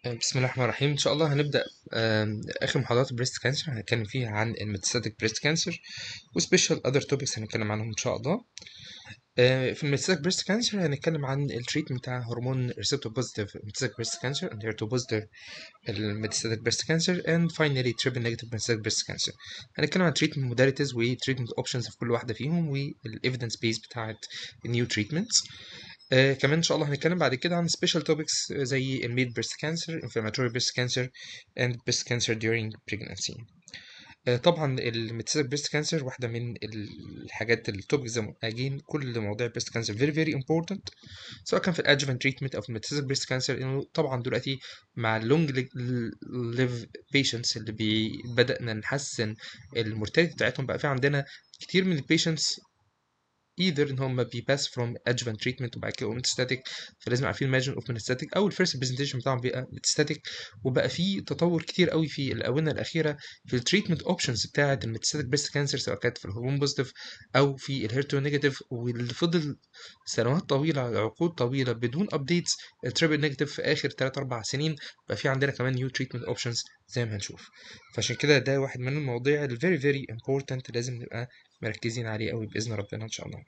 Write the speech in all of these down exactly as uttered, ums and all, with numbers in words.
بسم الله الرحمن الرحيم. ان شاء الله هنبدا آم، اخر محاضرات البريست كانسر هنتكلم فيها عن الميتاستاتيك بريست كانسر وسبيشال اذر توبكس هنتكلم عنهم ان شاء الله. آه، في الميتاستاتيك بريست كانسر هنتكلم عن التريتمنت بتاع هرمون ريسبتور بوزيتيف ميتاستاتيك بريست كانسر اند هيرتو بوزيتيف الميتاستاتيك بريست كانسر اند فاينلي تريبل نيجاتيف ميتاستاتيك بريست كانسر. هنتكلم عن تريتمنت موداليتيز وتريتمنت اوبشنز في كل واحده فيهم والايفيدنس بيز بتاعت النيو تريتمنتس. آه كمان ان شاء الله هنتكلم بعد كده عن سبيشال توبكس زي الميد بريست كانسر inflammatory breast cancer and breast cancer during pregnancy. آه طبعا الميتاستاتيك بريست كانسر واحده من الحاجات التوبكس زي ما اجين كل مواضيع بريست كانسر very very important سواء كان في الادجuvant تريتمنت او في الميتاستاتيك بريست كانسر، لانه طبعا دلوقتي مع اللونج ليف بيشنتس اللي بي بدانا نحسن المورتاليتي بتاعتهم، بقى في عندنا كتير من البيشنتس either ان هم بيباس فروم adjuvant treatment وبعد كده metastatic، فلازم عارفين الماجن اوف metastatic او الفيرست برزنتيشن بتاعهم بيبقى metastatic. وبقى في تطور كتير قوي في الاونه الاخيره في التريتمنت اوبشنز بتاعه الميتاستاتيك بريست كانسر، سواء كانت في الهرمون بوزيتيف او في الهيرتو نيجاتيف، واللي فضل سنوات طويله عقود طويله بدون ابديتس التريبل نيجاتيف في اخر ثلاثة أربعة سنين بقى في عندنا كمان نيو تريتمنت اوبشنز زي ما هنشوف. فعشان كده ده واحد من المواضيع ال very very important لازم نبقى مركزين عليه قوي باذن ربنا ان شاء الله.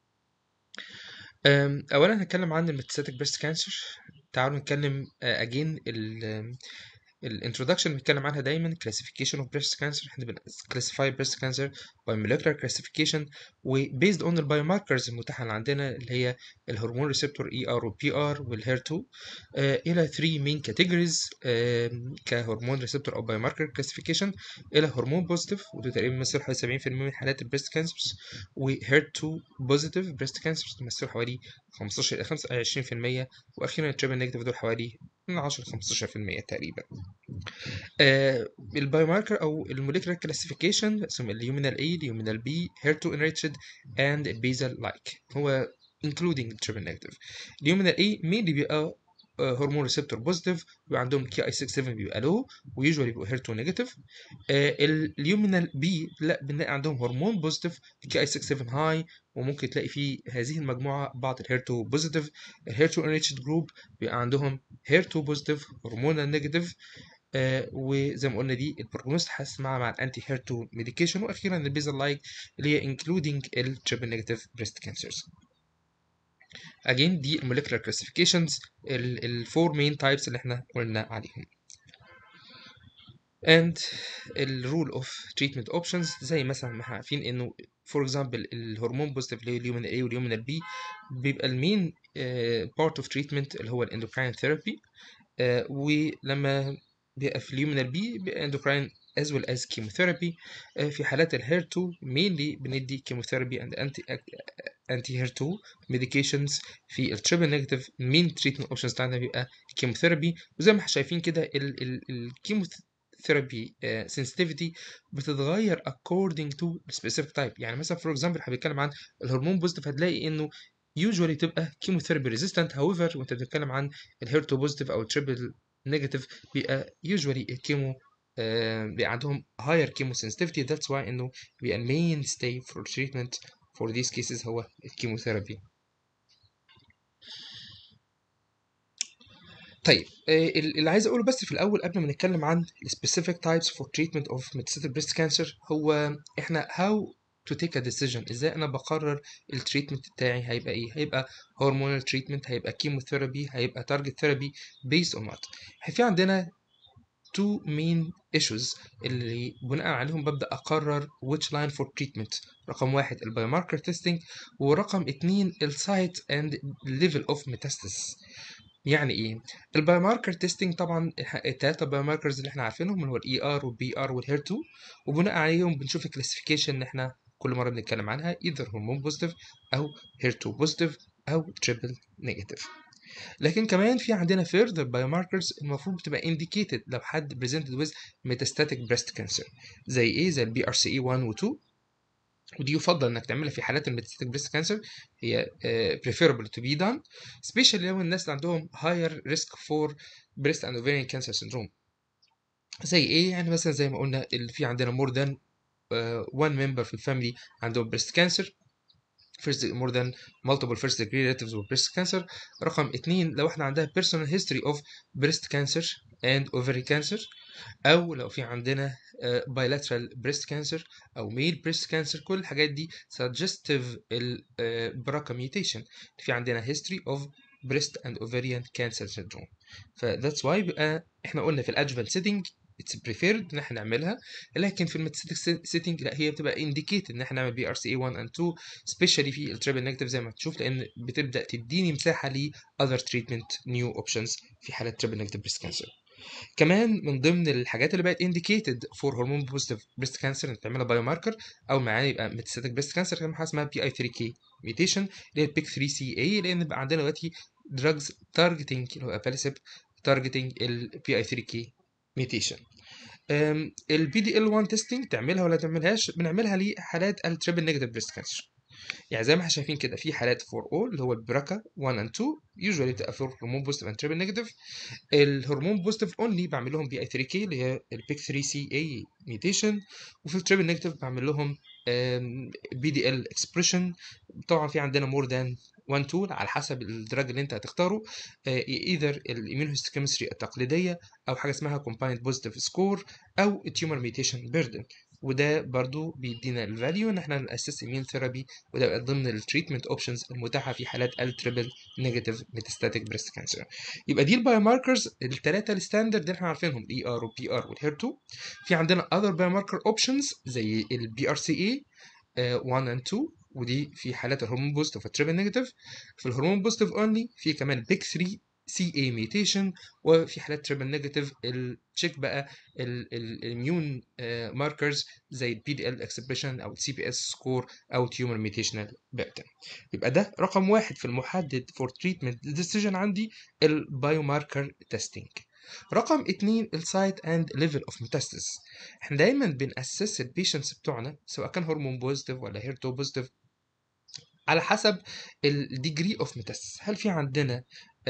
أم، اولا هنتكلم عن الميتاستاتيك بريست كانسر. تعالوا نتكلم اجين الانترودكشن بنتكلم عنها دايما classification of breast cancer. احنا بنكلاسيفاي breast cancer by molecular classification و based on البايوماركرز المتاحه اللي عندنا اللي هي الهرمون ريسبتور اي ار والبي ار والهير تو الى ثلاثة main categories. آم، كهرمون ريسبتور او بايوماركر كلاسيفيكيشن الى هرمون بوزيتيف وده تقريبا بيمثل حوالي سبعين في المية من حالات البريست كانسرز، وهير تو بوزيتيف بريست كانسرز تمثل حوالي خمستاشر الى خمسة وعشرين في المية، واخيرا التريبل نيجاتيف دول حوالي من عشرة ل خمستاشر في المية تقريبا. آه البايوماركر او الموليكولار كلاسيفيكيشن اسمه اليومينال اي اليومينال بي هيرتو انريتشد اند بيزل لايك، هو including triple negative. اليومينال اي mainly بيبقى هرمون ريسبتور بوزيتيف بيبقى عندهم كي اي ستة سبعة بيبقى لو ويوجوالي بيبقوا هيرتو نيجاتيف. اليومينال بي لا بنلاقي عندهم هرمون بوزيتيف كي اي ستة سبعة هاي، وممكن تلاقي في هذه المجموعه بعض الهيرتو بوزيتيف. الهيرتو انريتشد جروب بيبقى عندهم هيرتو بوزيتيف هرمونال نيجاتيف. آه وزي ما قلنا دي البروجنوست حاسس مع مع الانتي هيرتو ميديكيشن، واخيرا البيزل لايك اللي هي انكلودينج التريبل نيجاتيف بريست كانسرز. اجين دي الموليكولار كلاسيفيكيشنز الفور مين تايبس اللي احنا قلنا عليهم. and الرول اوف تريتمنت اوبشنز زي مثلا ما احنا عارفين انه فور اكزامبل الهرمون بوزيتيف اللي هو اليومينال اي واليومينال بي بيبقى المين بارت اوف تريتمنت اللي هو الاندوكراين ثيرابي. آه ولما بيبقى في اليومينال بي بيبقى اندوكراين as well as chemotherapy. آه في حالات الهير تو mainly بندي chemotherapy and anti anti هير تو medications. في التريبل نيجاتيف مين تريتمنت اوبشنز بتاعنا بيبقى chemotherapy، وزي ما احنا شايفين كده الكيموثيرابي sensitivity بتتغير according to specific type. يعني مثلا for example احنا بنتكلم عن الهرمون بوزيتيف هتلاقي انه usually تبقى chemotherapy resistant. however وانت بتتكلم عن الهيرتو بوزيتيف او التريبل نيجاتيف بيبقى usually الكيمو آه بيبقى عندهم higher chemo sensitivity. that's why انه بيبقى mainstay for treatment for these cases هو الكيموثيرابي. طيب آه اللي عايز اقوله بس في الاول قبل ما نتكلم عن specific types for treatment of metastatic breast cancer هو احنا how to take a decision. ازاي انا بقرر التريتمنت بتاعي هيبقى ايه؟ هيبقى hormonal treatment، هيبقى chemotherapy، هيبقى target therapy based on what. في عندنا two main issues اللي بناء عليهم ببدأ أقرر which line for treatment. رقم واحد البايوماركر تيستينج، ورقم اتنين السايت and level of metastasis. يعني ايه البايوماركر تيستينج؟ طبعا الثلاثه بايوماركرز اللي احنا عارفينهم اللي هو الاي ار والبي ار والهير تو، وبناء عليهم بنشوف الكلاسيفيكيشن اللي احنا كل مره بنتكلم عنها either هرمون بوزيتيف او هير تو بوزيتيف او تريبل نيجاتيف. لكن كمان في عندنا further biomarkers المفروض بتبقى indicated لو حد presented with metastatic breast cancer. زي ايه؟ زي البي ار سي اي واحد و اتنين، ودي يفضل انك تعملها في حالات الميتاستاتيك بريست كانسر. هي uh, preferable to be done especially لو الناس اللي عندهم higher risk for breast and ovarian cancer syndrome. زي ايه؟ يعني مثلا زي ما قلنا اللي في عندنا more than uh, one member في الفاميلي عندهم breast cancer، first more than multiple first degree relatives with breast cancer. رقم اتنين لو احنا عندها personal history of breast cancer and ovary cancer، او لو في عندنا uh, bilateral breast cancer او male breast cancer. كل الحاجات دي suggestive ال uh, بي آر سي mutation، في عندنا history of breast and ovarian cancer syndrome. ف that's why بقى احنا قلنا في الادجuvant setting it's preferred ان احنا نعملها، لكن في الميتاستاتيك setting لا، هي بتبقى indicated ان احنا نعمل بي ار سي اي واحد and اتنين especially في التريبل نيجاتيف زي ما تشوف، لان بتبدا تديني مساحه ل other treatment new options في حاله تريبل نيجاتيف breast cancer. كمان من ضمن الحاجات اللي بقت indicated for hormone positive breast cancer انك تعملها بايو ماركر او معانا يبقى metastatic breast cancer، كمان حاجه اسمها بي اي ثري كي mutation اللي هي بيك ثري سي اي، لان بقى عندنا دلوقتي drugs targeting اللي هو alpelisib targeting ال بي اي ثري كي mutation. البي دي ال واحد تيستنج تعملها ولا تعملهاش؟ بنعملها لحالات التريبل نيجاتيف بريست كانسر. يعني زي ما احنا شايفين كده في حالات فور اول اللي هو البراكا واحد and اتنين يوجوالي بتبقى فور هرمون بوزيتيف اند تريبل نيجاتيف. الهرمون بوزيتيف اونلي بعمل لهم بي اي ثري كي اللي هي البيك ثري سي اي ميوتيشن، وفي التريبل نيجاتيف بعمل لهم بي دي ال اكسبريشن. طبعا في عندنا مور ذان واحد تول على حسب الدراج اللي انت هتختاره، ايذر الاميونوهيستوكيمستري التقليديه او حاجه اسمها كومبايند بوزيتيف سكور او التيومر ميوتيشن بيردن، وده برضو بيدينا الفاليو ان احنا ناسس اميون ثيرابي، وده بقى ضمن التريتمنت اوبشنز المتاحه في حالات التريبل نيجاتيف ميتاستاتيك بريست كانسر. يبقى دي البايو ماركرز الثلاثه الستاندرد اللي احنا عارفينهم، الاي ار والبي ار والهير اتنين. في عندنا اذر بايو ماركر اوبشنز زي البي ار سي اي واحد and اتنين، ودي في حالات الهرمون بوزيتيف والتريبل نيجاتيف. في الهرمون بوزيتيف اونلي في كمان بيك ثري سي اي ميوتيشن، وفي حالات تريبل نيجاتيف التشيك بقى الاميون ماركرز زي البي دي ال اكسبريشن او السي بي اس سكور او تيومر ميوتيشنال بيردن. يبقى ده رقم واحد في المحدد فور تريتمنت ديسيجن عندي البايو ماركر تيستنج. رقم اتنين السايت اند ليفل اوف ميتاستاسيس. احنا دايما بنأسس البيشنتس بتوعنا سواء كان هرمون بوزيتيف ولا هير تو بوزيتيف على حسب الديجري اوف ميتاستاسيس. هل في عندنا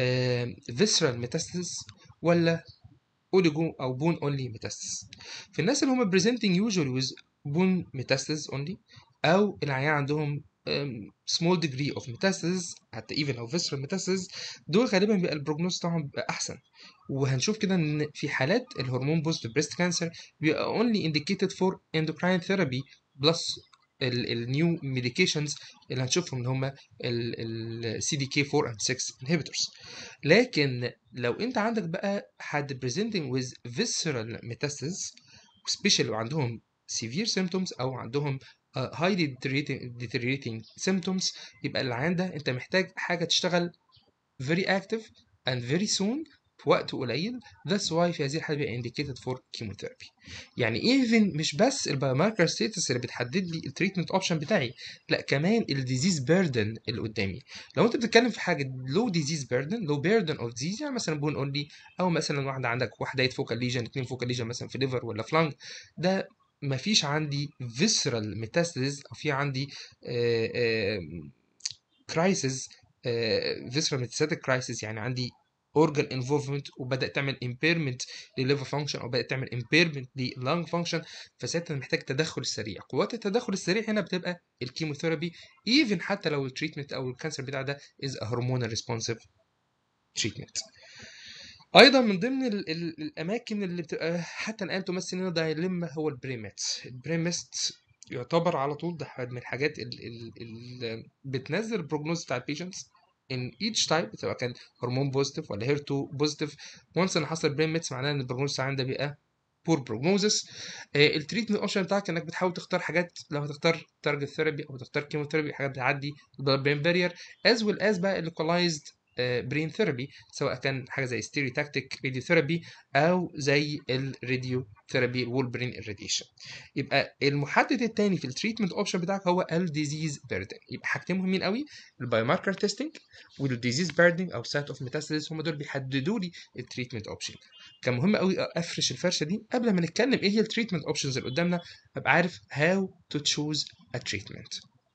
فيسرال ميتاستاسيس ولا اوليجو او بون اونلي ميتاستاسيس؟ في الناس اللي هم بريزنتنج يوجوالي ويز بون ميتاستاسيس اونلي، او العيان عندهم سمول ديجري اوف ميتاستاسيس حتى ايفن او فيسرال ميتاستاسيس، دول غالبا بيبقى البروجنوز بتاعهم بيبقى احسن. وهنشوف كده ان في حالات الهرمون بوزيتيف بريست كانسر بيبقى اونلي انديكيتد فور اندوكراين ثيرابي بلس النيو ميديكيشنز اللي هنشوفهم اللي هم السي دي كي فور and سكس inhibitors. لكن لو انت عندك بقى حد presenting with visceral metastasis especially لو عندهم severe symptoms او عندهم uh, highly deteriorating, deteriorating symptoms، يبقى العيان ده انت محتاج حاجه تشتغل very active and very soon في وقت قليل. that's why في هذه الحاله بيبقى indicated for chemotherapy. يعني even مش بس البايوماركر ستاتس اللي بتحدد لي التريتمنت اوبشن بتاعي، لا كمان الديزيز بيردن اللي قدامي. لو انت بتتكلم في حاجه لو ديزيز بيردن، لو بيردن اوف ديزيز، يعني مثلا بون اونلي، او مثلا واحده عندك واحده فوكال ليجن، اثنين فوكال ليجن مثلا في ليفر ولا في لانج، ده ما فيش عندي visceral metastasis او في عندي كرايسيس visceral metastatic crisis، يعني عندي organ involvement وبدأت تعمل impairment للliver function او بدأت تعمل impairment للung function، فساعتها محتاج تدخل سريع. قوات التدخل السريع هنا بتبقى الكيموثيرابي even حتى لو التريتمنت او الكانسر بتاع ده is a hormonal responsive treatment. ايضا من ضمن ال ال الاماكن اللي بتبقى حتى الان تمثل لنا دايلما هو البريميت. البريميت يعتبر على طول ده من الحاجات اللي بتنزل البروجنوز بتاع البيشنتس in each type، سواء كان هرمون بوزيتيف ولا هير تو بوزيتيف. وانس ان حصل بريميتس معناه ان البروجنوز بتاعنا ده بيبقى بور بروجنوزس. التريتمنت اوبشن بتاعك انك بتحاول تختار حاجات، لو هتختار تارجت ثيرابي او تختار كيموثيرابي، حاجات بتعدي البلاد بارير as well as بقى اللوكالايزد برين ثيرابي، سواء كان حاجه زي ستيريوتاكتيك راديو ثيرابي او زي الراديو ثيرابي الولبرين الراديشن. يبقى المحدد الثاني في التريتمنت اوبشن بتاعك هو الديزيز بيردن. يبقى حاجتين مهمين قوي، البايوماركر تيستنج والديزيز بيردن او سايت اوف ميتاستاسيس، هم دول بيحددوا لي التريتمنت اوبشن. كان مهم قوي افرش الفرشه دي قبل ما نتكلم ايه هي التريتمنت اوبشنز اللي قدامنا، ابقى عارف هاو تو تشوز ا تريتمنت.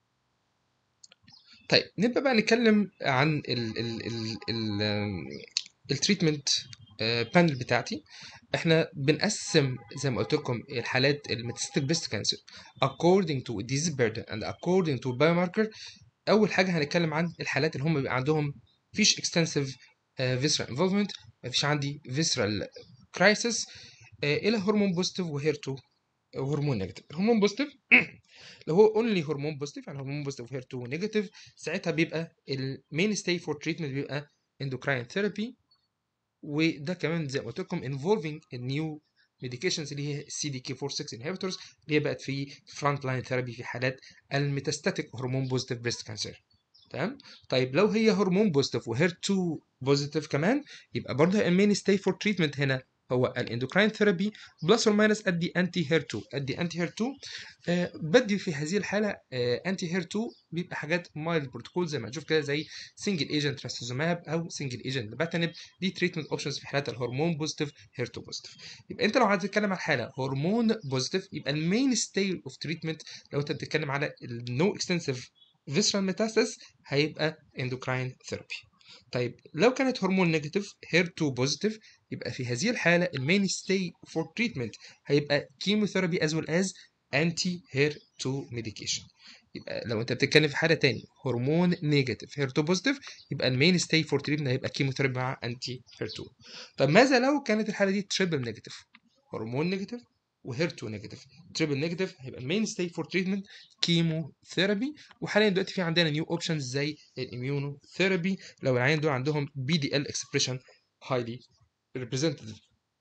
طيب نبدا بقى نتكلم عن ال ال ال ال التريتمنت بانل بتاعتي. احنا بنقسم زي ما قلت لكم الحالات الميتاستاتيك بريست كانسر according to disease burden and according to biomarker اول حاجه هنتكلم عن الحالات اللي هم بيبقى عندهم مفيش extensive visceral involvement، مفيش عندي visceral crisis، الى هرمون بوزيتيف وهير تو هرمون نيجاتيف. الهرمون بوزيتيف لو هو اونلي هرمون بوزيتيف، يعني هرمون بوزيتيف وهير تو نيجاتيف، ساعتها بيبقى المين ستاي فور تريتمنت بيبقى اندوكراين ثيرابي، وده كمان زي ما قلت لكم involving النيو ميديكيشنز اللي هي السي دي كي فور سيكس انهبيتورز، اللي هي بقت في فرونت لاين ثيرابي في حالات الميتاستاتيك هرمون بوزيتيف بريست كانسر. تمام. طيب لو هي هرمون بوزيتيف وهير تو بوزيتيف كمان، يبقى برضه المين ستاي فور تريتمنت هنا هو الاندوكراين ثيرابي بلس اور ماينس ادي انتي هير تو. ادي انتي هير تو آه بدي في هذه الحاله آه انتي هير تو بيبقى حاجات مايلد بروتوكول زي ما نشوف كده، زي سنجل ايجنت تراستوزوماب او سنجل ايجنت لباتنب. دي تريتمنت اوبشنز في حالات الهرمون بوزيتيف هير تو بوزيتيف. يبقى انت لو عايز تتكلم عن حاله هرمون بوزيتيف، يبقى المين ستاي اوف تريتمنت لو انت بتتكلم على النو اكستنسيف visceral metastasis هيبقى endocrine therapy. طيب لو كانت هرمون نيجاتيف هير تو بوزيتيف، يبقى في هذه الحاله المين ستاي فور تريتمنت هيبقى كيموثيرابي as well as anti هير تو medication. يبقى لو انت بتتكلم في حاله تاني هرمون نيجاتيف هير تو بوزيتيف، يبقى المين ستاي فور تريتمنت هيبقى كيموثيرابي مع انتي هير تو. طب ماذا لو كانت الحاله دي تريبل نيجاتيف؟ هرمون نيجاتيف وهير تو نيجاتيف. تريبل نيجاتيف هيبقى المين ستاي فور تريتمنت كيموثيرابي. وحاليا دلوقتي في عندنا نيو اوبشنز زي الاميونو ثيرابي لو العيان دول عندهم بي دي ال اكسبريشن هايلي ريبريزنتيف،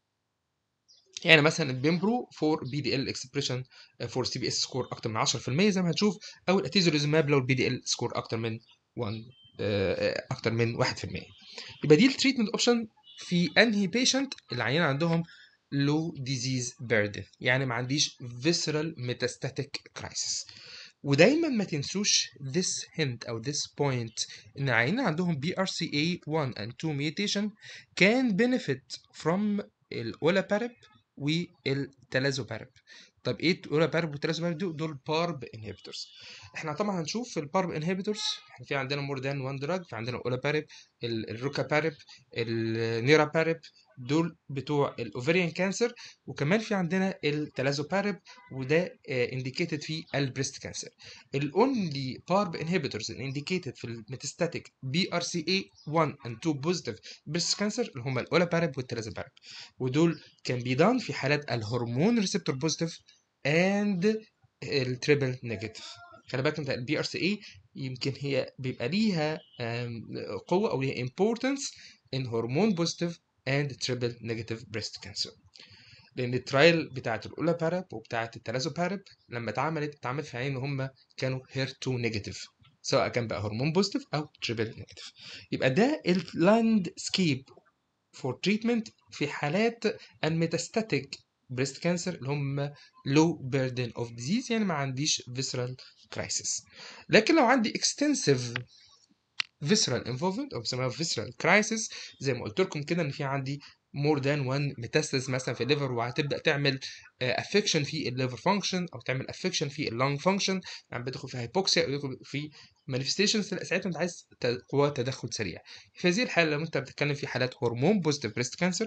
يعني مثلا البيمبرو فور بي دي ال اكسبريشن فور سي بي اس سكور اكتر من عشرة في المية زي ما هنشوف، او الاتيزوليزوماب لو البي دي ال سكور اكتر من واحد اكتر من واحد في المية. يبقى دي التريتمنت اوبشن في انهي بيشنت العيان عندهم لو ديزيز بيردن، يعني ما عنديش فيسرال ميتاستاتيك كرايسيس. ودايما ما تنسوش this hint او this point ان العيان عندهم بي ار سي اي واحد and two mutation can benefit from الاولابارب والتلازوبارب. طب ايه الاولابارب والتلازوبارب دول؟ دول بارب انهبيتورز. احنا طبعا هنشوف في البارب انهبيتورز احنا في عندنا مور ذان وان دراج، في عندنا الاولابارب، الروكابارب، النيرابارب، دول بتوع الاوفريان كانسر، وكمان في عندنا التلازوبارب وده انديكيتد في البريست كانسر. الاونلي بارب انهبيتورز انديكيتد في الميتاستاتيك بي ار سي اي واحد and two بوزيتيف بريست كانسر اللي هم الاولابارب والتلازوبارب، ودول كان بي دان في حالات الهرمون ريسبتور بوزيتيف اند التريبل نيجاتيف. خلي بالك انت البي ار سي اي يمكن هي بيبقى ليها قوه او ليها importance in هرمون بوزيتيف and triple negative breast cancer، لان الترايل بتاعت الاولابارب وبتاعت التلازوبارب لما اتعملت اتعملت في عين ان هم كانوا هير تو نيجاتيف، سواء كان بقى هرمون بوزيتيف او تريبل نيجاتيف. يبقى ده اللاند سكيب فور تريتمنت في حالات الميتاستاتيك بريست كانسر اللي هم لو بيردن اوف ديزيز، يعني ما عنديش فيسرال كرايسيس. لكن لو عندي اكستنسيف visceral involvement او بيسموها visceral crisis، زي ما قلت لكم كده ان في عندي more than one metastasis مثلا في الليفر، وهتبدا تعمل افكشن في الليفر فانكشن او تعمل افكشن في اللونج فانكشن، يعني بتدخل في هايبوكسيا او يدخل في مانيفستيشنز، ساعتها انت عايز قوه تدخل سريع. في هذه الحاله لو انت بتتكلم في حالات هرمون بوزيتيف بريست كانسر،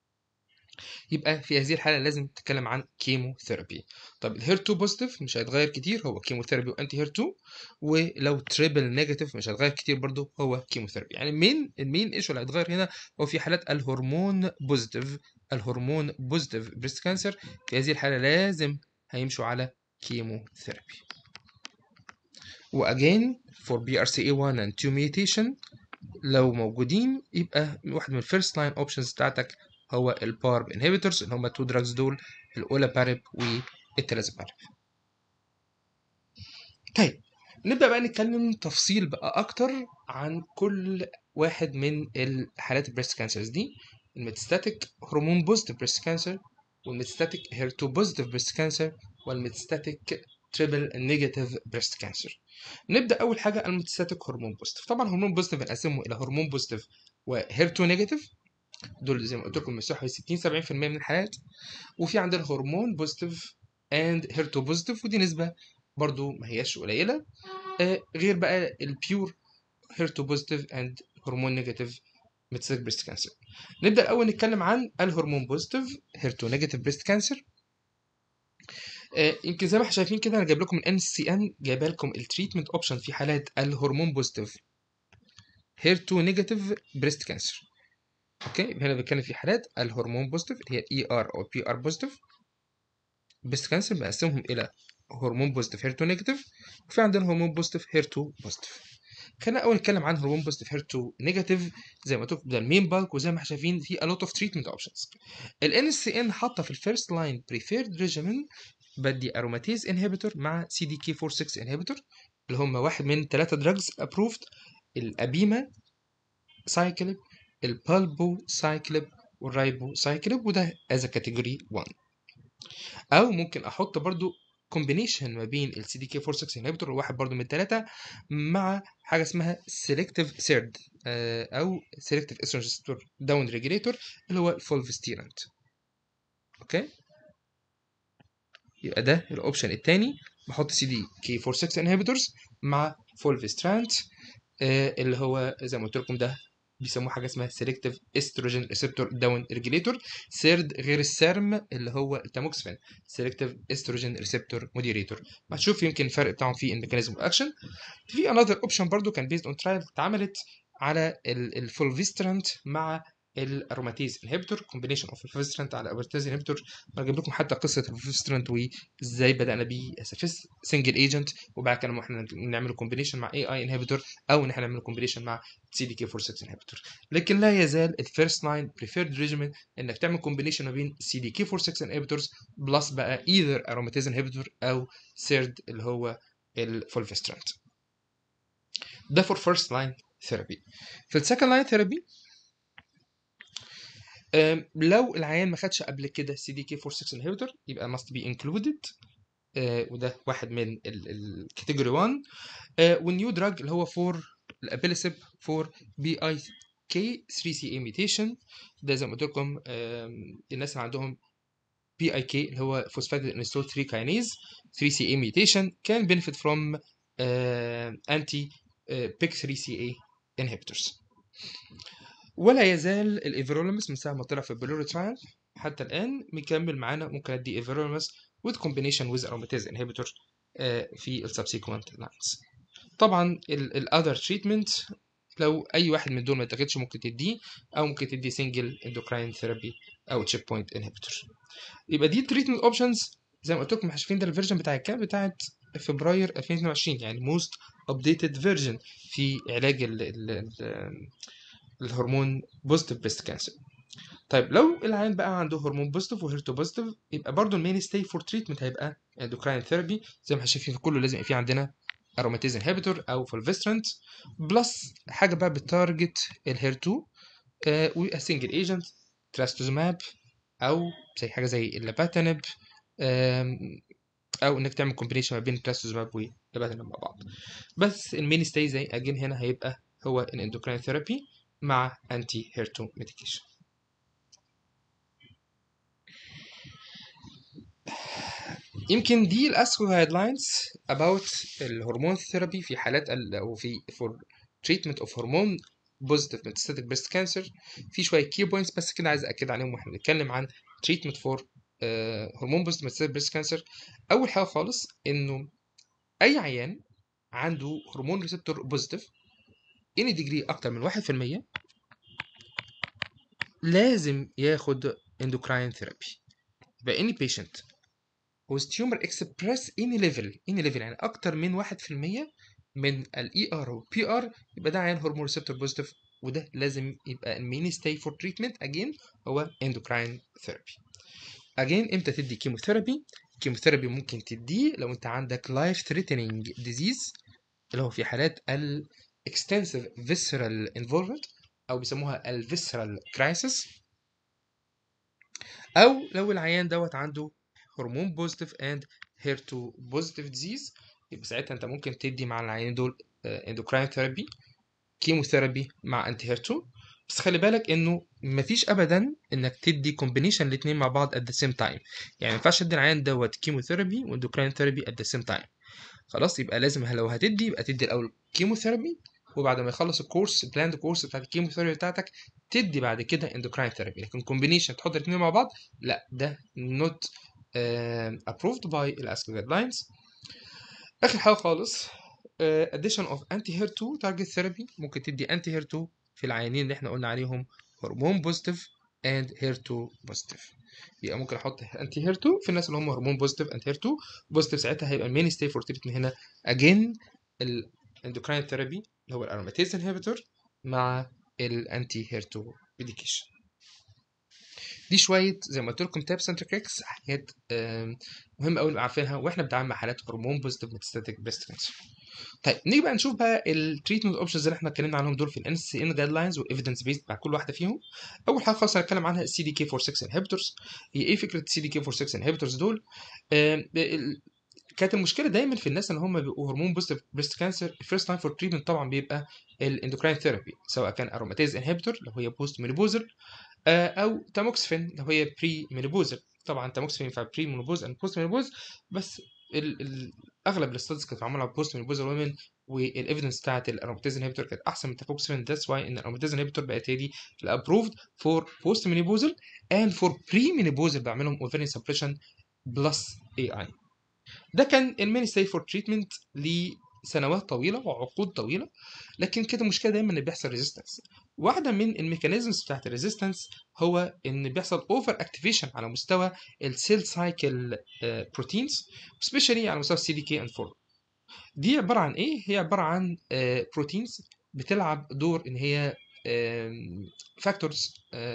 يبقى في هذه الحاله لازم تتكلم عن كيموثيرابي. طب الهير تو بوزيتيف مش هيتغير كتير، هو كيموثيرابي وانتي هير تو، ولو تريبل نيجاتيف مش هيتغير كتير برضو، هو كيموثيرابي. يعني المين المين ايشو اللي هيتغير هنا هو في حالات الهرمون بوزيتيف الهرمون بوزيتيف بريست كانسر، في هذه الحاله لازم هيمشوا على كيموثيرابي. واجين فور بي ار سي اي واحد and two mutation لو موجودين، يبقى واحد من الفيرست لاين اوبشنز بتاعتك هو البارب انهبيتورز اللي هم التو دراجز دول، الاولابارب والتلازوبارب. طيب نبدا بقى نتكلم تفصيل بقى اكتر عن كل واحد من الحالات البريست كانسرز دي، الميتاستاتيك هرمون بوزيتيف بريست كانسر، والميتاستاتيك هير تو بوزيتيف بريست كانسر، والميتاستاتيك تريبل نيجاتيف بريست كانسر. نبدا اول حاجه الميتاستاتيك هرمون بوزيتيف. طبعا هرمون بوزيتيف بنقسمه الى هرمون بوزيتيف وهير تو نيجاتيف، دول زي ما قلت لكم مساحه ستين سبعين في المية من الحالات. وفي عندنا هرمون بوزيتيف اند هير تو بوزيتيف، ودي نسبه برضو ما هياش قليله، آه غير بقى البيور هير تو بوزيتيف اند هرمون نيجاتيف ميتاستاتيك بريست كانسر. نبدا الاول نتكلم عن الهرمون بوزيتيف هير تو نيجاتيف بريست كانسر. آه، يمكن زي ما احنا شايفين كده انا جايب لكم الان سي ان، جايبه لكم التريتمنت اوبشن في حالات الهرمون بوزيتيف هير تو نيجاتيف بريست كانسر. اوكي، هنا بنتكلم في حالات الهرمون بوزيتيف اللي هي اي ار او بي ار بوزيتيف بريست كانسر، بقسمهم الى هرمون بوزيتيف هير تو نيجاتيف، وفي عندنا هرمون بوزيتيف هير تو بوزيتيف. خلينا اول نتكلم عن هرمون بوزيتيف هير تو نيجاتيف. زي ما قلت لكم ده المين بالك، وزي ما احنا شايفين في a lot of treatment options. ال إن سي إن حاطه في الفيرست لاين preferred regimen بدي اروماتيز انهبيتور مع سي دي كي فور سكس انهبيتور، اللي هم واحد من ثلاثه دراجز ابروفد: الابيما سايكليب، البالبو سايكليب، والرايبو سايكليب، وده از كاتيجوري واحد. او ممكن احط برضو كومبينيشن ما بين ال سي دي كي فور سكس انهبيتور واحد برضو من الثلاثه مع حاجه اسمها سيلكتيف سيرد او سيلكتيف استروجين داون ريجوليتور اللي هو الفولفستيرانت. اوكي، يبقى ده الاوبشن الثاني، بحط سي دي كي فور سكس انهبيتورز مع فولفسترانت آه اللي هو زي ما قلت لكم ده بيسموه حاجه اسمها سيلكتيف استروجين ريسبتور داون ريجوليتور. سيرد غير السيرم اللي هو التاموكسفين، سيلكتيف استروجين ريسبتور موديريتور. هتشوف يمكن الفرق بتاعهم في الميكانيزم اوف اكشن. في انذر اوبشن برضو كان بيزد اون ترايل اتعملت على الفولفيسترانت مع الاروماتيز انهبيتور، كومبينيشن اوف الفولفيسترانت على الاروماتيز انهبيتور. انا جايب لكم حتى قصه الفولفيسترانت وازاي بدانا بيه اس سنجل ايجنت، وبعد كده احنا نعمل كومبينيشن مع اي اي انهبيتور، او ان احنا نعمل كومبينيشن مع سي دي كي فور سكس انهبيتور. لكن لا يزال الفيرست لاين بريفيرد ريجيمن انك تعمل كومبينيشن ما بين سي دي كي فور سكس انهبيتورز بلس بقى ايذر اروماتيز انهبيتور او سيرد اللي هو الفولفيسترانت. ده فور فيرست لاين ثيرابي. في السكند لاين ثيرابي لو العيان ما خدش قبل كده سي دي كي فور سكس انهبيتور يبقى must be included، uh, وده واحد من الكاتيجوري واحد. uh, والنيو دراج اللي هو فور الابيليسيب فور بي اي كي ثري سي اي ميوتيشن. ده زي ما قلت لكم الناس اللي عندهم بي اي كي اللي هو فوسفاتيد انستول ثري كاينيز ثري سي اي ميوتيشن كان بنفيت فروم انتي بيك ثري سي اي انهبيتورز. ولا يزال الايفيرولمس من ساعه ما طلع في البلوري ترايل حتى الان مكمل معانا. ممكن ادي ايفيرولمس with combination with aromatase inhibitor في ال subsequent lines. طبعا ال other treatment لو اي واحد من دول ما اتاخدش ممكن تديه، او ممكن تدي single endocrine therapy او check point inhibitor. يبقى دي treatment options زي ما قلت لكم. احنا شايفين ده الفيرجن بتاع الكام بتاعت فبراير ألفين واتنين وعشرين، يعني most updated version في علاج ال ال الهرمون بوزيتيف بريست كانسر. طيب لو العيان بقى عنده هرمون بوزيتيف وهيرتو بوزيتيف يبقى برضه المين ستاي فور تريتمنت هيبقى اندوكراين ثيرابي. زي ما احنا شايفين في كله لازم يبقى في عندنا اروماتيز انهبيتور او فولفيسترانت بلس حاجه بقى بتارجت الهيرتو آه وسنجل ايجنت تراستوزماب او زي حاجه زي اللاباتانب، او انك تعمل كومبينيشن ما بين تراستوزماب واللاباتانب مع بعض. بس المين ستاي زي اجين هنا هيبقى هو الاندوكراين ثيرابي مع انتي هيرتو ميديكيشن. يمكن دي الاسكو جايد لاينز about الهرمون ثيرابي في حالات او في for treatment of hormone positive metastatic breast cancer. في شويه key points بس كده عايز اكد عليهم واحنا بنتكلم عن treatment for هرمون uh, positive metastatic breast cancer. اول حاجه خالص انه اي عيان عنده هرمون ريسبتور بوزيتيف any degree اكتر من واحد في المية لازم ياخد endocrine therapy. يبقى any patient whose tumor express any level any level يعني اكتر من واحد في المية من الاي ار او بي ار يبقى ده عيان هرمون ريسبتور بوزيتيف، وده لازم يبقى المين ستاي فور تريتمنت اجين هو اندوكراين ثيرابي. اجين امتى تدي كيموثيرابي؟ كيموثيرابي ممكن تديه لو انت عندك لايف ثريتنينج ديزيز اللي هو في حالات ال extensive visceral involvement او بيسموها ال visceral crisis، او لو العيان دوت عنده هرمون بوزيتيف اند هيرتو بوزيتيف ديزيز يبقى ساعتها انت ممكن تدي مع العيانين دول اندوكراين ثيرابي كيموثيرابي مع انتي هيرتو. بس خلي بالك انه مفيش ابدا انك تدي كومبينيشن الاثنين مع بعض at the same time، يعني ما ينفعش تدي العيان دوت كيموثيرابي واندوكراين ثيرابي at the same time. خلاص، يبقى لازم لو هتدي يبقى تدي الاول كيموثيرابي، وبعد ما يخلص الكورس البلاند كورس بتاعت الكيموثيرابي بتاعتك تدي بعد كده اندوكراين ثيرابي. لكن كومبينيشن تحط الاثنين مع بعض لا، ده نوت uh, approved by ال ASCO guidelines. اخر حاجه خالص uh, addition of anti هير تو target therapy. ممكن تدي anti هير تو في العيانين اللي احنا قلنا عليهم هرمون بوزيتيف and هير تو بوزيتيف. يبقى ممكن احط انتي هير تو في الناس اللي هم هرمون بوزيتيف انتي هير تو بوزيتيف، ساعتها هيبقى المين ستي فور تريتمنت هنا اجين الاندوكراين ثيرابي اللي هو الاروماتيز انهبيتور مع الانتي هير تو ميديكيشن. دي شويه زي ما قلت لكم تابس اند تريكس، حاجات مهمه قوي نبقى عارفينها واحنا بنتعامل مع حالات هرمون بوزيتيف ميتاستاتيك بريست كانسر. طيب نيجي بقى نشوف بقى التريتمنت اوبشنز اللي احنا اتكلمنا عنهم دول في الان سي ان جايد لاينز والايفيدنس بيست مع كل واحده فيهم. اول حاجه خالص هنتكلم عنها السي دي كي فور سكس انهبيتورز. هي ايه فكره السي دي كي فور سكس انهبيتورز دول؟ آه كانت المشكله دايما في الناس اللي هم بيبقوا هرمون بوزيتيف بريست كانسر الفيرست لاين فور تريتمنت طبعا بيبقى الاندوكراين ثيرابي، سواء كان اروماتيز انهبيتور لو هي بوست مينوبوزل او تاموكسفين لو هي بري مينوبوزل. طبعا تاموكسفين ينفع بري مينوبوز اند بوست مينوبوز، بس ال ال اغلب الاستادز كانت معموله على بوست مينوبوزال وومن، والايفيدنس بتاعت الاروماتيز انهبيتور كانت احسن من التاموكسفين. ذاتس واي ان الاروماتيز انهبيتور بقت هي دي الابروفد فور بوست مينوبوزال اند فور بري مينوبوزال بعملهم اوفرين سبريشن بلس اي اي. ده كان المين ستاي فور تريتمنت لسنوات طويله وعقود طويله، لكن كده المشكله دايما ان بيحصل ريزيستنس. واحده من الميكانيزمز بتاعت الريزيستنس هو ان بيحصل اوفر اكتيفيشن على مستوى السيل سايكل بروتينز، سبيشالي على مستوى السي دي كي اند فور. دي عباره عن ايه؟ هي عباره عن بروتينز بتلعب دور ان هي فاكتورز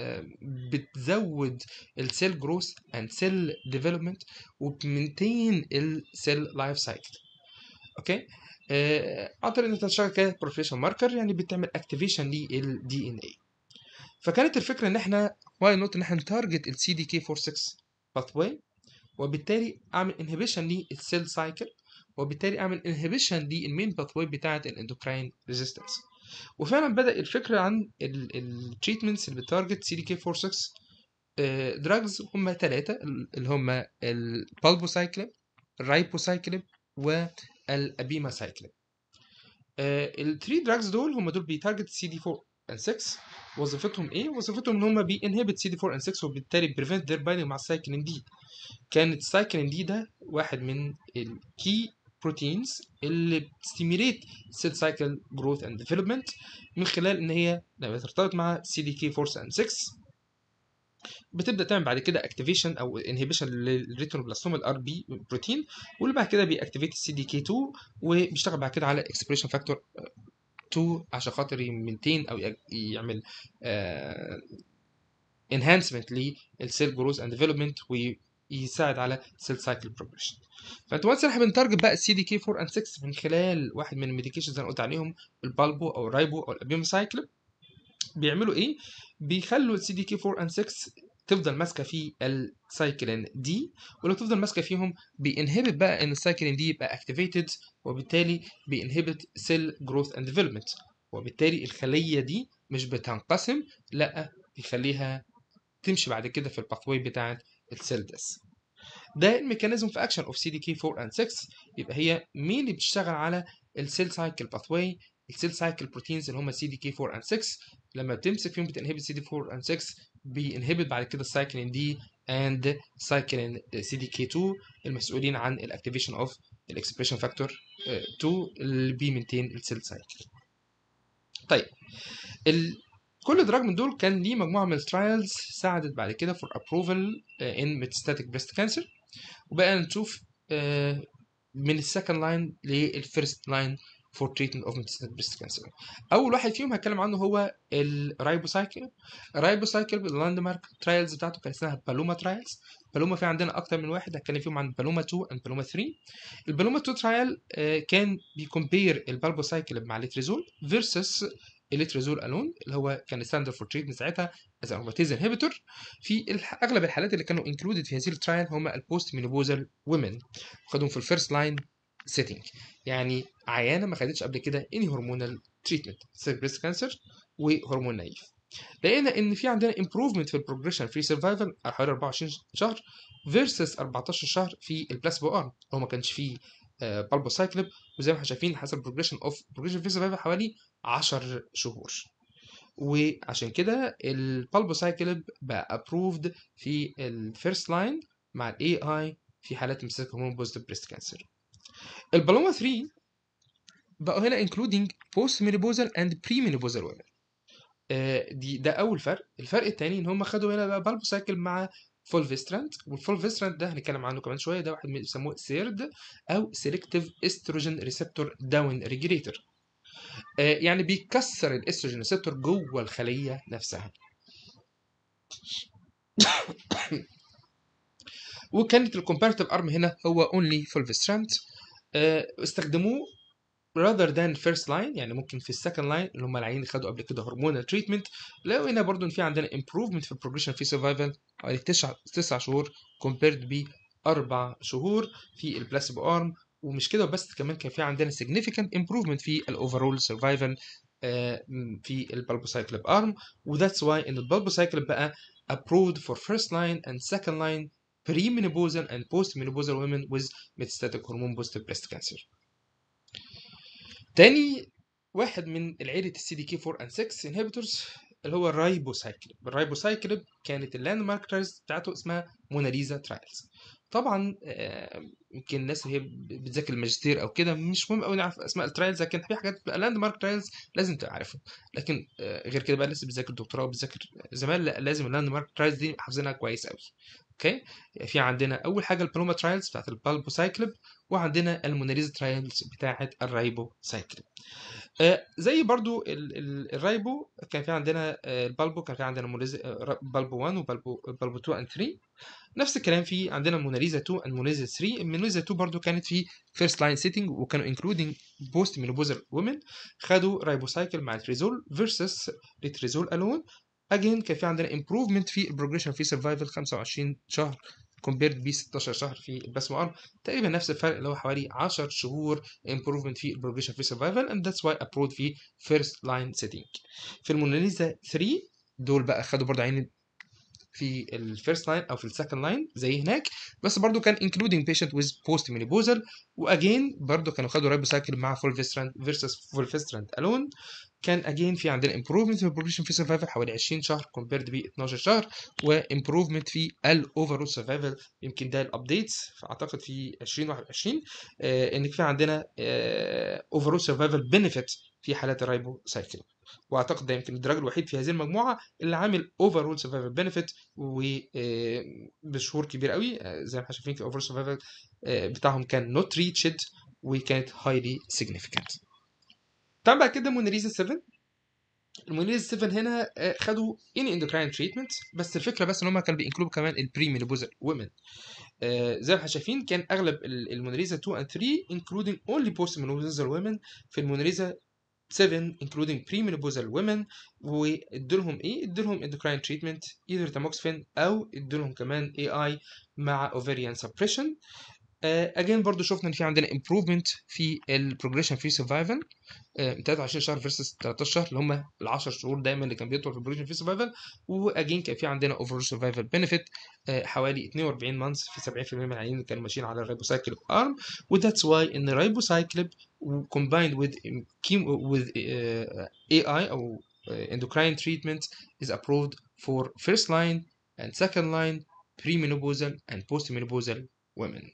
بتزود السيل جروث اند سيل ديفلوبمنت وبمنتين السيل لايف سايكل. اوكي، عن طريق ان تشتغل كبروفيشن ماركر، يعني بتعمل اكتيفيشن للدي ان اي. فكانت الفكره ان احنا واي نوت ان احنا نتارجت السي دي كي فور سكس باثواي، وبالتالي اعمل انهبيشن للسيل سايكل، وبالتالي اعمل انهبيشن للمين باثواي بتاعه الاندوكراين ريزيستنس. وفعلا بدا الفكره عن التريتمنتس اللي بتارجت سي دي كي فور سكس دراجز هم ثلاثه اللي هم البالبوسايكلين، الرايبوسايكلين، والابيماسايكلين. الثري دراجز دول هم دول بيتارجت سي دي فور and سكس. وظيفتهم ايه؟ وظيفتهم ان هم بينهبت سي دي فور and سكس وبالتالي بريفنت their binding مع السايكلين دي. كانت السايكلين دي ده واحد من الكي بروتينز اللي بتستيميليت سيل سايكل جروث اند ديفلوبمنت من خلال ان هي لما ترتبط مع سي دي كي فور and سكس بتبدا تعمل بعد كده اكتيفيشن او انهبيشن للريتينوبلاستوما الار بي بروتين، واللي بعد كده بيأكتيفيت السي دي كي تو وبيشتغل بعد كده على اكسبريشن فاكتور تو عشان خاطر يمنتين او يعمل انهانسمنت للسيل جروث اند ديفلوبمنت ويساعد على سيل سايكل بروجريشن. فانت وانس احنا بنتارجت بقى السي دي كي فور and سكس من خلال واحد من الميديكيشنز انا قلت عليهم البالبو او الرايبو او الابيمسايكلين. بيعملوا ايه؟ بيخلوا السي دي كي فور and سكس تفضل ماسكه في السايكلين دي، ولو تفضل ماسكه فيهم بينهبت بقى ان السايكلين دي يبقى اكتيفيتد، وبالتالي بينهبت سيل جروث اند ديفلوبمنت، وبالتالي الخليه دي مش بتنقسم، لا بيخليها تمشي بعد كده في الباثواي بتاعه السيل ديس. ده الميكانيزم في اكشن اوف سي دي كي فور and سكس. يبقى هي مين اللي بتشتغل على السيل سايكل باثواي؟ السيل سايكل بروتينز اللي هم سي دي كي فور and سكس. لما بتمسك فيهم بتنهبت سي دي فور and سكس بينهبت بعد كده السايكلين دي اند سايكلين سي دي كي تو المسؤولين عن الاكتيفيشن اوف الاكسبريشن فاكتور تو اللي بيمنتين السيل سايكل. طيب ال كل دراج من دول كان ليه مجموعه من الترايلز ساعدت بعد كده فور ابروفال ان ميتاستاتيك بريست كانسر. وبقى نشوف من السكند لاين للفيرست لاين فور تريتمنت اوف ميتاستاتيك بريست كانسر. اول واحد فيهم هتكلم عنه هو الرايبوسايكل. الرايبوسايكل اللاند مارك ترايلز بتاعته كان اسمها بالوما ترايلز. بالوما في عندنا اكتر من واحد، هتكلم فيهم عن بالوما تو اند بالوما ثري. البالوما تو ترايل كان بيكمبير البالبوسايكل مع الليتريزول فيرسس الليتريزول الون اللي هو كان ستاندرد فور تريتمنت ساعتها از اروماتيز انهبيتور. في اغلب الحالات اللي كانوا انكلودد في هذه الترايل هم البوست مينوبوزال وومن، خدهم في الفيرست لاين سيتنج، يعني عيانه ما خدتش قبل كده اني هرمونال تريتمنت بريست كانسر وهرمون نايف. لقينا ان في عندنا امبروفمنت في البروجريشن فري سرفايفل حوالي أربعة وعشرين شهر فيرسس أربعتاشر شهر في البلاسبو ارم هو ما كانش فيه بالبوسايكلب. وزي ما احنا شايفين حصل بروجريشن اوف بروجريشن فري سرفايفل حوالي عشر شهور. وعشان كده البالبوسايكلب بقى ابروفد في الفيرست لاين مع الاي اي في حالات ميتاستاتيك هرمون بوزيتيف بريست كانسر. البالوما ثلاثة بقوا هنا including post menopausal and pre menopausal women. آه، دي ده اول فرق. الفرق الثاني ان هم خدوا هنا بقى بالبوسايكل مع فولفيسترانت، والفولفيسترانت ده هنتكلم عنه كمان شويه، ده واحد من بيسموه سيرد او سيلكتيف استروجين ريسبتور داون ريجوليتور. يعني بيكسر الاستروجين ريسبتور جوه الخليه نفسها. وكانت الكومباريتيف ارم هنا هو اونلي فولفيسترانت. استخدموه rather than first line، يعني ممكن في السكند لاين اللي هم العيانين اللي خدوا قبل كده هرمونال تريتمنت. لقوا هنا برضو ان في عندنا improvement في البروجريشن في سرفايفل حوالي تسعة تسعة شهور compared باربع شهور في البلاسيبو ارم. ومش كده بس، كمان كان في عندنا significant improvement في الاوفرول سرفايفل في البالبوسايكلب ارم. وذاتس واي ان البالبوسايكلب بقى approved for first line and second line premenopausal and postmenopausal women with metastatic hormone positive breast cancer. تاني واحد من العيلة السي دي كي أربعة and ستة انهبيتورز اللي هو الرايبوسايكلب. الرايبوسايكلب كانت اللاند مارك ترايلز بتاعته اسمها موناليزا ترايلز. طبعا يمكن الناس اللي هي بتذاكر الماجستير او كده مش مهم قوي نعرف اسماء الترايلز، لكن في حاجات لاند مارك ترايلز لازم تبقى عارفها. لكن غير كده بقى الناس اللي بتذاكر دكتوراه وبتذاكر زمان لا، لازم اللاند مارك ترايلز دي حافظينها كويس قوي. اوكي، في عندنا اول حاجه البلوما ترايلز بتاعت البالبوسايكلب، وعندنا الموناليزا ترايلز بتاعت الرايبوسايكلب. آه زي برضو ال ال الرايبو كان في عندنا آه البالبو، كان في عندنا موناليزا آه بالبو واحد وبالبو بالبو اتنين and ثلاثة. نفس الكلام في عندنا موناليزا اتنين and موناليزا ثلاثة. الموناليزا اتنين برضو كانت في فيرست لاين سيتنج، وكانوا انكلودينج بوست مينوبوزال وومن خدوا رايبوسايكل مع التريزول فيرسس التريزول الون. اجين كان في عندنا امبروفمنت في البروجريشن في سرفايفل خمسة وعشرين شهر كومبيرد ب ستاشر شهر في الباسمو ارم. تقريبا نفس الفرق اللي هو حوالي عشرة شهور improvement في البروجريشن في survival and that's why approved في first line setting. في الموناليزا ثلاثة دول بقى خدوا برضه عين في الفيرست لاين او في السكند لاين زي هناك، بس برضو كان including patient with post menopausal. واجين برضو كانوا خدوا رايبوسايكل مع فولفيسترانت versus فولفيسترانت alone. كان اجين في عندنا improvement في البروجريشن في survival حوالي عشرين شهر compared ب اتناشر شهر، وامبروفمنت في الاوفرول سرفايفل. يمكن ده الابديتس اعتقد في ألفين وواحد وعشرين آه ان في عندنا اوفرول سرفايفل بنفيت في حالات الرايبوسايكل. واعتقد ده يمكن الدراج الوحيد في هذه المجموعه اللي عامل اوفرول سرفايفل بنفيت وبشهور كبير قوي. زي ما احنا شايفين في الاوفرول سرفايفل بتاعهم كان نوت ريتشد وكانت هايلي سيجنيفيكانت. طبعا بعد كده موناليزا سبعة. الموناليزا سبعة هنا خدوا ان اندوكراين تريتمنت، بس الفكره بس ان هم كانوا بينكلوب كمان البري مينوبوزال وومن. زي ما احنا شايفين كان اغلب الموناليزا اتنين and ثلاثة including only post menopausal women. في الموناليزا سبعة including premenopausal women، وادولهم ايه؟ ادولهم endocrine treatment either tamoxifen او ادولهم كمان اي اي مع ovarian suppression. اجين uh, برضو شفنا ان في عندنا improvement في البروجريشن في survival uh, تلاتة وعشرين شهر versus تلتاشر شهر اللي هم ال عشرة شهور دايما اللي كان بيطول في البروجريشن في survival. واجين كان في عندنا overall survival benefit uh, حوالي اتنين واربعين months في سبعين في المية من العيانين اللي كانوا ماشيين على الرايبوسايكلب ارم. وذاتس واي ان الرايبوسايكلب combined with with uh, A I or uh, endocrine treatment is approved for first line and second line premenopausal and postmenopausal women.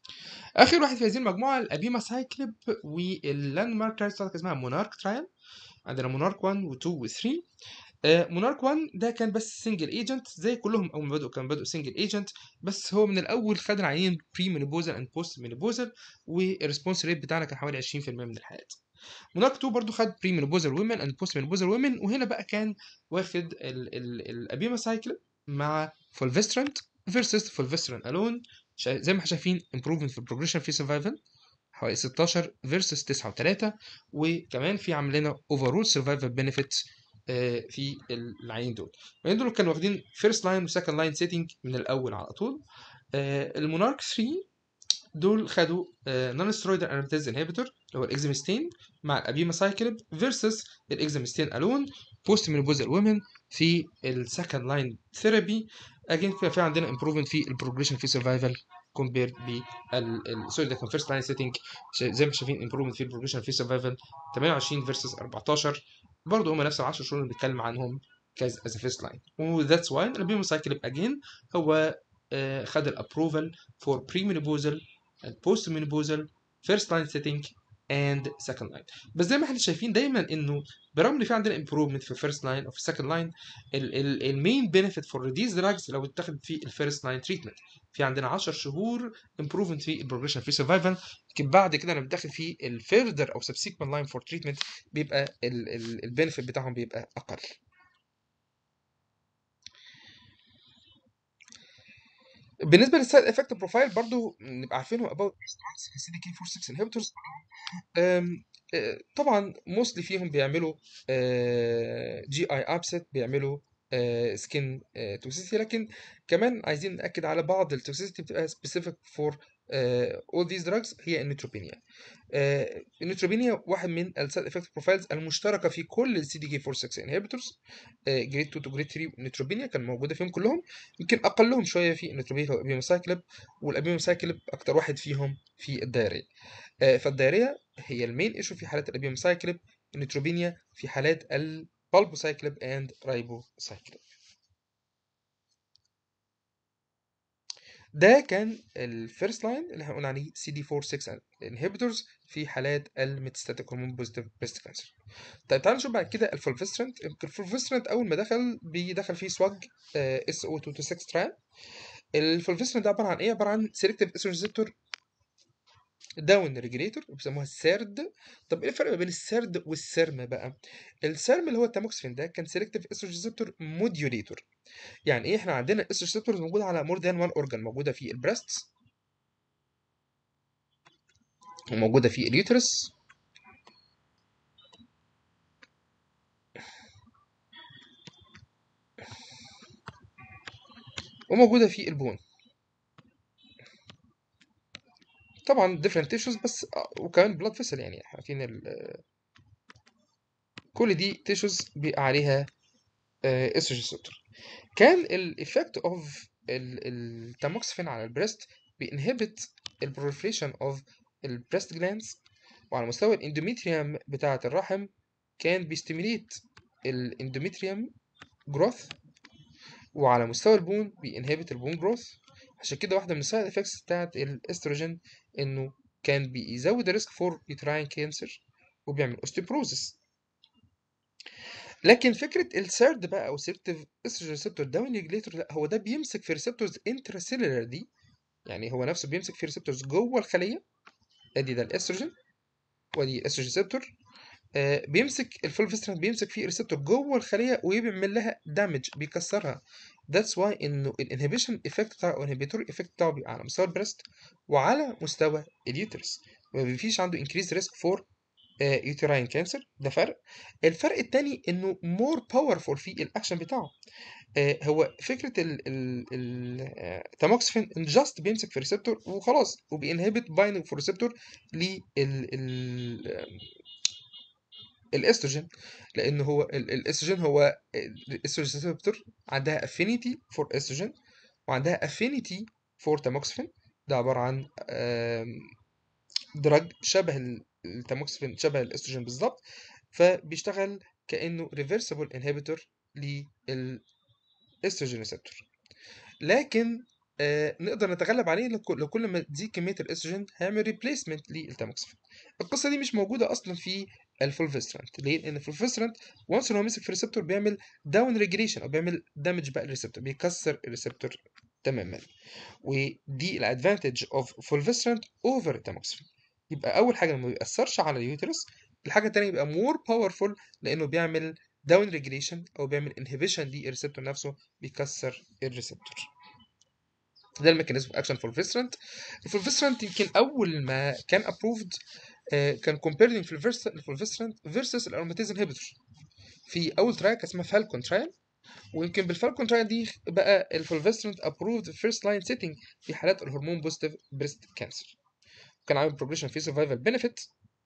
اخر واحد في هذه المجموعه الابيماسايكلب، واللاند مارك ترايل بتاعتها اسمها مونارك ترايل. عندنا مونارك واحد و اتنين و تلاتة. مونارك واحد ده كان بس سنجل ايجنت زي كلهم، اول ما بدأوا كان بدأوا سنجل ايجنت، بس هو من الاول خد العينين بري مينوبوزال اند بوست مينوبوزال، والريسبونس ريت بتاعنا كان حوالي عشرين في المية من الحالات. مونارك اتنين برضو خد بري مينوبوزال وومن اند بوست مينوبوزال وومن، وهنا بقى كان واخد الابيماسايكل مع فولفيسترانت فيرسس فولفيسترانت الون. زي ما احنا شايفين امبروفمنت في البروجريشن في سرفايفل حوالي ستاشر فيرسس تسعة و3، وكمان في عاملين اوفرول سرفايفل بنفيتس في العينين دول. العينين دول كانوا واخدين فيرست لاين وسكند لاين سيتنج من الاول على طول. المونارك ثلاثة دول خدوا نون سترويدال انابتيز انهبيتور اللي هو الاكزيمستين مع الابيماسايكلب فيرسس الاكزيمستين الون بوست مينوبوزال وومن في السكند لاين ثيرابي. اجين في عندنا امبروفمنت في البروجريشن في سرفايفل كومبيرد بال سوري ده كان فيرست لاين سيتنج. زي ما شايفين امبروفمنت في البروجريشن في سرفايفل تمانية وعشرين فيرسس اربعتاشر، برضه هم نفس ال عشرة شهور اللي بنتكلم عنهم كاز از فيرست لاين. وذاتس واي الابيماسايكلب اجين هو آه، خد الابروفال for pre-menopausal and post-menopausal first line setting and second line. بس زي ما احنا شايفين دايما انه برغم ان في عندنا improvement في first line او في second line المين benefit for these drugs لو اتخذ في الفيرست لاين treatment في عندنا عشر شهور improvement في البروجريشن في survival. لكن بعد كده لما بتدخل في الفيردر او subsequent line for treatment بيبقى البنفيت بتاعهم بيبقى اقل. بالنسبه للسايد افكت بروفايل برضو نبقى عارفينهم about سي دي كي فور سكس inhibitors. أم، أه، طبعا موستلي فيهم بيعملوا جي اي ابسيت، بيعملوا سكين توكسيسيتي، لكن كمان عايزين ناكد على بعض التوكسيسيتي بتبقى specific for uh, all these drugs هي النيوتروبينيا. آه، النيوتروبينيا واحد من السايد افكت بروفايلز المشتركه في كل السي دي كي فور سكس انهبيتورز. جريد اتنين تو جريد تلاتة نيوتروبينيا كان موجوده فيهم كلهم، يمكن اقلهم شويه في النيوتروبينيا هو الابيومسايكلب، والابيومسايكلب اكتر واحد فيهم في الدايريه. آه، فالدايريه هي المين ايشو في حالات الابيومسايكلب، النيوتروبينيا في حالات البالبوسايكلب اند رايبوسايكلب. ده كان الفيرست لاين اللي هنقول عليه سي دي فور سكس انهبيتورز في حالات الميتاستاتيك هرمون بوزيتيف بريست كانسر. طيب تعالوا نشوف بعد كده الفولفسترنت. الفولفسترنت اول ما دخل بيدخل فيه سواج اس او اتنين تو ستة تران. الفولفسترنت ده عباره عن ايه؟ عباره عن سيلكتيف استروجين ريسبتور داون ريجوليتور بيسموها السيرد. طب ايه الفرق ما بين السيرد والسيرم بقى؟ السيرم اللي هو التاموكسفين ده كان سيلكتيف استروجين ريسبتور موديوليتور. يعني ايه؟ احنا عندنا الاستروجين ريسبتورز موجوده على مور ذان وان اورجان، موجوده في البريستس وموجوده في اليوترس وموجوده في البون. طبعا different tissues بس آه، وكمان blood vessel، يعني عارفين ال- كل دي tissues بيبقى عليها استروجين ريسبتور. كان الايفكت اوف التاموكسفين على البريست بينهبت البروليفريشن اوف البريست جلاندز، وعلى مستوى الاندوميتريوم بتاعة الرحم كان بيستيميليت الاندوميتريوم جروث، وعلى مستوى البون بينهبت البون جروث. عشان كده واحدة من السايد افكتس بتاعت الاستروجين انه كان بيزود الريسك فور يوتراين كانسر وبيعمل اوستيوبروزس. لكن فكره السيرد بقى او سيرتيف استروجين ريسبتور داون ريجليتور، لا هو ده بيمسك في ريسبتورز انتراسيلولار دي، يعني هو نفسه بيمسك في ريسبتورز جوه الخليه. ادي ده الاستروجين وادي الاستروجين ريسبتور. آه بيمسك الفولفستران بيمسك في ريسبتور جوه الخليه وبيعمل لها دامج، بيكسرها. ذاتس واي انه الانهبيشن افكت بتاعه او الانهبيتور افكت بتاعه بيبقى على مستوى البريست وعلى مستوى اليوترس، ما فيش عنده انكريز ريسك فور يوتراين كانسر. ده فرق. الفرق التاني انه مور باورفول في الاكشن بتاعه. آه، هو فكره التاموكسفين جاست بيمسك في ريسبتور وخلاص وبينهبت بايندنج في ريسبتور للاستروجين، لان هو ال- الاستروجين هو الاستروجين ريسبتور عندها افينيتي فور استروجين وعندها افينيتي فور تاموكسفين. ده عباره عن دراج شبه ال- التاموكسفين شبه الاستروجين بالظبط، فبيشتغل كانه ريفرسبل انهبيتور للاستروجين ريسبتور. لكن آه نقدر نتغلب عليه لو كل لو كل ما تزيد كميه الاستروجين هيعمل ريبليسمنت للتاموكسفين. القصه دي مش موجوده اصلا في الفولفسترانت. ليه؟ لان الفولفسترانت وانس ان هو مسك في الريسبتور بيعمل داون ريجريشن او بيعمل دامج بقى للريسبتور، بيكسر الريسبتور تماما. ودي الادفانتج اوف فولفسترانت اوفر التاموكسفين. يبقى اول حاجه ما بيأثرش على اليوترس. الحاجه الثانيه يبقى مور باورفول لانه بيعمل داون ريجريشن او بيعمل انهبيشن للريسبتور نفسه، بيكسر الريسبتور. ده الميكانيزم اكشن فولفسترانت. الفولفسترانت يمكن اول ما كان ابروفد كان كومبيرنج في الفولفسترانت فيرسس الاروماتيز انهبيتور في اول تراك اسمها فالكون ترايل. ويمكن بالفالكون ترايل دي بقى الفولفسترانت ابروفد فيرست لاين سيتنج في حالات الهرمون بوزيتيف بريست كانسر. كان عامل بروجريشن في سرفايفل بنفيت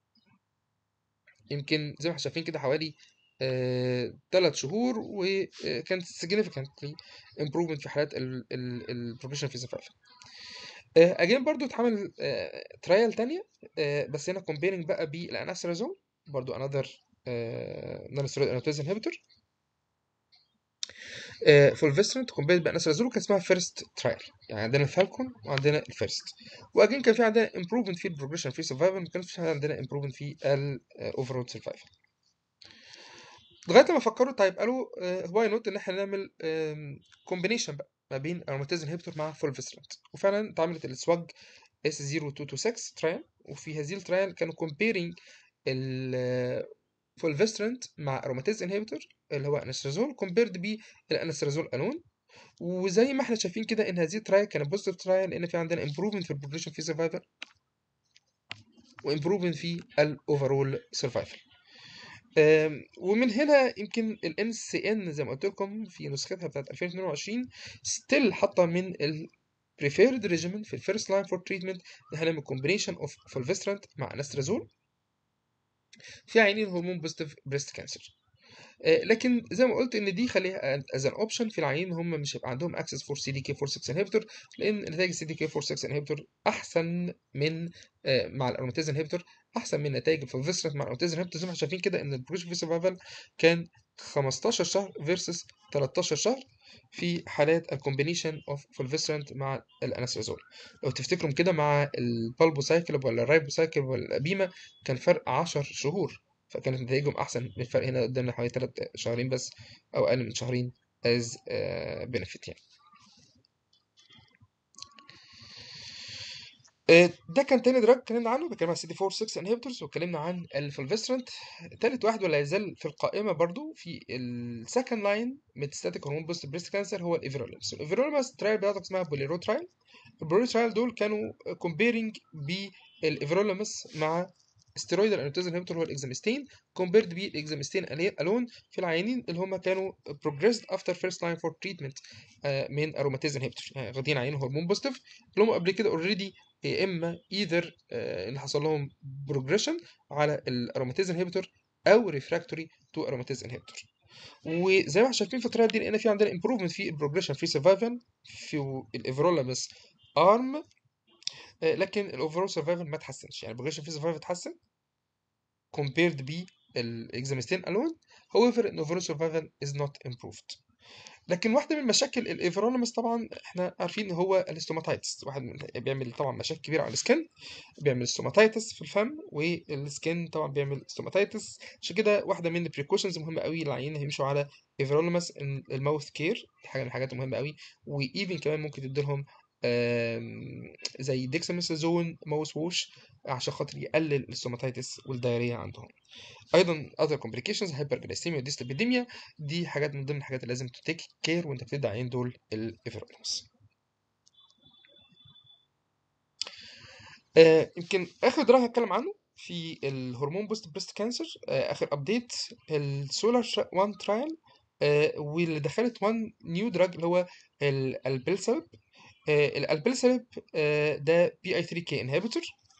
يمكن زي ما احنا شايفين كده حوالي ثلاث آه شهور، وكانت significantly improvement في حالات البروجريشن في سرفايفل. اجين برضو اتعمل ترايل تانية آه بس هنا comparing بقى بالاناسيرازول برضو another نون ستيرويد انابتيز انهبيتور. فولفيسترنت كومبيرد باناسرازول كان اسمها فيرست ترايل. يعني عندنا الفالكون وعندنا الفيرست. واجين كان في عندنا امبروفمنت في البروجريشن في سرفايفل، ما كانش في عندنا امبروفمنت في الاوفرول سرفايفل. لغايه لما فكروا طيب قالوا واي نوت ان احنا نعمل كومبينيشن بقى ما بين اروماتيز انهبيتور مع فولفيسترنت. وفعلا اتعملت السواج اس صفر اتنين اتنين ستة ترايل، وفي هذه الترايل كانوا كومبيرنج الفولفيسترنت مع اروماتيز انهبيتور اللي هو انسترازول كومبيرد بالانسترازول الون. وزي ما احنا شايفين كده ان هذه الترايل كانت بوزيتيف ترايل، لان في عندنا امبروفمنت في البروجريشن في سرفايفل وامبروفمنت في الاوفرول سرفايفل. ومن هنا يمكن ال إن سي إن زي ما قلت لكم في نسختها بتاعت ألفين واتنين وعشرين ستيل حاطه من ال preferred regimen في الفيرست لاين فور تريتمنت ان احنا نعمل combination of fulvestrant مع انسترازول في عينين هرمون بوزيتيف بريست كانسر. لكن زي ما قلت ان دي خليها از ان اوبشن في العيين هم مش هيبقى عندهم اكسس فور سي دي كي فور سكس انهبيتور، لان نتائج السي دي كي فور سكس انهبيتور احسن من مع الاروماتيز انهبيتور احسن من نتائج الفولفيسترنت مع الاروماتيز انهبيتور. زي ما احنا شايفين كده ان البروجريشن في سرفايفل كان خمستاشر شهر فيرسس تلتاشر شهر في حالات الكومبينيشن اوف فولفيسترنت مع الانسترازول. لو تفتكروا كده مع البالبوسايكل ولا الرايبوسايكل ولا الابيما كان فرق عشر شهور، فكانت نتائجهم احسن من الفرق هنا قدامنا حوالي ثلاث شهرين بس او اقل من شهرين as uh, benefit يعني. ده كان تاني دراج اتكلمنا عنه، بتكلم عن سي دي أربعة ستة انهبيتورز، واتكلمنا عن الفولفيسترنت. تالت واحد ولا يزال في القائمه برضو في السكند لاين ميتاستاتيك هرمون بوست بريست كانسر هو الايفيروليمس. الايفيروليمس ترايل بتاعتك اسمها بوليرو ترايل. البوليرو ترايل دول كانوا كومبيرنج بالايفيروليمس مع ستيرويد الانوتيز انهبيتور هو الاكزامستين كومبيرد بالاكزامستين الون في العيانين اللي هم كانوا بروجريسد افتر فيرست لاين فور تريتمنت من اروماتيز انهبيتور، يعني واخدين عينين هرمون بوزيتيف اللي هم قبل كده اوريدي يا اما ايذر اللي حصل لهم بروجريشن على الاروماتيز انهبيتور او ريفراكتوري تو اروماتيز انهبيتور. وزي ما احنا شايفين في الترايل دي لقينا في عندنا امبروفمنت في البروجريشن في سرفايفل في الايفرولامس ارم، لكن الاوفرول سرفايفل ما اتحسنش. يعني البروجريشن في سرفايفل اتحسن compared ب الاكزامستين alone. however an overall survival is not improved. لكن واحدة من مشاكل الايفروليمس طبعا احنا عارفين ان هو الاستوماتايتس، واحد من بيعمل طبعا مشاكل كبيرة على السكن، بيعمل استوماتايتس في الفم، والسكن طبعا بيعمل استوماتايتس. عشان كده واحدة من البريكوشنز مهمة قوي للعيانين هيمشوا على ايفروليمس الماوث كير، دي حاجة من الحاجات المهمة قوي. وايفن كمان ممكن تديلهم زي ديكساميثازون ماوث ووش عشان خاطر يقلل الاستوماتايتس والدايريا عندهم. ايضا other complications hyperglycemia وديسليبيديميا، دي حاجات من ضمن الحاجات اللي لازم تتيك كير وانت بتدي عين دول الايفروليمس. آه يمكن اخر دراج هتكلم عنه في الهرمون بوست بريست كانسر، آه اخر ابديت السولار واحد ترايل، آه واللي دخلت واحد نيو دراج اللي هو الالبلسلب. آه الالبلسلب آه ده بي اي ثري كي انهبيتور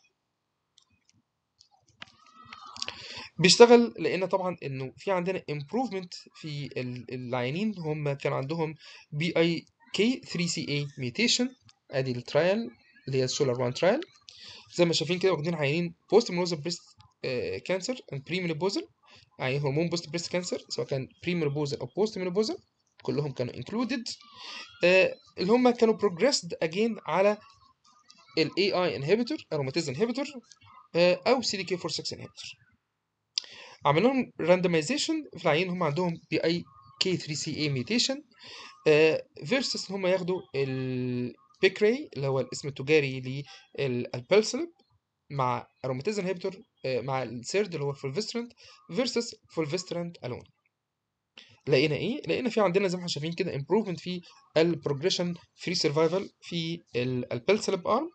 بيشتغل، لان طبعا انه في عندنا امبروفمنت في العيانين هم كان عندهم بي اي كي ثري سي اي ميوتيشن. ادي الترايل اللي هي السولار واحد ترايل. زي ما شايفين كده واخدين عيانين بوست منوزال بريست كانسر اند بري مينوبوزال، عيانين هرمون بوست بريست كانسر سواء كان بري مينوبوزال او بوست مينوبوزال كلهم كانوا انكلودد، اللي هم كانوا بروجريسد اجين على الاي اي انهبيتور اروماتيز انهبيتور او سي دي كي فور سكس انهبيتور. عمل لهم راندمايزيشن في العيين هم عندهم بي اي كي ثري سي اي ميوتيشن فيرسس ان هم ياخدوا البيكري اللي هو الاسم التجاري للبلسلب مع اروماتيز انهبيتور مع السيرد اللي هو فولفيسترنت فيرسس فولفيسترنت الون. لقينا ايه؟ لقينا في عندنا زي ما احنا شايفين كده امبروفمنت في البروجريشن فري سرفايفل في البلسلب ارم،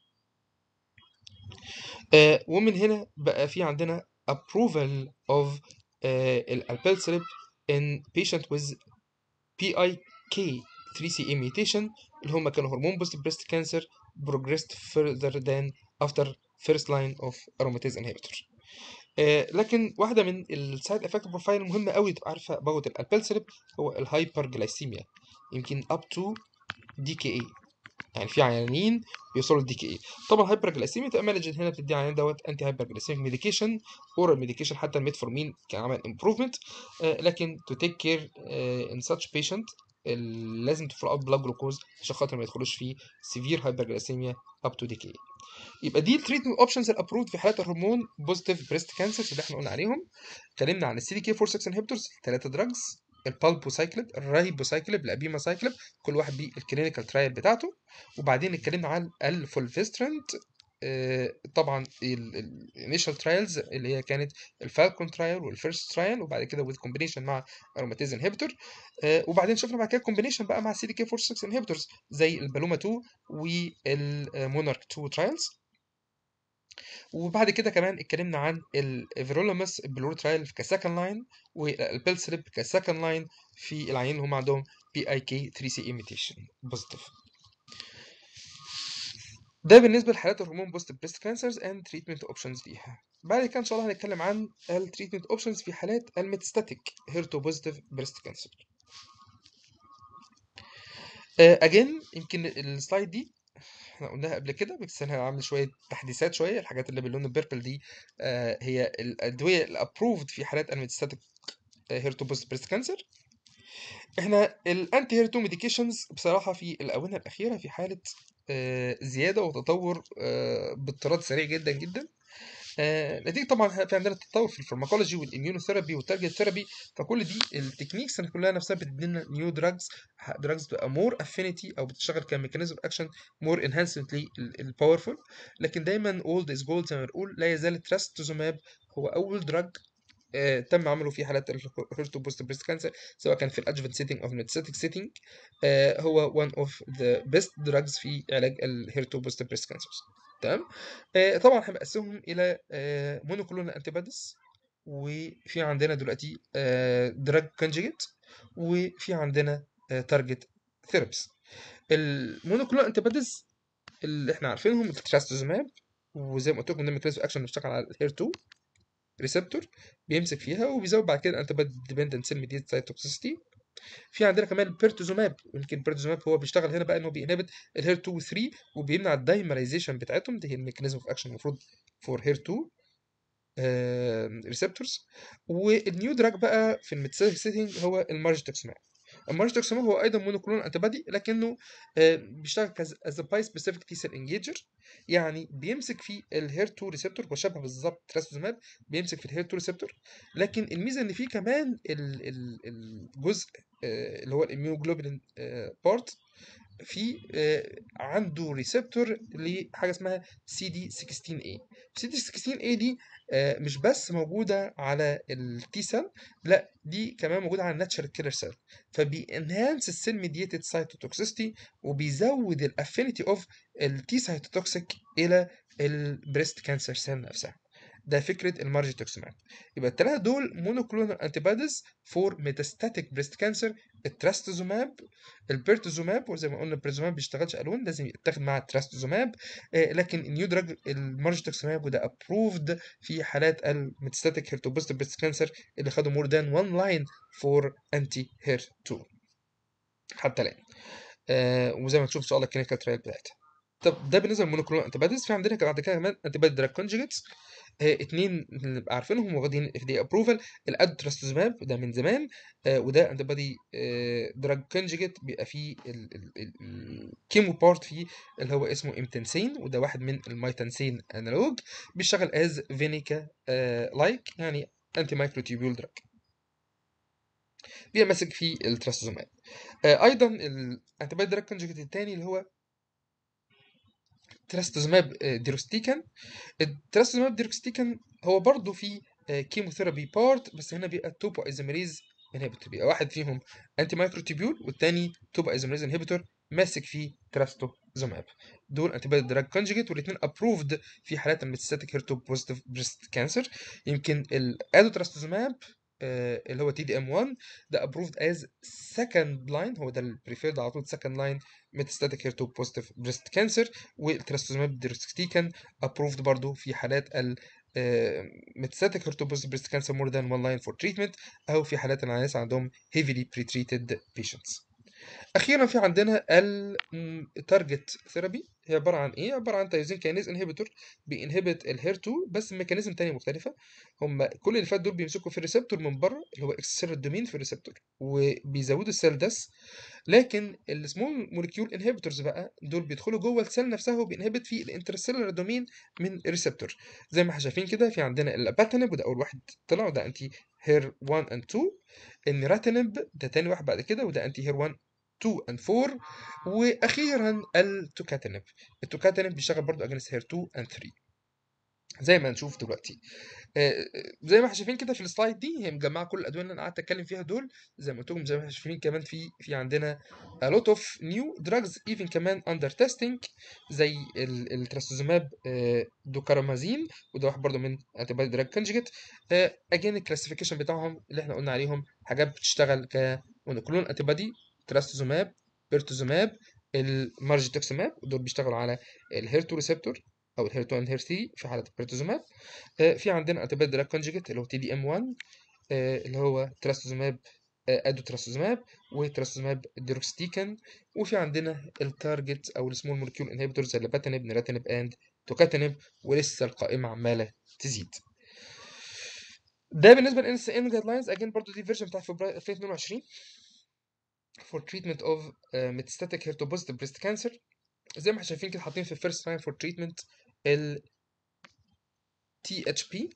آه ومن هنا بقى في عندنا approval of الالبلسلب in patient with بي اي كي ثري سي اي mutation اللي هم كانوا هرمون بوست بريست كانسر progressed further than after first line of aromatase inhibitor. آه لكن واحده من السايد افكت بروفايل المهمه قوي تبقى عارفه باخد الالبلسلب هو الهايبرجلايسيميا، يمكن up to دي كي اي، يعني في عيانين بيوصلوا للدي كي اي. طبعا الهايبرجلايسيميا تبقى مانجد هنا بتدي عيان دوت انتي هايبرجلايسيميك ميديكيشن اورال ميديكيشن، حتى الميتفورمين كان عمل امبروفمنت، آه لكن تو تيك كير ان ساتش بيشنت لازم تفرق اب بلاد جلوكوز عشان خاطر ما يدخلوش في سيفير هايبرجلاسيميا اب تو ديكي. يبقى دي التريتمنت اوبشنز الابروفد في حالات الهرمون بوزيتيف بريست كانسر اللي احنا قلنا عليهم. اتكلمنا عن السي دي كي أربعة ستة انهبيتورز، ثلاثه دراجز، البالبوسايكليب، الرايبوسايكليب، الابيماسايكليب، كل واحد بالكلينيكال ترايل بتاعته. وبعدين اتكلمنا عن الفولفيسترنت، آه طبعا الانيشال ترايلز اللي هي كانت الفالكون ترايل والفيرست ترايل، وبعد كده وذ كومبينيشن مع اروماتيز انهبيتور. آه وبعدين شفنا بعد كده كومبينيشن بقى مع السي دي كي أربعة ستة انهبيتورز زي البالوما اتنين والمونارك اتنين ترايلز. وبعد كده كمان اتكلمنا عن الفيرولوماس بلور ترايل كسكند لاين، والبيلسريب كسكند لاين في العيانين اللي هم عندهم بي اي كي ثري سي اي ميوتيشن بوزيتيف. ده بالنسبه لحالات الهرمون بوزيتيف بريست كانسرز اند تريتمنت اوبشنز ليها. بعد كده ان شاء الله هنتكلم عن التريتمنت اوبشنز في حالات الميتاستاتيك هيرتو بوزيتيف بريست كانسر. اجين يمكن السلايد دي احنا قلناها قبل كده، بس انا هعمل شويه تحديثات شويه. الحاجات اللي باللون البيربل دي آه هي الادويه الابروفد في حالات الميتاستاتيك هيرتو بوزيتيف بريست كانسر. احنا الانتي هيرتو ميديكيشنز بصراحه في الاونه الاخيره في حاله آه زياده وتطور آه باضطراد سريع جدا جدا، آه نتيجه طبعا في عندنا تطور في الفارماكولوجي والاميونوثيرابي والتارجت ثيرابي. فكل دي التكنيكس كلها نفسها بتدينا نيو دراجز، دراجز بتبقى مور افينيتي او بتشتغل كميكانيزم اكشن مور انهانسمنت للباورفول. لكن دايما اولد از جولد زي ما بنقول، لا يزال التراستوزوماب هو اول دراج آه تم عمله في حالات الهيرتو بوست بريست كانسر، سواء كان في الادجفنت سيتنج او الميتاستاتيك سيتنج. آه هو one of the best drugs في علاج الهيرتو بوست بريست كانسر. تمام. آه طبعا هنقسمهم الى آه مونوكلونال انتيبوديز، وفي عندنا دلوقتي آه دراج كونجيجيت، وفي عندنا آه تارجت ثيرابيز. المونوكلونال انتيبوديز اللي احنا عارفينهم التراستوزوماب، وزي ما قلت لكم ده ميكانيزم اكشن بيشتغل على الهير تو ريسبتور، بيمسك فيها وبيزود بعد كده الانتيبودي ديبندنت سيل ميديت سايتوكسيستي. في عندنا كمان البيرتوزوماب، يمكن البيرتوزوماب هو بيشتغل هنا بقى انه بينهبت الهير تو و ثري وبيمنع الدايمرايزيشن بتاعتهم، دي هي الميكانيزم اوف اكشن المفروض فور هير تو ريسبتورز. والنيو دراج بقى في الميتاستاتيك سيتنج هو المارجتوكسماب. المارجتوكسماب هو ايضا مونوكلونال انتيبادي، لكنه آه بيشتغل از باي سبيسيفيك تي سيل انجيجر، يعني بيمسك في الهير تو ريسبتور، هو شبه بالظبط تراستوزوماب بيمسك في الهير تو ريسبتور. لكن الميزه ان فيه كمان ال ال الجزء آه اللي هو الاميوجلوبولين آه بارت، في عنده ريسبتور لحاجه اسمها سي دي ستة عشر اي. سي دي ستة عشر اي دي مش بس موجوده على التي سيل، لا دي كمان موجوده على الناتشرال كيلر سيل، فبينهانس السيل ميديتد سايتوتوكسيستي وبيزود الافينيتي اوف التي سايتوتوكسيك الى البريست كانسر سيل نفسها. ده فكره المارجتوكسماب. يبقى الثلاثه دول مونوكلونال انتيبوديز فور ميتاستاتيك بريست كانسر: التراستوزوماب، البيرتوزوماب، وزي ما قلنا البيرتوزوماب ما بيشتغلش الون، لازم يتاخد مع التراستوزوماب. آه لكن النيو دراج المارجتوكسماب وده ابروفد في حالات الميتاستاتيك هير تو بوزيتيف بريست كانسر اللي خدوا مور ذان وان لاين فور انتي هير تو حتى الان. آه وزي ما تشوف ان شاء الله الكلينيكال ترايل بتاعتها. طب ده بالنسبه للمونوكلونال انتيبوديز. في عندنا بعد كده كمان انتيبودي دراج كونجيجيتس، آه اتنين نبقى عارفينهم واخدين اف دي ابروفال: الادتراستوزماب ده من زمان، آه وده انتيبودي آه دراج كونجيجيت بيبقى فيه الكيمو بارت فيه اللي هو اسمه امتنسين، وده واحد من الميتنسين انالوج، بيشتغل از فينيكا آه لايك، يعني انتي مايكروتيبيول دراج، بيبقى ماسك فيه التراستوزماب. آه ايضا الانتيبودي دراج كونجيجيت الثاني اللي هو تراستوزماب ديروستيكان. التراستوزماب ديروستيكان هو برضه في كيموثيرابي بارت، بس هنا بيبقى توبو ايزوميريز انهبيتور، بيبقى واحد فيهم انتي مايكروتيبيول والتاني توبو ايزوميريز انهبيتور ماسك فيه تراستوزماب. دول انتي بودي دراج كونجيجيت، والاثنين ابروفد في حالات الميتاستاتيك هير تو بوزيتيف بريست كانسر. يمكن الادوتراستوزماب آه اللي هو تي دي ام واحد ده ابروفد از سكند لاين، هو ده البريفيرد على طول سكند لاين ميتاستاتيك هير تو بوزيتيف بريست كانسر. والتراستوزماب ديروكسيتيكان ابروفد برضو في حالات ال ميتاستاتيك هير تو بوزيتيف بريست كانسر مور ذان وان لاين فور تريتمنت، او في حالات الناس عندهم هيفيلي بري تريتد بيشنتس. اخيرا في عندنا التارجت ثيرابي. هي عباره عن ايه؟ عباره عن تيروزين كاينيز انهبيتور بينهبت الهير تو، بس ميكانيزم تانية مختلفه. هم كل اللي فات دول بيمسكوا في الريسبتور من بره اللي هو اكسترا دومين في الريسبتور وبيزودوا السيل داس. لكن السمول موليكيول انهبيتورز بقى دول بيدخلوا جوه السيل نفسها وبينهبت في الانترسيلولار دومين من الريسبتور. زي ما احنا شايفين كده في عندنا الاباتنب، وده اول واحد طلع، وده انتي هير واحد and اتنين. النيراتينب ده تاني واحد بعد كده، وده انتي هير واحد اتنين and اربعة. واخيرا التوكاتينب. التوكاتينب بيشتغل برضو اجنس هير اتنين and تلاتة زي ما هنشوف دلوقتي. آه، زي ما احنا شايفين كده في السلايد دي، هي مجمعه كل الادويه اللي انا قعدت اتكلم فيها دول. زي ما قلت لكم، زي ما احنا شايفين كمان في في عندنا a lot of new drugs even كمان under testing، زي ال- الترastuzumab آه، دوكارامازين، وده واحد برضه من antibody drug conjugate. اجين الكلاسيفيكيشن بتاعهم اللي احنا قلنا عليهم حاجات بتشتغل كمونوكلون انتيبادي، تراستوزوماب، بيرتوزوماب، المارجيتوكسيماب، دول بيشتغلوا على الهير تو ريسبتور او الهير تو اند هير ثري في حاله البيرتوزوماب. آه، في عندنا انتيبادي دراج كونجيجيت اللي هو تي دي ام واحد، آه، اللي هو تراستوزوماب، آه، ادو تراستوزوماب وتراستوزوماب ديروكستيكان. وفي عندنا التارجت او السمول مولكيول انهبيتورز اللي باتنب، نيراتينب اند توكاتينب، ولسه القائمه عماله تزيد. ده بالنسبه للان اس ان جايد لاينز. اجين برضو دي فيرجن بتاعت فبراير ألفين واتنين وعشرين for treatment of uh, metastatic HER2 positive breast cancer. زي ما احنا شايفين كده حاطين في first line for treatment ال تي اتش بي،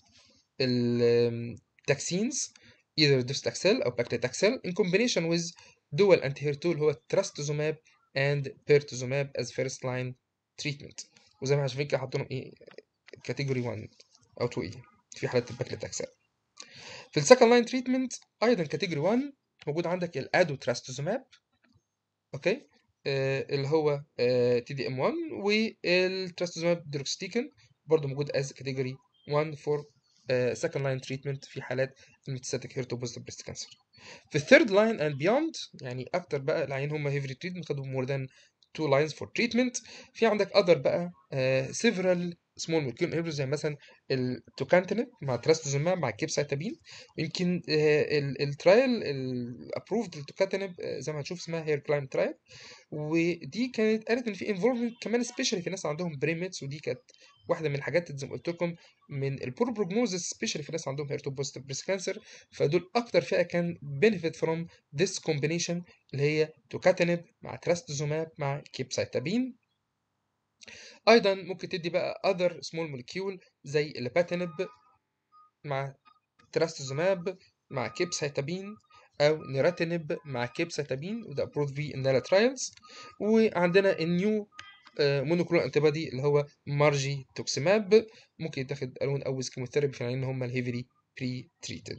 التاكسينز either docetaxel أو paclitaxel in combination with dual anti-H E R two اللي هو trastuzumab and pertuzumab as first line treatment. وزي ما احنا شايفين كده حاطينهم ايه كاتيجوري واحد أو اتنين اي في حالة الباكليتاكسل. في السكند لاين تريتمنت أيضا كاتيجوري واحد موجود عندك الادو تراستوزوماب، اوكي، آه اللي هو آه تي دي ام واحد، والتراستوزوماب ديروكستيكن برضه موجود از كاتيجوري واحد فور سكند لاين تريتمنت في حالات الميتاستاتيك هيرتو بوزيتيف بريست كانسر. في الثيرد لاين اند بيوند، يعني اكتر بقى العيان هم هيفري تريتمنت خدوا مور ذان تو لاينز فور تريتمنت. في عندك اذر بقى سيفرال سمول مولكيول انهبيتورز زي مثلا التوكانتينب مع تراستوزوماب مع كيبسايتابين. يمكن الترايل الابروفد للتوكانتينب زي ما هنشوف اسمها هير كلايم ترايل، ودي كانت قالت ان في انفولفمنت كمان سبيشالي في ناس عندهم بريميتس، ودي كانت واحده من الحاجات زي ما قلت لكم من البور بروجنوزس سبيشالي في ناس عندهم هير تو بوزيتيف بريست كانسر. فدول اكتر فئه كان بينيفيت فروم ذس كومبينيشن اللي هي توكاتينب مع تراستوزوماب مع كيبسايتابين. ايضا ممكن تدي بقى اذر سمول مولكيول زي الباتينب مع تراستوزوماب مع كيبسايتابين، او نيراتينب مع كيبسايتابين، وده ابروف في النالا ترايلز. وعندنا النيو مونوكلونال انتيبادي اللي هو مارجي توكسيماب، ممكن يتاخد الون او كيموثيرابي في العيان ان هم الهيفلي بري تريتد.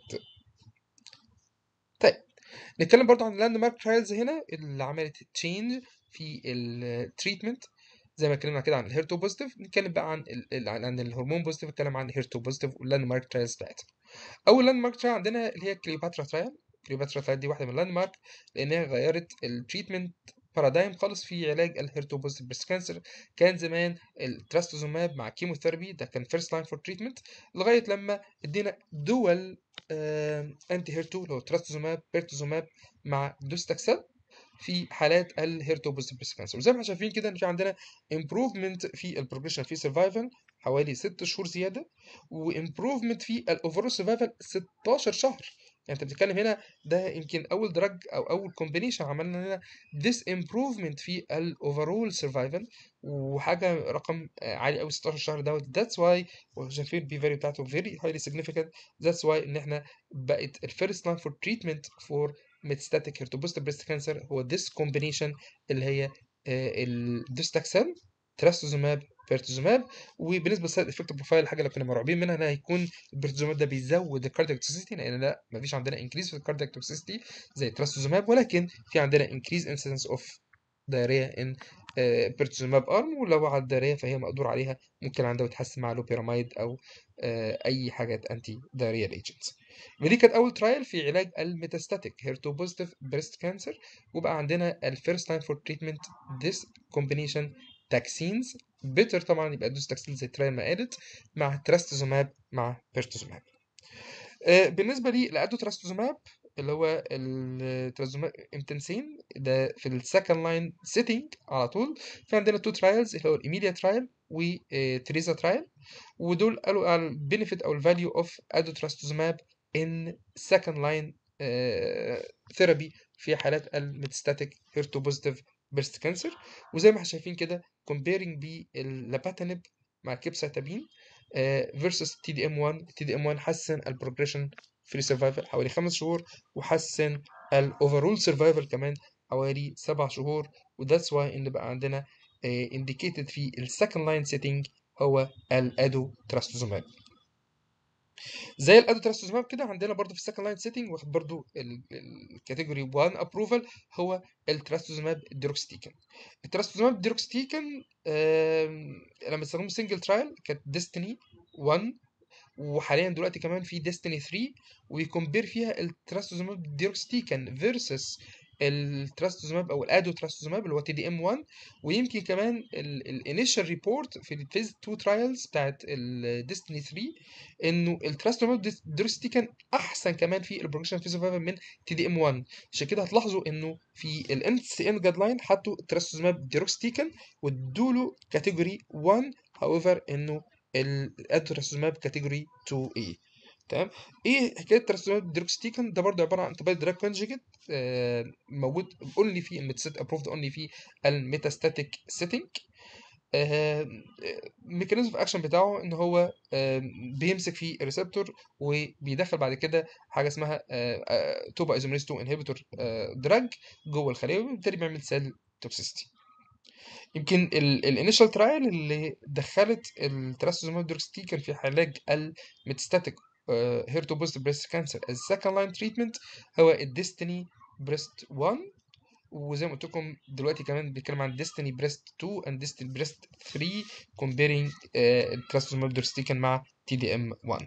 طيب نتكلم برضو عن اللاند مارك ترايلز هنا اللي عملت تشينج في التريتمنت. زي ما اتكلمنا كده عن الهيرتو بوزيتيف، نتكلم بقى عن ال عن الهرمون بوزيتيف، نتكلم عن الهيرتو بوزيتيف واللاند مارك ترايلز بتاعتها. اول لاند مارك ترايل عندنا اللي هي كليوباترا ترايل. كليوباترا ترايل دي واحده من اللاند مارك لانها غيرت التريتمنت بارادايم خالص في علاج الهيرتو بوزيتيف بريست كانسر. كان زمان التراستوزوماب مع كيموثيرابي ده كان فيرست لاين فور تريتمنت، لغايه لما ادينا دول انتي هيرتو اللي هو تراستوزوماب بيرتوزوماب مع دوستاكسل في حالات الهيرتو بوزيتيف بريست كانسر. وزي ما احنا شايفين كده ان في عندنا امبروفمنت في البروجريشن في سرفايفل حوالي ست شهور زياده، وامبروفمنت في الاوفرول سرفايفل ستاشر شهر. يعني انت بتتكلم هنا ده يمكن اول دراج او اول كومبينيشن عملنا هنا ذس امبروفمنت في الاوفرول سرفايفل، وحاجه رقم عالي قوي ستاشر شهر دوت. ذاتس واي شايفين البي فاليو بتاعته فيري هايلي سيجنيفيكانت. ذاتس واي ان احنا بقت الفيرست لاين فور تريتمنت فور metastatic HER2 positive breast cancer هو this combination اللي هي الدوستاكسل تراستوزوماب بيرتوزوماب. وبالنسبه للسايد افكت بروفايل، الحاجه اللي كنا مرعوبين منها انها هيكون البيرتوزوماب ده بيزود الكاردياك توكسيستي، لان لا مفيش عندنا انكريز في الكاردياك توكسيستي زي التراستوزوماب، ولكن في عندنا increase incidence of diarrhea in بيرتوزوماب ارم. ولو على الداريه فهي مقدور عليها، ممكن عندها تحسن مع لوبيراميد او اي حاجات انتي داريال ايجنتس. ودي كانت اول ترايل في علاج الميتاستاتيك هيرتو بوزيتيف بريست كانسر. وبقى عندنا الفيرست لاين فور تريتمنت ذس كومبينيشن تاكسينز بيتر طبعا يبقى دوس تاكسين زي ترايل ما قالت مع تراستوزوماب مع بيرتوزوماب. آه بالنسبه لي لادو تراستوزوماب اللي هو الترانزوماب امتنسين ده في السكند لاين سيتنج على طول. في عندنا تو ترايلز اللي هو الايميليا ترايل وتريزا ترايل، ودول قالوا على البينيفيت او الفاليو اوف ادوتراستوزوماب ان سكند لاين ثيرابي في حالات الميتاستاتيك هيرتو بوزيتيف بريست كانسر. وزي ما احنا شايفين كده كومبيرنج باللاباتانيب مع كيبساتابين فيرسس تي دي ام واحد. تي دي ام واحد حسن البروجريشن فري سرفايفل حوالي خمس شهور، وحسن الاوفرول سرفايفل كمان حوالي سبع شهور. وذاتس واي ان بقى عندنا انديكيتد في السكند لاين سيتنج هو الادو تراستوزوماب. زي الادو تراستوزوماب كده عندنا برضو في السكند لاين سيتنج واخد برضو الكاتيجوري واحد ابروفال هو التراستوزوماب ديروكستيكن. التراستوزوماب ديروكستيكن لما استخدموا سنجل ترايل كانت ديستني واحد، وحاليا دلوقتي كمان في ديستني ثلاثة، ويكمبير فيها التراستوزوماب ديروكستيكن فيرسس التراستوزوماب او الادو تراستوزوماب اللي هو تي دي ام واحد. ويمكن كمان الانيشال ريبورت في الفيز اتنين ترايلز بتاعت الديستني ثلاثة انه التراستوزوماب ديروكستيكن احسن كمان في البروجريشن في سرفايفل من تي دي ام واحد. عشان كده هتلاحظوا انه في الام سي ان جايد لاين حطوا التراستوزوماب ديروكستيكن وادوا له كاتيجوري واحد، however انه التراستوزوماب كاتيجوري اتنين اي. تمام. ايه حكايه التراستوزوماب ديروكستيكن ده؟ برضه عباره عن انتي بادي دراج كونجيجيت موجود اونلي في الميتاستات ابروفد اونلي في الميتاستاتيك سيتنج. ميكانيزم اوف اكشن بتاعه ان هو آه بيمسك في الريسبتور وبيدخل بعد كده حاجه اسمها توبا ايزوميريز اتنين انهبيتور دراج جوه الخليه، وبالتالي بيعمل سيل توكسيستي. يمكن الانيشال ترايل اللي دخلت التراستوزوماب ديروكستيكن في علاج الميتاستاتيك هيرتو بوزيتيف بريست كانسر از سكند لاين تريتمنت هو الديستني بريست واحد. وزي ما قلت لكم دلوقتي كمان بيتكلم عن ديستني بريست اتنين اند ديستني بريست ثلاثة comparing التراستوزوماب ديروكستيكن مع تي دي ام واحد.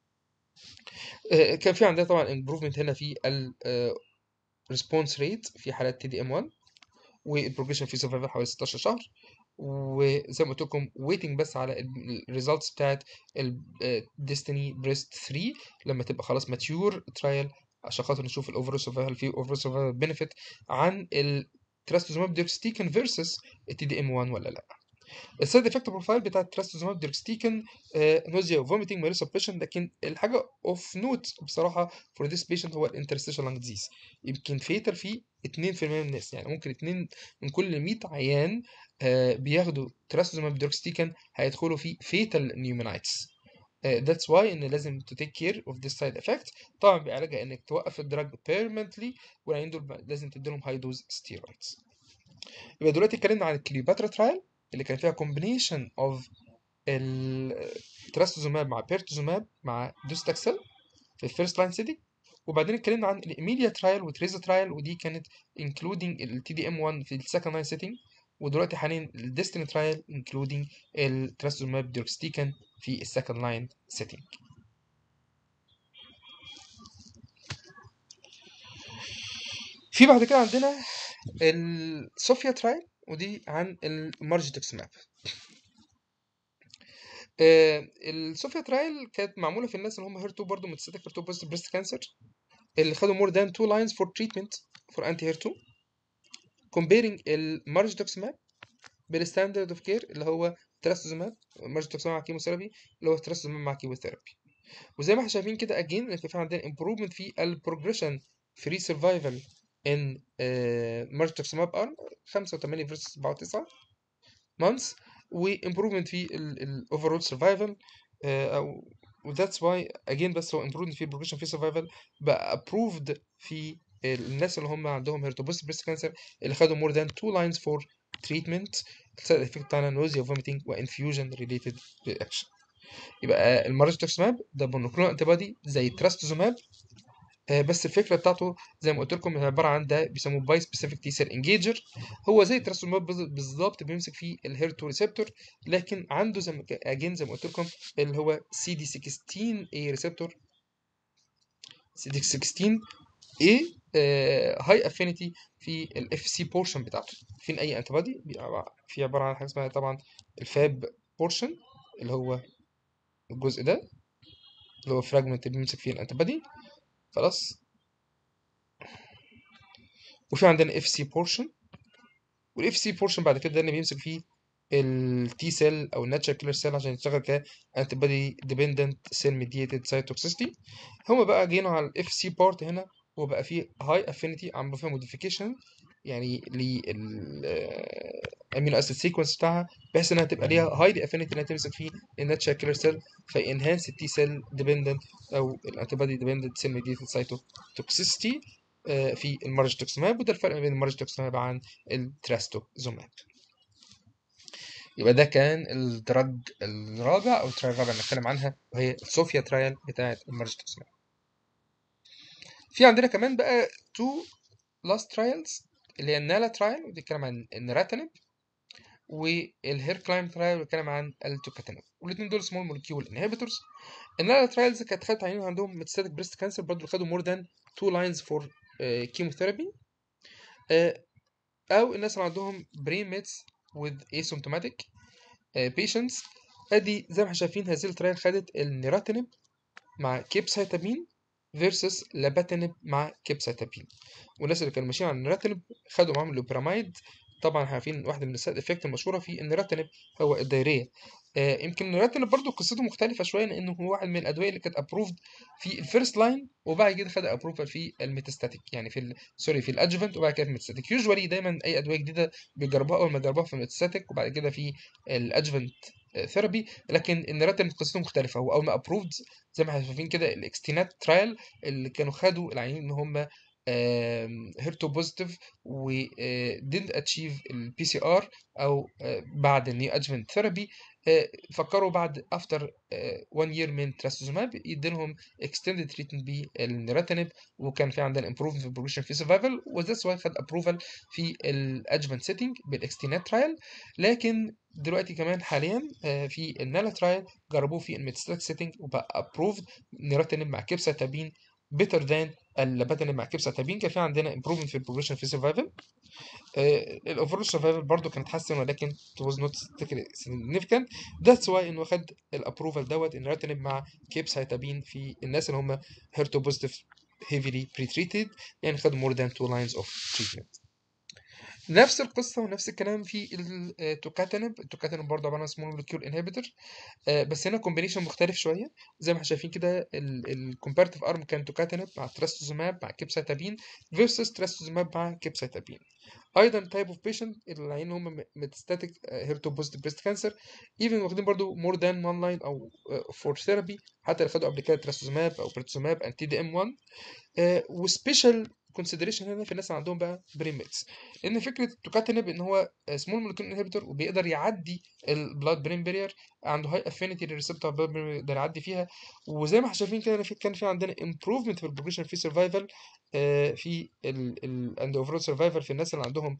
كان في عندنا طبعا امبروفمنت هنا في الريسبونس ريت في حالات تي دي ام واحد، والبروجريشن في سرفايفل حوالي ستاشر شهر. وزي ما قلت لكم ويتنج بس على الريزلتس بتاعت الديستني بريست ثلاثة لما تبقى خلاص ماتيور ترايل عشان خاطر نشوف الاوفر سرفايفل في اوفر سرفايفل بنفيت عن التراستوزوماب ديروكستيكن فيرسس التي دي ام واحد ولا لا. السايد افكت بروفايل بتاع التراستوزوماب ديروكستيكن نوزيا وفوميتنج مايلو سبريشن، لكن الحاجه اوف نوت بصراحه فور ذيس بيشنت هو الانترستيشال لانج ديزيز. يمكن فيتال فيه اتنين في المية من الناس، يعني ممكن اتنين من كل مية عيان uh, بياخدوا تراستوزوماب ديروكستيكن هيدخلوا في فيتال نيومونايتس. ذاتس واي ان لازم تو تيك كير اوف ذيس سايد افكت. طبعا بعلاجها انك توقف الدراج بيرمنتلي، والعيان دول لازم تديلهم هاي دوز ستيرويدز. يبقى دلوقتي اتكلمنا عن الكليوباترا ترايل اللي كان فيها كومبينيشن اوف التراستوزوماب مع بيرتوزوماب مع دوستاكسل في الفيرست لاين سيتنج. وبعدين اتكلمنا عن الايميليا ترايل وتريزا ترايل، ودي كانت انكلودنج التي دي ام واحد في السكند لاين سيتنج. ودلوقتي حاليا الديستني ترايل انكلودنج التراستوزوماب ديروكستيكن في السكند لاين سيتنج. في بعد كده عندنا الصوفيا ترايل، ودي عن المارجيتوكسماب. آه الصوفيا ترايل كانت معموله في الناس اللي هم هيرتو برضه متستاتيك هيرتو بوزيتيف بريست كانسر اللي خدوا more than two lines for treatment for anti-هير2، comparing المارجيتوكسماب بالستاندرد اوف كير اللي هو تراستوزوماب. مارجيتوكسماب مع كيموثيرابي اللي هو تراستوزوماب مع كيموثيرابي. وزي ما احنا شايفين كده اجين ان في عندنا improvement في البروجريشن فري سرفايفل ان مارجيتوكسماب ارم خمسة وتمانية versus أربعة وتسعين months، وامبروفمنت في الاوفرول سرفايفل او وذاتس واي اجين بس هو امبروفمنت في البروجريشن في سرفايفل بقى ابروفد في الناس اللي هم عندهم هيرتوبوست بريست كانسر اللي خدوا مور ذان تو لاينز فور تريتمنت. السايد افكت بتاعنا نوزيا وفوميتنج وانفيوجن ريليتد رياكشن. يبقى المارجيتوكسماب ده مونوكلونال انتي بودي زي التراستوزوماب، بس الفكره بتاعته زي ما قلت لكم عباره عن ده بيسموه باي سبيسيفيك تي سيل انجيجر. هو زي التراسوماب بالظبط بيمسك فيه الهيرتو ريسبتور، لكن عنده زي ما اجين زي ما قلت لكم اللي هو سي دي ستاشر اي ريسبتور، سي دي ستاشر اي هاي افينيتي في الاف سي بورشن بتاعته. فين اي انتي بودي في عباره عن حاجه اسمها طبعا الفاب بورشن اللي هو الجزء ده اللي هو فراجمنت اللي بيمسك فيه الانتي بودي. خلاص وفي عندنا اف سي بورشن، والاف سي بورشن بعد كده ده اللي بيمسك فيه التي سيل او الناتشرال كيلر سيل عشان يشتغل ك انتي بودي ديبندنت سيل ميديتد سايتوكسيستي. هم بقى جينا على الاف سي بارت هنا، وبقى فيه هاي افينيتي عملوا فيها موديفيكيشن يعني للامينو اسيد سيكونس بتاعها، بحيث انها تبقى ليها هاي افينيتي انها تمسك فيه الناتشرال كيلر سيل، فينهانس التي سيل ديبندنت او الانتي بودي ديبندنت سيل ميديتد سايتوكسيستي في المارجتوكسماب. وده الفرق بين المارجتوكسماب عن التراستوزوماب. يبقى ده كان الدرج الرابع او الترايل الرابع اللي هنتكلم عنها، وهي الصوفيا ترايل بتاعه المارجتوكسماب. في عندنا كمان بقى تو لاست ترايلز اللي هي النالا ترايل وبتتكلم عن النراتينب، والهير كلايم ترايل بتتكلم عن التوكاتينب، والاثنين دول سمول مولكيول انهبيتورز. النالا ترايلز كانت خدت عينين عندهم ميتاستاتيك بريست كانسر، برضه خدوا مور ذان تو لاينز فور كيموثيرابي، او الناس اللي عندهم برين ميتس with asymptomatic patients. ادي زي ما احنا شايفين هذه الترايل خدت النيراتينب مع كيبسايتابين فيرسس لاباتينب مع كيبسايتابين، والناس اللي كانوا ماشيين على النيراتينب خدوا معاهم اللوبراميد. طبعا عارفين واحده من السايد افكت المشهوره في النيراتينب هو الدايريه. آه يمكن النيراتينب برضو قصته مختلفه شويه، لانه هو واحد من الادويه اللي كانت ابروفد في الفيرست لاين، وبعد كده خد ابروفال في الميتاستاتيك، يعني في ال... سوري في الادجفنت، وبعد كده في الميتاستاتيك. يوجوالي دايما اي ادويه جديده بيجربوها اول ما جربوها في الميتاستاتيك، وبعد كده في الادجفنت ثيرابي. لكن النيراتينب قصته مختلفه، هو اول ما ابروفد زي ما احنا شايفين كده الاكستينات ترايل اللي كانوا خدوا العيانين ان هم هيرتو بوزيتيف و didn't achieve البي سي ار او بعد النيو ادجمنت ثيرابي، فكروا بعد افتر one year من تراستوزوماب يديلهم extended treatment بالنيراتينب، وكان في عندنا improvement في progression في survival، وذاتس واي خد approval في الادجمنت سيتنج بالاكستينات ترايل. لكن دلوقتي كمان حاليا في النالا ترايل جربوه في الميتاستاتيك سيتنج وبقى ابروفد نيراتينب مع كيبساتابين better than اللاباتينب مع كيبساتابين. كان في عندنا improvement في البروجريشن في survival. الاوفرول سرفايفل برضه كان اتحسن، ولكن it was not significant. that's why انه خد الابروفال دوت النيراتينب مع كيبسايتابين في الناس اللي هم هيرتو بوزيتيف heavily pretreated، يعني خدوا more than two lines of treatment. نفس القصه ونفس الكلام في التوكاتينب. التوكاتينب برضه عباره عن سمول مولكيول انهبيتور، بس هنا كومبينيشن مختلف شويه. زي ما احنا شايفين كده الكومبارتيف ارم كان توكاتينب مع تراستوزوماب مع كيبسايتابين فيرسس تراستوزوماب مع كيبسايتابين. ايضا تايب اوف بيشنت العيان هم ميتاستاتيك هيرتو بوزيتيف بريست كانسر، ايفن واخدين برضو مور ذان وان لاين او فور ثيرابي، حتى اللي خدوا قبل كده تراستوزوماب او بريتوزوماب انتي دي ام واحد. وسبيشال كونسيدريشن هنا في الناس اللي عندهم بقى برين ميتس، لان فكره التوكاتينب ان هو سمول مولكيول انهبيتور وبيقدر يعدي البلاد برين بارير، عنده هاي افينيتي للريسبتور بلاد برين يقدر يعدي فيها. وزي ما احنا شايفين كده كان في عندنا امبروفمنت في البروجريشن في سرفايفل في الاند اوفرول سرفايفل في الناس اللي عندهم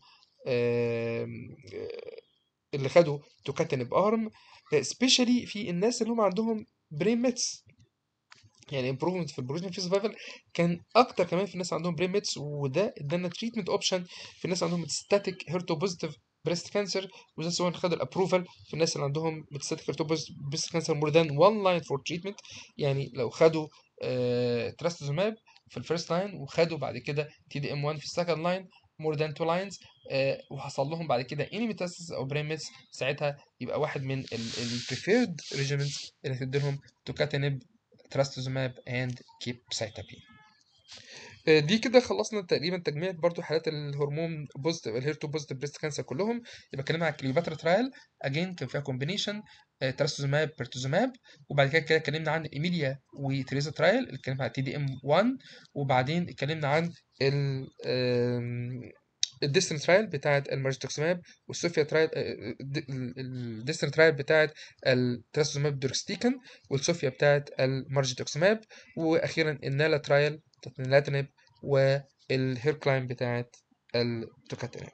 اللي خدوا توكاتينب ارم، سبيشالي في الناس اللي هم عندهم برين ميتس. يعني امبروفمنت في البروجين في سرفايفل كان اكتر كمان في الناس عندهم برين ميتس، وده ادانا تريتمنت اوبشن في الناس عندهم ميتاستاتيك هيرتو بوزيتيف بريست كانسر، وده سواء خد الابروفال في الناس اللي عندهم ميتاستاتيك هيرتو بوزيتيف بريست كانسر مور ذان وان لاين فور تريتمنت. يعني لو خدوا آه تراستوزوماب في الفيرست لاين وخدوا بعد كده تي دي ام واحد في السكند لاين مور ذان تو لاينز، وحصل لهم بعد كده اني ميتاستاسيس او برين ميتس، ساعتها يبقى واحد من البريفيرد ريجيمنتس اللي تدي لهم توكاتينب تراستوزوماب اند كيبسايتابين. دي كده خلصنا تقريبا تجميع برضو حالات الهرمون بوزيتيف الهيرتو بوزيتيف بريست كانسر كلهم. يبقى اتكلمنا على كليوباترا ترايل، اجين كان فيها كومبينيشن تراستوزوماب بيرتوزوماب، وبعد كده كده اتكلمنا عن ايميليا وتريزا ترايل اللي اتكلمنا على تي دي ام واحد، وبعدين اتكلمنا عن ال الديستن ترايل بتاعت المارجتوكسماب، والسوفيا ترايل الديستن ترايل بتاعت التراستوزوماب دوركستيكن، والسوفيا بتاعت المارجتوكسماب، واخيرا النالا ترايل بتاعت النيراتينب، والهير كلايم بتاعت التوكاتينب.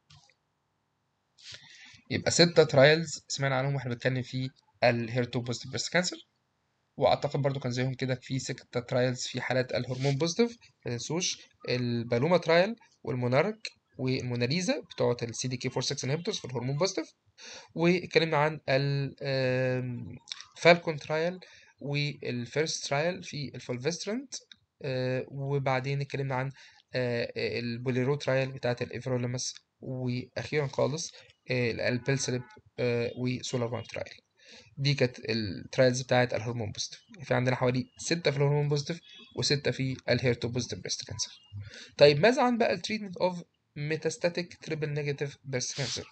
يبقى ستة ترايلز سمعنا عنهم واحنا بنتكلم في الهيرتو بوزيتيف بريست كانسر، واعتقد برضو كان زيهم كده في ستة ترايلز في حالات الهرمون بوزيتيف. ما تنسوش البالوما ترايل والمونارك والموناليزا بتوع السي دي كي فور سكس انهبيتورز في الهرمون بوزيتيف، واتكلمنا عن الفالكون ترايل والفيرست ترايل في الفولفسترنت، وبعدين اتكلمنا عن البوليرو ترايل بتاعت الافروليمس، واخيرا خالص الالبلسلب وسولار وان ترايل. دي كانت الترايلز بتاعت الهرمون بوزيتيف. في عندنا حوالي ستة في الهرمون بوزيتيف وستة في الهيرتو بوزيتيف بريست كانسر. طيب ماذا عن بقى التريتمنت اوف ميتاستاتيك تريبل نيجاتيف بريست كانسر؟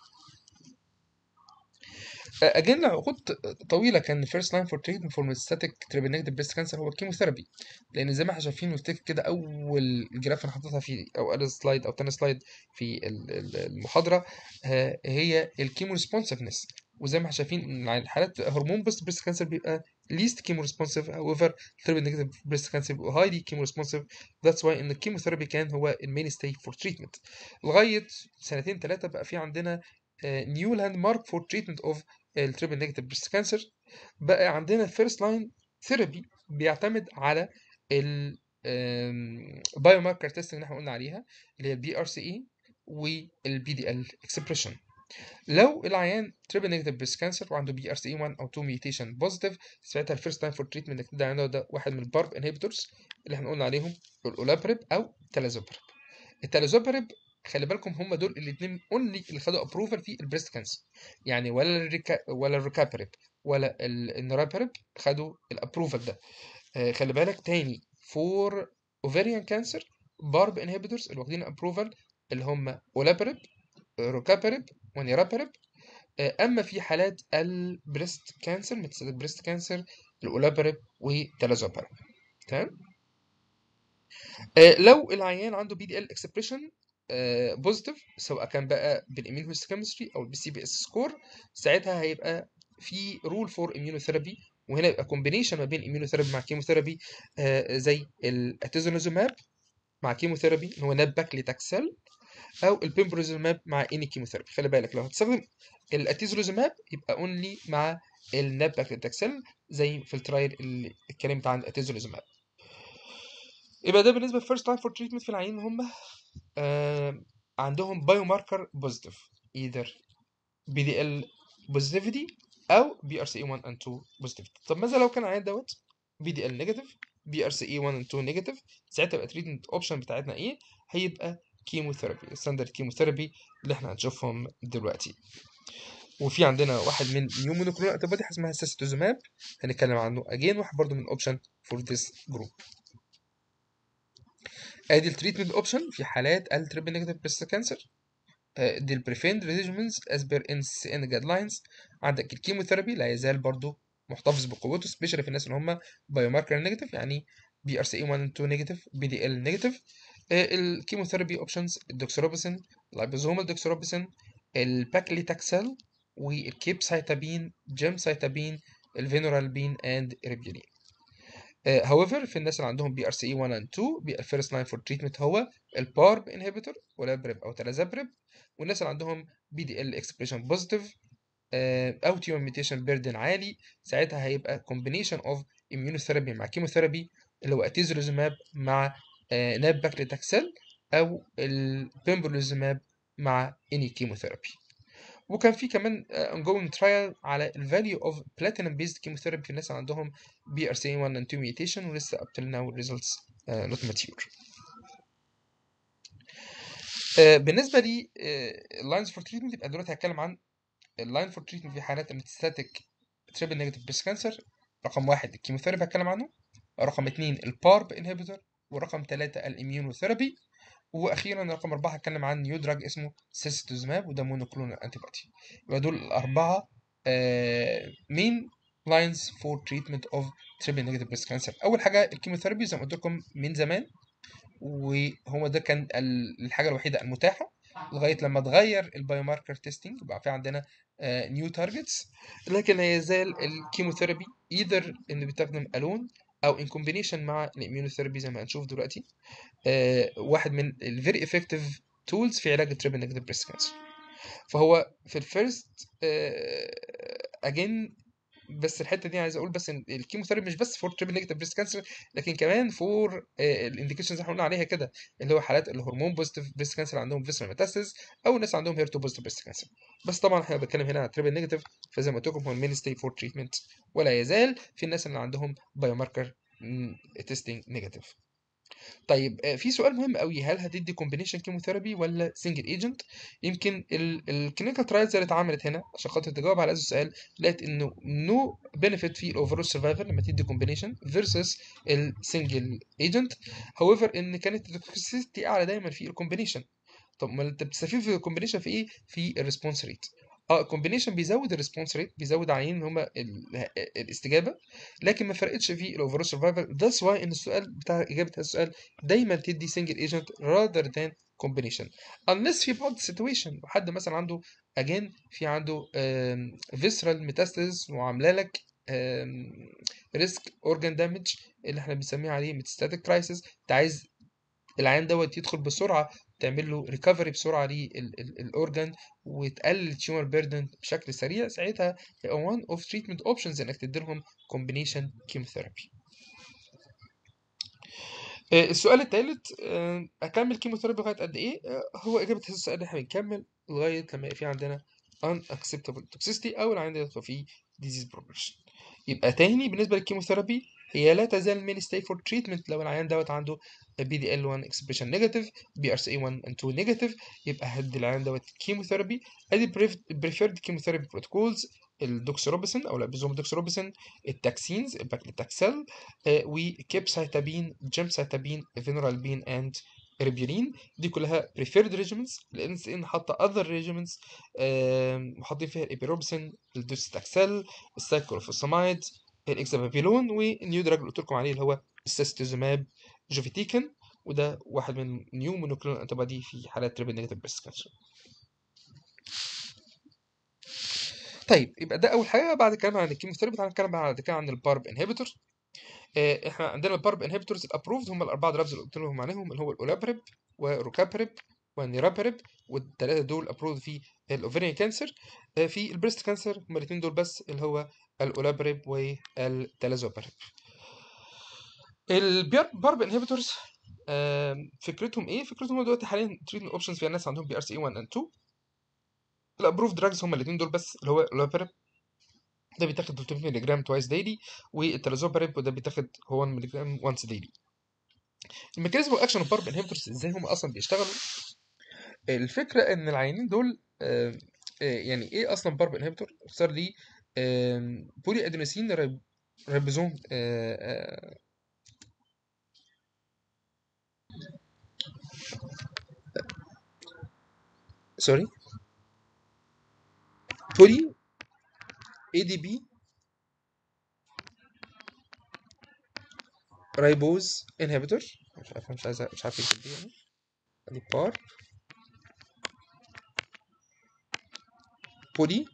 اجين لعقود طويله كان فيرست لاين فور تريتمنت فور ميتاستاتيك تريبل نيجاتيف بريست كانسر هو الكيموثيرابي، لان زي ما احنا شايفين قلت كده اول جراف انا حاططها في او اول سلايد او تاني سلايد في المحاضره هي الكيمو ريسبونسفنس. وزي ما احنا شايفين ان الحالات هرمون بوست بريست كانسر بيبقى ليست كيمو ريسبونسيف، however تريبل نيجاتيف بريست كانسر بيبقى هايلي كيمو ريسبونسيف. ذاتس واي ان الكيموثيرابي كان هو المين ستاي فور تريتمنت. لغايه سنتين ثلاثه بقى في عندنا نيو لاند مارك فور تريتمنت اوف التريبل نيجاتيف بريست كانسر. بقى عندنا الفيرست لاين ثيرابي بيعتمد على ال بايو ماركر تيست اللي احنا قلنا عليها اللي هي البي ار سي اي والبي دي ال اكسبريشن. لو العيان تريبل نيجاتيف بريست كانسر وعنده بي ار سي اي واحد او اتنين ميوتيشن بوزيتيف، ساعتها الفيرست لاين فور تريتمنت انك تبدا عنده ده واحد من البارب انهبيتورز اللي احنا قلنا عليهم الاولابريب او تلازوبريب. التلازوبريب خلي بالكم هم دول الاثنين اونلي اللي خدوا ابروفال في البريست كانسر، يعني ولا الريكا ولا الريكابريب ولا النرابريب خدوا الابروفال ده. آه خلي بالك تاني فور اوفيريان كانسر بارب انهبيتورز اللي واخدين ابروفال اللي هم اولابريب روكابريب ونيرابريب. آه اما في حالات البريست كانسر ميتاستاتيك بريست كانسر الاولابريب وتلازوبريب. تمام. آه لو العيان عنده بي دي ال اكسبريشن بوزيتيف سواء كان بقى بالاميون هيستوكيمستري او بالسي بي اس سكور، ساعتها هيبقى في رول فور اميونوثيرابي، وهنا يبقى كومبينيشن ما بين اميونوثيرابي مع كيموثيرابي آه زي الاتيزونيزوماب مع كيموثيرابي اللي هو ناب باكليتاكسل، او البيمبروزوماب مع اني كيموثيرابي. خلي بالك لو هتستخدم الاتيزونيزوماب يبقى اونلي مع الناب باكليتاكسل زي في الترايل اللي اتكلمت عن الاتيزونيزوماب. يبقى ده بالنسبه للفيرست لاين فور تريتمنت في العيان هم آه عندهم بايو ماركر بوزيتيف ايذر بي دي ال بوزيتيفيتي او بي ار سي اي واحد اند اتنين بوزيتيفيتي. طب ماذا لو كان العيان دوت بي دي ال نيجاتيف بي ار سي اي واحد اند اتنين نيجاتيف؟ ساعتها يبقى التريتمنت اوبشن بتاعتنا ايه؟ هيبقى كيموثيرابي، الستاندرد كيموثيرابي اللي احنا هنشوفهم دلوقتي. وفي عندنا واحد من نيو مونوكلونال انتي بودي اسمها سيستوزوماب هنتكلم عنه اجين، واحد برضو من اوبشن فور ذيس جروب. ادي التريتمنت اوبشن في حالات التريبل نيجاتيف بريست كانسر. دي البريفيند ريجيمنز as per ان سي ان جايد لاينز. عندك الكيموثيرابي لا يزال برضو محتفظ بقوته سبيشالي في الناس اللي هم بايو ماركر نيجاتيف، يعني بي ار سي اي واحد اتنين نيجاتيف بي دي ال نيجاتيف. الكيموثيرابي اوبشنز الدوكسوروباسين اللايبوزومال دوكسوروباسين الباكليتاكسل والكيبسايتابين جيمسايتابين الفينورالبين اند ريبيولين. however في الناس اللي عندهم بي ار سي اي واحد and اتنين بيبقى الفيرست لاين فور تريتمنت هو البارب انهبيتور ولابريب او تلازابريب. والناس اللي عندهم بي دي ال اكسبريشن بوزيتيف او تيومر ميوتيشن بيردن عالي، ساعتها هيبقى كومبينيشن اوف اميونوثيرابي مع كيموثيرابي اللي هو اتيزوليزوماب مع ناب باكليتاكسل او البيمبروليزوماب مع اني كيموثيرابي. وكان في كمان ongoing trial على ال value of platinum based chemotherapy في الناس اللي عندهم بي ار سي اي واحد and اتنين mutation ولسه up till now results uh, not mature. uh, بالنسبة لي uh, lines for treatment يبقى دلوقتي هتكلم عن اللاين فور treatment في حالات الميتاستاتيك triple negative breast cancer. رقم واحد الكيموثيرابي هتكلم عنه، رقم اتنين البارب انهبيتور، ورقم ثلاثة الاميونوثيرابي، واخيرا رقم اربعه هتكلم عن نيو دراج اسمه سيستوزماب وده مونوكلونال انتي بودي. يبقى دول الاربعه مين لاينز فور تريتمنت اوف تريبل نيجاتيف بريست كانسر. اول حاجه الكيموثيرابي زي ما قلت لكم من زمان، وهو ده كان الحاجه الوحيده المتاحه لغايه لما اتغير البايو ماركر تيستنج بقى في عندنا نيو تارجتس. لكن لا يزال الكيموثيرابي ايذر ان بيستخدم الون او ان كومبينيشن مع الاميونوثيرابي زي ما هنشوف دلوقتي. آه واحد من الفيري افكتيف تولز في علاج التريبل نيجاتيف بريست كانسر. فهو في الفيرست اجين بس الحته دي عايز اقول بس ان الكيموثيرابي مش بس فور تريبل نيجاتيف بريست كانسر لكن كمان فور الانديكيشنز اللي احنا قلنا عليها كده اللي هو حالات الهرمون بوزيتيف بريست كانسر عندهم فيسرال ميتاستاسيس او الناس عندهم هيرتو بوزيتيف بريست كانسر. بس طبعا احنا بنتكلم هنا على تريبل نيجاتيف، فزي ما قلت لكم هو المين ستي فور تريتمنت ولا يزال في الناس اللي عندهم بايو ماركر تيستنج نيجاتيف. طيب آه، في سؤال مهم قوي، هل هتدي كومبينيشن كيموثيرابي ولا سنجل ايجنت؟ يمكن الكلينيكال ترايلز اللي اتعملت هنا عشان خاطر تجاوب على هذا السؤال لقيت انه نو بنفيت في الاوفرول سرفايفل لما تدي كومبينيشن فيرسس السنجل ايجنت. هاويفر ان كانت التوكسيستي اعلى دايما في الكومبينيشن. طب ما انت بتستفيد في الكومبينيشن في ايه؟ في الريسبونس ريت. اه الكومبينيشن بيزود الريسبونس ريت، بيزود عينين هم الاستجابه، لكن ما فرقتش في الاوفرول سرفايفل. ذاتس واي ان السؤال بتاع اجابه هذا السؤال دايما تدي سنجل ايجنت rather than combination unless في بعض السيتويشن حد مثلا عنده اجين في عنده فيسرال ميتاستاسيس وعامله لك ريسك اورجان دامج اللي احنا بنسميه عليه ميتاستاتيك كرايسيس، انت عايز العيان دوت يدخل بسرعه تعمل له ريكفري بسرعه للاورجان وتقلل التيومر بيردن بشكل سريع، ساعتها هيبقى one of treatment options انك تدي لهم combination chemotherapy. آه، السؤال الثالث، اكمل كيموثيرابي لغايه قد ايه؟ آه، هو اجابه هذا السؤال احنا بنكمل لغايه لما يبقى في عندنا unacceptable toxicity او العيان ده يدخل فيه disease progression. يبقى تاني بالنسبه للكيموثيرابي هي لا تزال mainstay for treatment لو العيان دوت عنده بي دي ال واحد expression negative، بي ار سي اي واحد and اتنين negative، يبقى هدي العيان دوت كيموثيرابي. ادي preferred chemotherapy protocols الدوكسيروبيسين او الابيزوم دوكسيروبيسين، التاكسينز الباكليتاكسل، آه، وكيبسايتابين جيمسايتابين فينورالبين اند ريبيولين. دي كلها preferred regimens. الان اس ان حاطه other regimens آم، وحاطين فيها الابيروبسين الدوستاكسل السايكلوفوسامايد الاكزابابيلون والنيو دراج اللي قلت لكم عليه اللي هو السيستوزوماب جوفيتيكن، وده واحد من نيو مونوكلونال انتي في حالات تريبل نيجاتيف بريست كانسر. طيب يبقى ده اول حاجه. بعد الكلام عن الكيموثيرابي تعالى نتكلم بعد كده عن البارب انهبيتور. آه، احنا عندنا البارب انهبيتورز الابروفد هم الاربعه دراجز اللي قلت لهم عليهم اللي هو الاولابريب وروكابريب والنيرابريب، والثلاثه دول ابروفد في الاوفريان كانسر. آه، في البريست كانسر هم الاثنين دول بس اللي هو الاولابريب والتلازوبريب. البارب انهبيتورز فكرتهم ايه؟ فكرتهم دلوقتي حاليا تريتمنت اوبشنز فيها ناس عندهم بي ار سي واحد اند اتنين. الابروفد دراجز هم الاثنين دول بس اللي هو الاولابريب ده بيتاخد ثلاثمية مللي جرام توايس ديلي، والتلازوبريب وده بيتاخد واحد مللي جرام وانس ديلي. الميكانيزم والاكشن اوف بارب انهبيتورز ازاي هم اصلا بيشتغلوا؟ الفكره ان العينين دول آه، آه، يعني ايه اصلا بارب انهبيتور؟ اختصار ليه بولي ادينوسين ريب- ريبوزوم آه، آه، سوري بولي اي دي بي رايبوز انهبيتور. مش عارف مش عايز مش عارف اكتب دي يعني. ادي بار بولي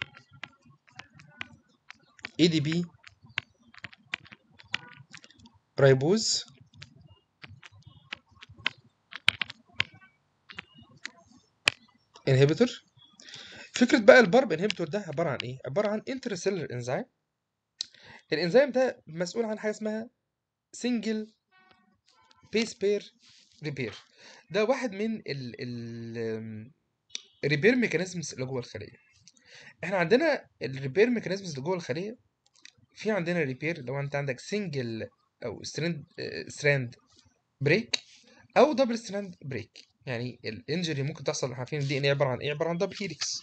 اي دي بي رايبوز انهبيتور. فكره بقى البارب انهبيتور ده عباره عن ايه؟ عباره عن انترسيلر انزيم. الانزيم ده مسؤول عن حاجه اسمها سنجل بيس بير ريبير. ده واحد من ال ال الريبير ميكانيزمز اللي جوه الخليه. احنا عندنا الريبير ميكانيزمز اللي جوه الخليه، في عندنا ريبير لو انت عندك سنجل او ستراند ستراند بريك او دبل ستراند بريك. يعني الانجري ممكن تحصل، احنا عارفين الدي ان ايه عباره عن ايه؟ عباره عن دبل هيليكس.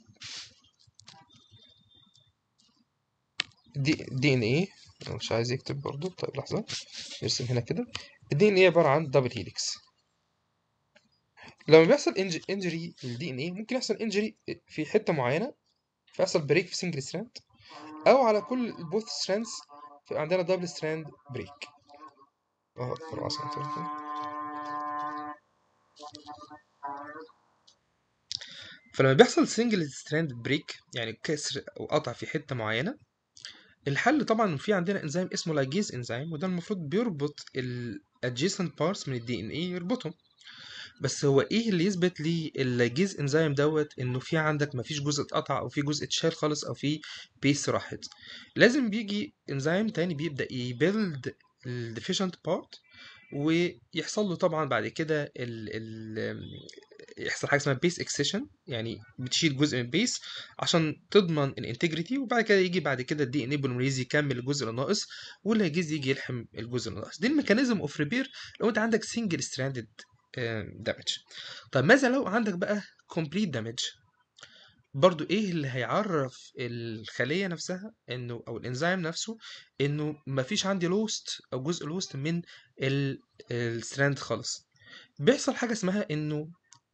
دي دي ان ايه مش عايز يكتب برضو، طيب لحظه نرسم هنا كده. الدي ان ايه عباره عن دبل هيليكس. لما بيحصل انجري للدي ان ايه ممكن يحصل انجري في حته معينه فيحصل بريك في سنجل ستراند، او على كل البوث ستراندز في عندنا دبل ستراند بريك. اه اكبر عصا فلما بيحصل سنجل ستراند بريك يعني كسر او قطع في حته معينه، الحل طبعا في عندنا انزيم اسمه لايجيز انزيم، وده المفروض بيربط الادجيسنت بارتس من الدي ان ايه يربطهم. بس هو ايه اللي يثبت لي اللايجيز انزيم دوت انه في عندك مفيش جزء اتقطع او في جزء اتشال خالص او في بيس راحت؟ لازم بيجي انزيم تاني بيبدا يبيلد الديفيشنت بارت، ويحصل له طبعا بعد كده ال ال يحصل حاجه اسمها بيس اكسيشن، يعني بتشيل جزء من البيس عشان تضمن الانتجريتي، وبعد كده يجي بعد كده الدي ان اي بوليمريز يكمل الجزء الناقص، واللي هيجي يجي يلحم الجزء الناقص. دي الميكانيزم اوف ريبير لو انت عندك سنجل ستراندد دامج. طيب ماذا لو عندك بقى كومبليت دامج؟ برضو ايه اللي هيعرف الخليه نفسها انه او الانزيم نفسه انه مفيش عندي لوست او جزء لوست من الستراند خالص؟ بيحصل حاجه اسمها انه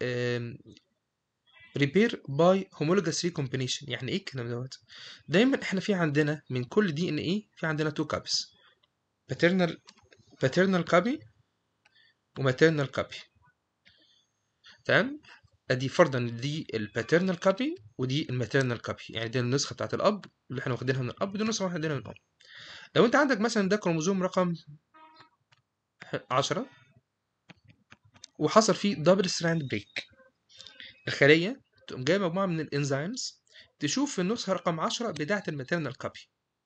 ريبير باي هومولوجاس ريكومبينيشن. يعني ايه الكلام دوت؟ دايما احنا في عندنا من كل دي ان ايه في عندنا تو كابس، باترنال باترنال كابي وماترنال كابي. تمام؟ ادي فرضا دي الباترنال كابي ودي الماترنال كابي، يعني دي النسخه بتاعت الاب اللي احنا واخدينها من الاب، ودي النسخه اللي واخدينها من الام. لو انت عندك مثلا ده كروموزوم رقم عشرة وحصل فيه دبل ستراند بريك، الخليه تقوم جايه مجموعه من الانزيمز تشوف في النسخه رقم عشرة بتاعه الماتيرنال كابي،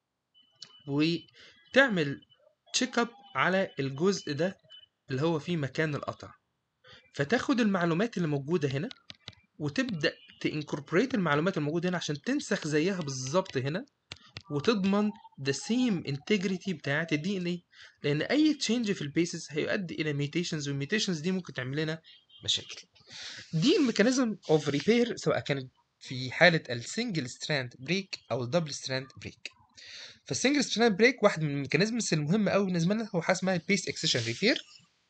وتعمل تشيك اب على الجزء ده اللي هو فيه مكان القطع، فتاخد المعلومات اللي موجوده هنا وتبدا تانكوربريت المعلومات الموجوده هنا عشان تنسخ زيها بالظبط هنا، وتضمن the same integrity بتاعت الدي ان ايه، لان اي تشينج في البيسز هيؤدي الى ميوتيشنز، والميوتيشنز دي ممكن تعمل لنا مشاكل. دي الميكانيزم اوف ريبير سواء كانت في حاله السنجل ستراند بريك او الدبل ستراند بريك. فالسنجل ستراند بريك واحد من الميكانيزمز المهمه قوي بالنسبه لنا هو حاجه اسمها بيس اكسيشن ريبير،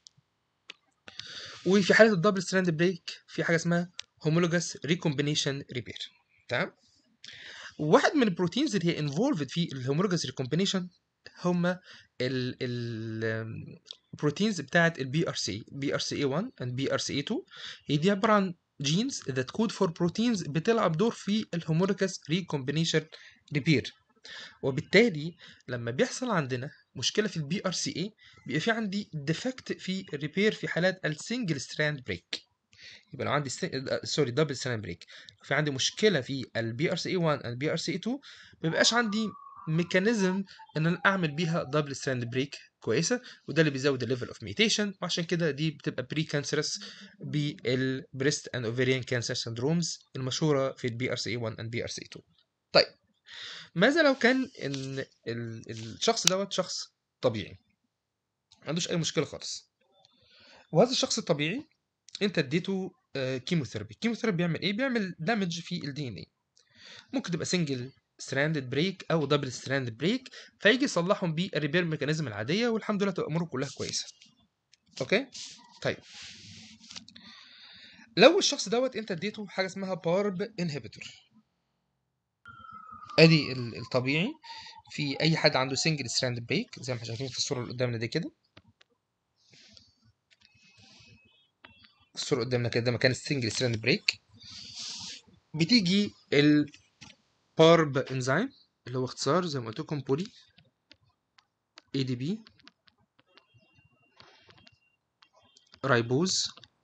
وفي حاله الدبل ستراند بريك في حاجه اسمها هومولوجاس ريكومبينيشن ريبير. تمام؟ واحد من البروتينز اللي هي انفولفد في الهومولوجاس ريكومبينيشن هما البروتينز بتاعت البي ار سي بي ار سي اي واحد and بي ار سي اي اتنين. هي دي عباره عن جينز that code for proteins بتلعب دور في الهومولوجاس ريكومبينيشن ريبير. وبالتالي لما بيحصل عندنا مشكله في البي ار سي اي بيبقى في عندي ديفكت في الريبير في حالات السنجل ستراند بريك. يبقى لو عندي سوري دبل ستراند بريك، في عندي مشكله في البي ار سي اي واحد and بي ار سي اي اتنين، ما بيبقاش عندي ميكانيزم ان انا اعمل بيها دبل ستراند بريك كويسه، وده اللي بيزود الليفل اوف ميوتيشن، وعشان كده دي بتبقى بري كانسرس بالبريست اند اوفيريان كانسر سندرومز المشهوره في البي ار سي اي واحد and بي ار سي اي اتنين. طيب ماذا لو كان ان الشخص دوت شخص طبيعي ما عندوش اي مشكله خالص، وهذا الشخص الطبيعي انت اديته كيموثيرابي. الكيموثيرابي بيعمل ايه؟ بيعمل دامج في الدي ان اي، ممكن تبقى سنجل ستراندد بريك او دبل ستراندد بريك، فيجي يصلحهم بالريبير ميكانيزم العاديه، والحمد لله تبقى اموره كلها كويسه. اوكي؟ طيب لو الشخص دوت انت اديته حاجه اسمها بارب انهبيتور، ادي الطبيعي في اي حد عنده سنجل ستراند بريك زي ما احنا شايفين في الصوره اللي قدامنا دي كده، الصوره قدامنا كده ده مكان السنجل ستراند بريك، بتيجي البارب انزيم اللي هو اختصار زي ما قلت لكم بولي اي دي بي رايبوز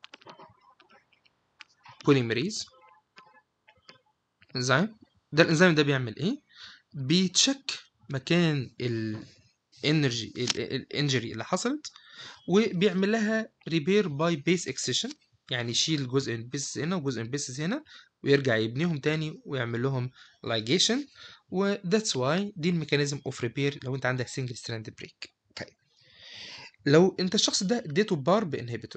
بوليميريز انزيم. ده الانزيم ده بيعمل ايه؟ بيتشك مكان الانرجي الانجري اللي حصلت، وبيعمل لها ريبير باي بيس اكسيشن، يعني يشيل جزء من البيسز هنا وجزء من البيسز هنا ويرجع يبنيهم تاني ويعمل لهم لايجيشن، وذاتس واي دي الميكانيزم اوف ريبير لو انت عندك سنجل ستراند بريك. طيب لو انت الشخص ده اديته بارب انهبيتور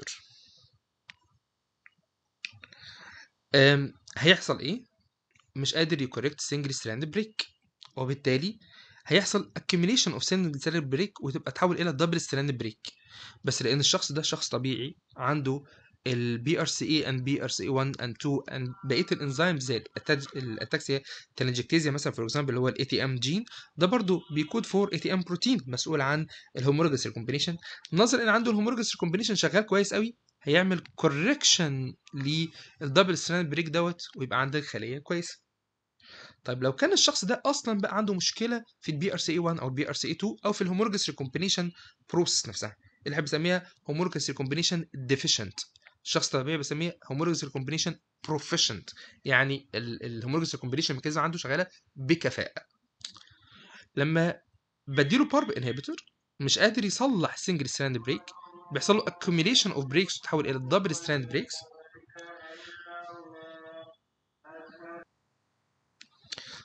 هيحصل ايه؟ مش قادر يكوركت سنجل ستراند بريك، وبالتالي هيحصل accumulation of single strand break وتبقى تحول الى دبل ستراند بريك. بس لان الشخص ده شخص طبيعي عنده ال بي ار سي اي and بي ار سي اي واحد and اتنين and بقيه الانزيمز زي الاتاكسيا تلانجكتيزيا مثلا فور اكزامبل اللي هو الاي تي ام جين، ده برضو بيكود فور اي تي ام بروتين مسؤول عن الهومولوجاس ريكومبينيشن. نظرا ان عنده الهومولوجاس ريكومبينيشن شغال كويس قوي هيعمل كوركشن للدبل ستراند بريك دوت ويبقى عندك خليه كويسه. طيب لو كان الشخص ده اصلا بقى عنده مشكله في البي ار سي اي واحد او البي ار سي اي اتنين او في الهومولوجاس ريكومبينيشن بروسيس نفسها اللي احنا بنسميها هومولوجاس ريكومبينيشن ديفيشنت، الشخص الطبيعي بيسميها هومولوجاس ريكومبينيشن بروفيشنت، يعني الهومولوجاس ريكومبينيشن ميكانيزم عنده شغاله بكفاءه. لما بديله بارب انهبيتور مش قادر يصلح سنجل ستراند بريك، بيحصل له accumulation اوف بريكس وتتحول الى دبل ستراند بريكس،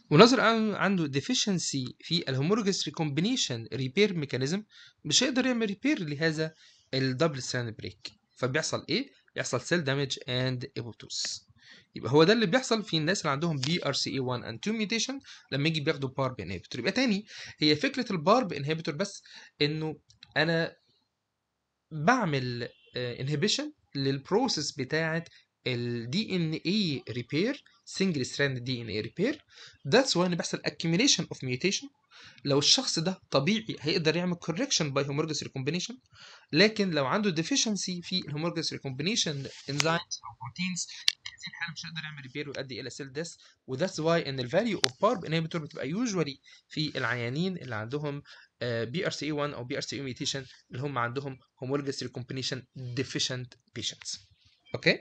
ونظر عن- عنده deficiency في الهومولوجous recombination repair mechanism، مش هيقدر يعمل ريبير لهذا الدبل ستراند بريك، فبيحصل ايه؟ بيحصل cell damage and apoptosis. يبقى هو ده اللي بيحصل في الناس اللي عندهم بي ار سي اي واحد and two mutation لما يجي بياخدوا بارب انهبيتور. يبقى تاني هي فكره البارب انهبيتور بس انه انا بعمل انهبيشن للبروسيس بتاعه الدي ان اي ريبير، سنجل ستراند دي ان اي ريبير. ذاتس واي ان بيحصل accumulation اوف ميوتيشن. لو الشخص ده طبيعي هيقدر يعمل كوركشن باي هومولوجous ريكومبينيشن، لكن لو عنده ديفيشنسي في الهومولوجous ريكومبينيشن انزيمز او بروتينز، في الحاله مش هيقدر يعمل ريبير ويؤدي الى سيل ديث. وذاتس واي ان الفاليو اوف بارب انهبيتور بتبقى يوجوالي في العيانين اللي عندهم بي ار سي اي واحد او بي ار سي اي ميوتيشن، اللي هم عندهم homologous recombination deficient patients. اوكي.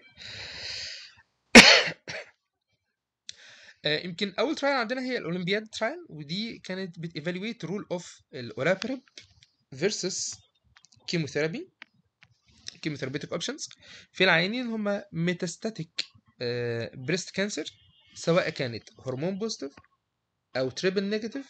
آه، يمكن اول ترايل عندنا هي الاولمبياد ترايل، ودي كانت بتيفالويت رول اوف الاولابريب فيرسس كيموثيرابي كيموثيرابيوتيك اوبشنز في العيانين اللي هم ميتاستاتيك بريست كانسر، سواء كانت هرمون بوزيتيف او تريبل نيجاتيف،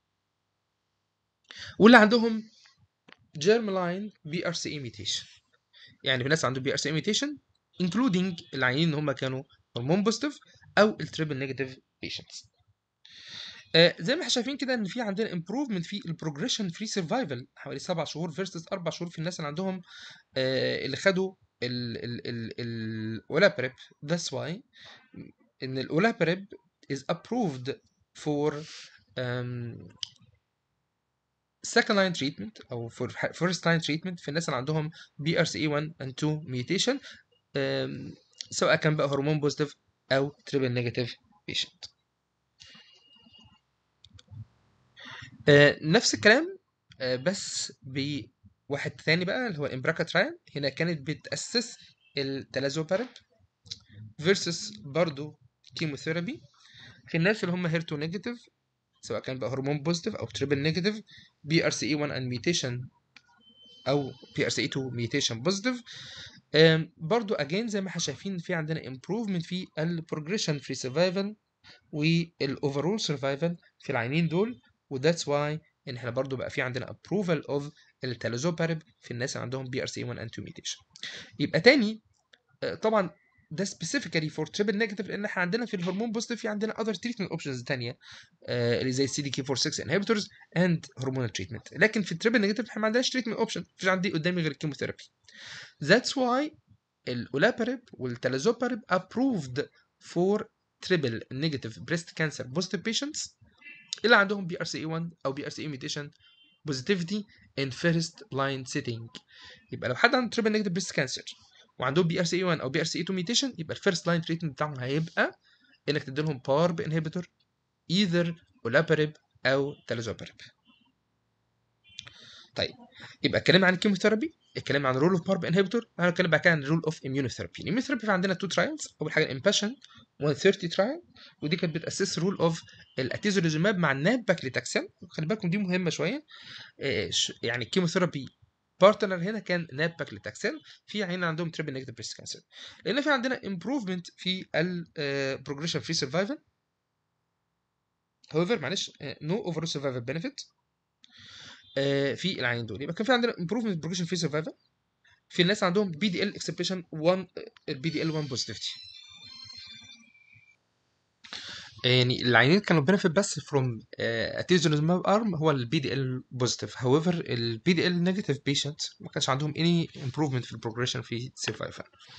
واللي عندهم جيرم لاين بي ار سي اي ميوتيشن. يعني في ناس عندهم بي ار سي اي ميوتيشن انكلودينج العيانين اللي هم كانوا هرمون بوزيتيف او التريبل نيجاتيف بيشنتس. آه زي ما احنا شايفين كده ان في عندنا امبروفمنت في البروجريشن فري سرفايفل حوالي سبع شهور فيرسس اربع شهور في الناس اللي عندهم آه اللي خدوا الاولابريب. That's why ان الاولابريب is approved for um, second line treatment او for first line treatment في الناس اللي عندهم بي ار سي اي واحد and two mutation، um, سواء كان بقى هرمون بوزيتيف او تريبل نيجاتيف بيشنت. آه نفس الكلام، آه بس بواحد تاني بقى اللي هو الامبراكا ترايل. هنا كانت بتأسس التلازوبارب فيرسس برضو كيموثيرابي في الناس اللي هم هيرتو نيجاتيف، سواء كان بقى هرمون بوزيتيف او تريبل نيجاتيف بي ار سي اي واحد and mutation او بي ار سي اي اتنين mutation بوزيتيف. برضو اجين زي ما احنا شايفين في عندنا improvement في البروجريشن فري سرفايفل والاوفرول سرفايفل في العينين دول. وذاتس واي ان احنا برضو بقى في عندنا ابروفال اوف التلازوبارب في الناس اللي عندهم بي ار سي واحد and two mutation. يبقى تاني طبعا ده specifically for triple negative، لان احنا عندنا في الهرمون بوزيتيف في عندنا other treatment options تانية آه اللي زي سي دي كي فور سكس inhibitors and hormonal treatment، لكن في التريبل نيجاتيف احنا ما عندناش treatment option، مفيش عندي قدامي غير الكيموثيرابي. That's why الاولاباريب والتلازوباريب approved for triple negative breast cancer positive patients اللي عندهم بي ار سي اي واحد او بي ار سي اي mutation positivity in first line setting. يبقى لو حد عنده triple negative breast cancer وعندهم بي ار سي اي واحد او بي ار سي اي اتنين mutation، يبقى الفيرست لاين تريتمنت بتاعهم هيبقى انك تدي لهم بارب انهبيتور either olaparib او تلازوباريب. طيب يبقى اتكلمنا عن الكيموثيرابي، اتكلمنا عن رول اوف بارب انهبيتور، انا هتكلم بعد كده عن رول اوف اميونوثيرابي. الاميونوثيرابي عندنا تو ترايلز، اول حاجه الامباشن مية وثلاثين ترايل، ودي كانت بتاسس رول اوف الاتيزوليزوماب مع الناب باكليتاكسل. خلي بالكم دي مهمه شويه، يعني الكيموثيرابي بارتنر هنا كان ناب باكليتاكسل في عيان عندهم تريبل نيجاتيف بريست كانسر، لان في عندنا امبروفمنت في البروجريشن فري سرفايفل. however معلش نو اوفر سرفايفل بنفيت في العيان دول. يبقى كان في عندنا improvement progression free survival في الناس عندهم بي دي ال expression واحد، البي دي ال واحد positivity. يعني العيانين كانوا بنفيت بس from atezolizumab arm هو البي دي ال positive. however البي دي ال negative patient ما كانش عندهم any improvement في البروجريشن في survival.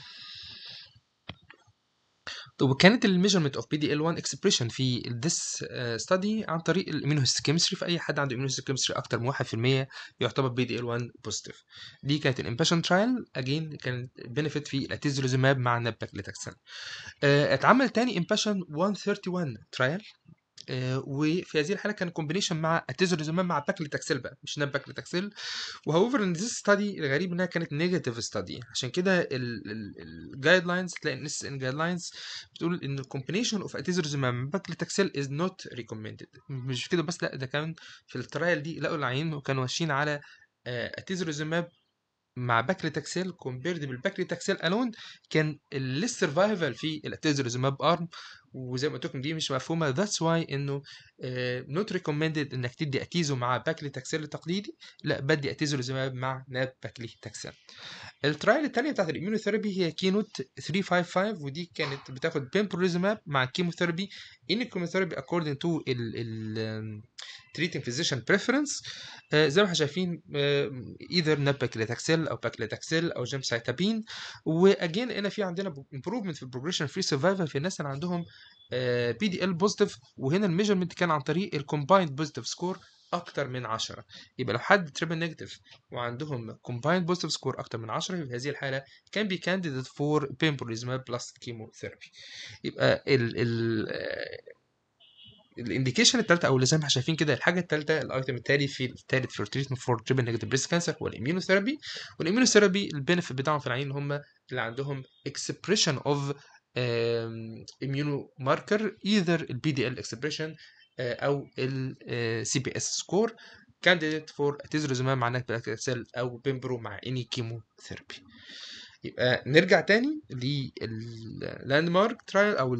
طب وكانت الميجرمنت اوف بي دي ال واحد اكسبريشن في this ستادي عن طريق الاميونوهيستوكيمستري، في اي حد عنده اميونوهيستوكيمستري اكتر من واحد في المية يعتبر بي دي ال واحد بوزيتيف. دي كانت الامباشن ترايل، اجين كانت بنفيت في الاتيزوليزوماب مع ناباكليتاكسل. اتعمل تاني امباشن مية وواحد وثلاثين ترايل، آه وفي هذه الحاله كان كومبينيشن مع اتيزوليزوماب مع باكليتاكسل بقى مش ناب باكليتاكسل. وهوفر ان ذيس ستادي الغريب انها كانت نيجاتيف ستادي، عشان كده الجايد لاينز تلاقي النس ان جايد لاينز بتقول ان الكومبينيشن اوف اتيزوليزوماب مع باكليتاكسل از نوت ريكومندد. مش كده بس، لا ده كمان في الترايل دي لقوا العيان وكانوا ماشيين على اتيزوليزوماب مع باكليتاكسل كومبيرد بالباكليتاكسل الون، كان الليس سرفايفل في الاتيزوليزوماب ارم وزي ما قلت لكم دي مش مفهومه. ذاتس واي انه نوت ريكومندد انك تدي اتيزو مع باكليتاكسيل التقليدي، لا بدي اتيزوليزوماب مع ناب باكليتاكسيل. الترايل الثانيه بتاعت الاميونوثيرابي هي كينوت ثلاثمية وخمسة وخمسين، ودي كانت بتاخد بيمبروليزوماب مع كيموثيرابي ان الكيموثيرابي according to ال ال treating physician preference. آه زي ما احنا شايفين آه either ناب باكليتاكسيل او باكليتاكسيل او جيمسايتابين. واجين هنا في عندنا improvement في البروجريشن فري سرفايفل في الناس اللي عندهم بي دي ال بوزيتيف، وهنا الميجرمنت كان عن طريق الكومبايند بوزيتيف سكور اكتر من عشرة. يبقى لو حد تريبل نيجاتيف وعندهم كومبايند بوزيتيف سكور اكتر من عشرة، في هذه الحاله كان بي كانديديت فور بيمبروليزوماب بلس كيموثيرابي. يبقى ال ال الانديكيشن الثالثه او اللي زي ما احنا شايفين كده الحاجه الثالثه الايتم التالي في الثالث في التريتمنت فور تريبل نيجاتيف بريست كانسر هو الاميونوثيرابي. والاميونوثيرابي البينفيت بتاعهم في العين هم اللي عندهم اكسبريشن اوف اميونو ماركر ايذر البي دي ال اكسبريشن او السي بي اس سكور كانديديت فور اتيزوليزوماب مع ناكباكسيل او بيمبرو مع اني كيموثيرابي. يبقى نرجع تاني لللاند مارك ترايل او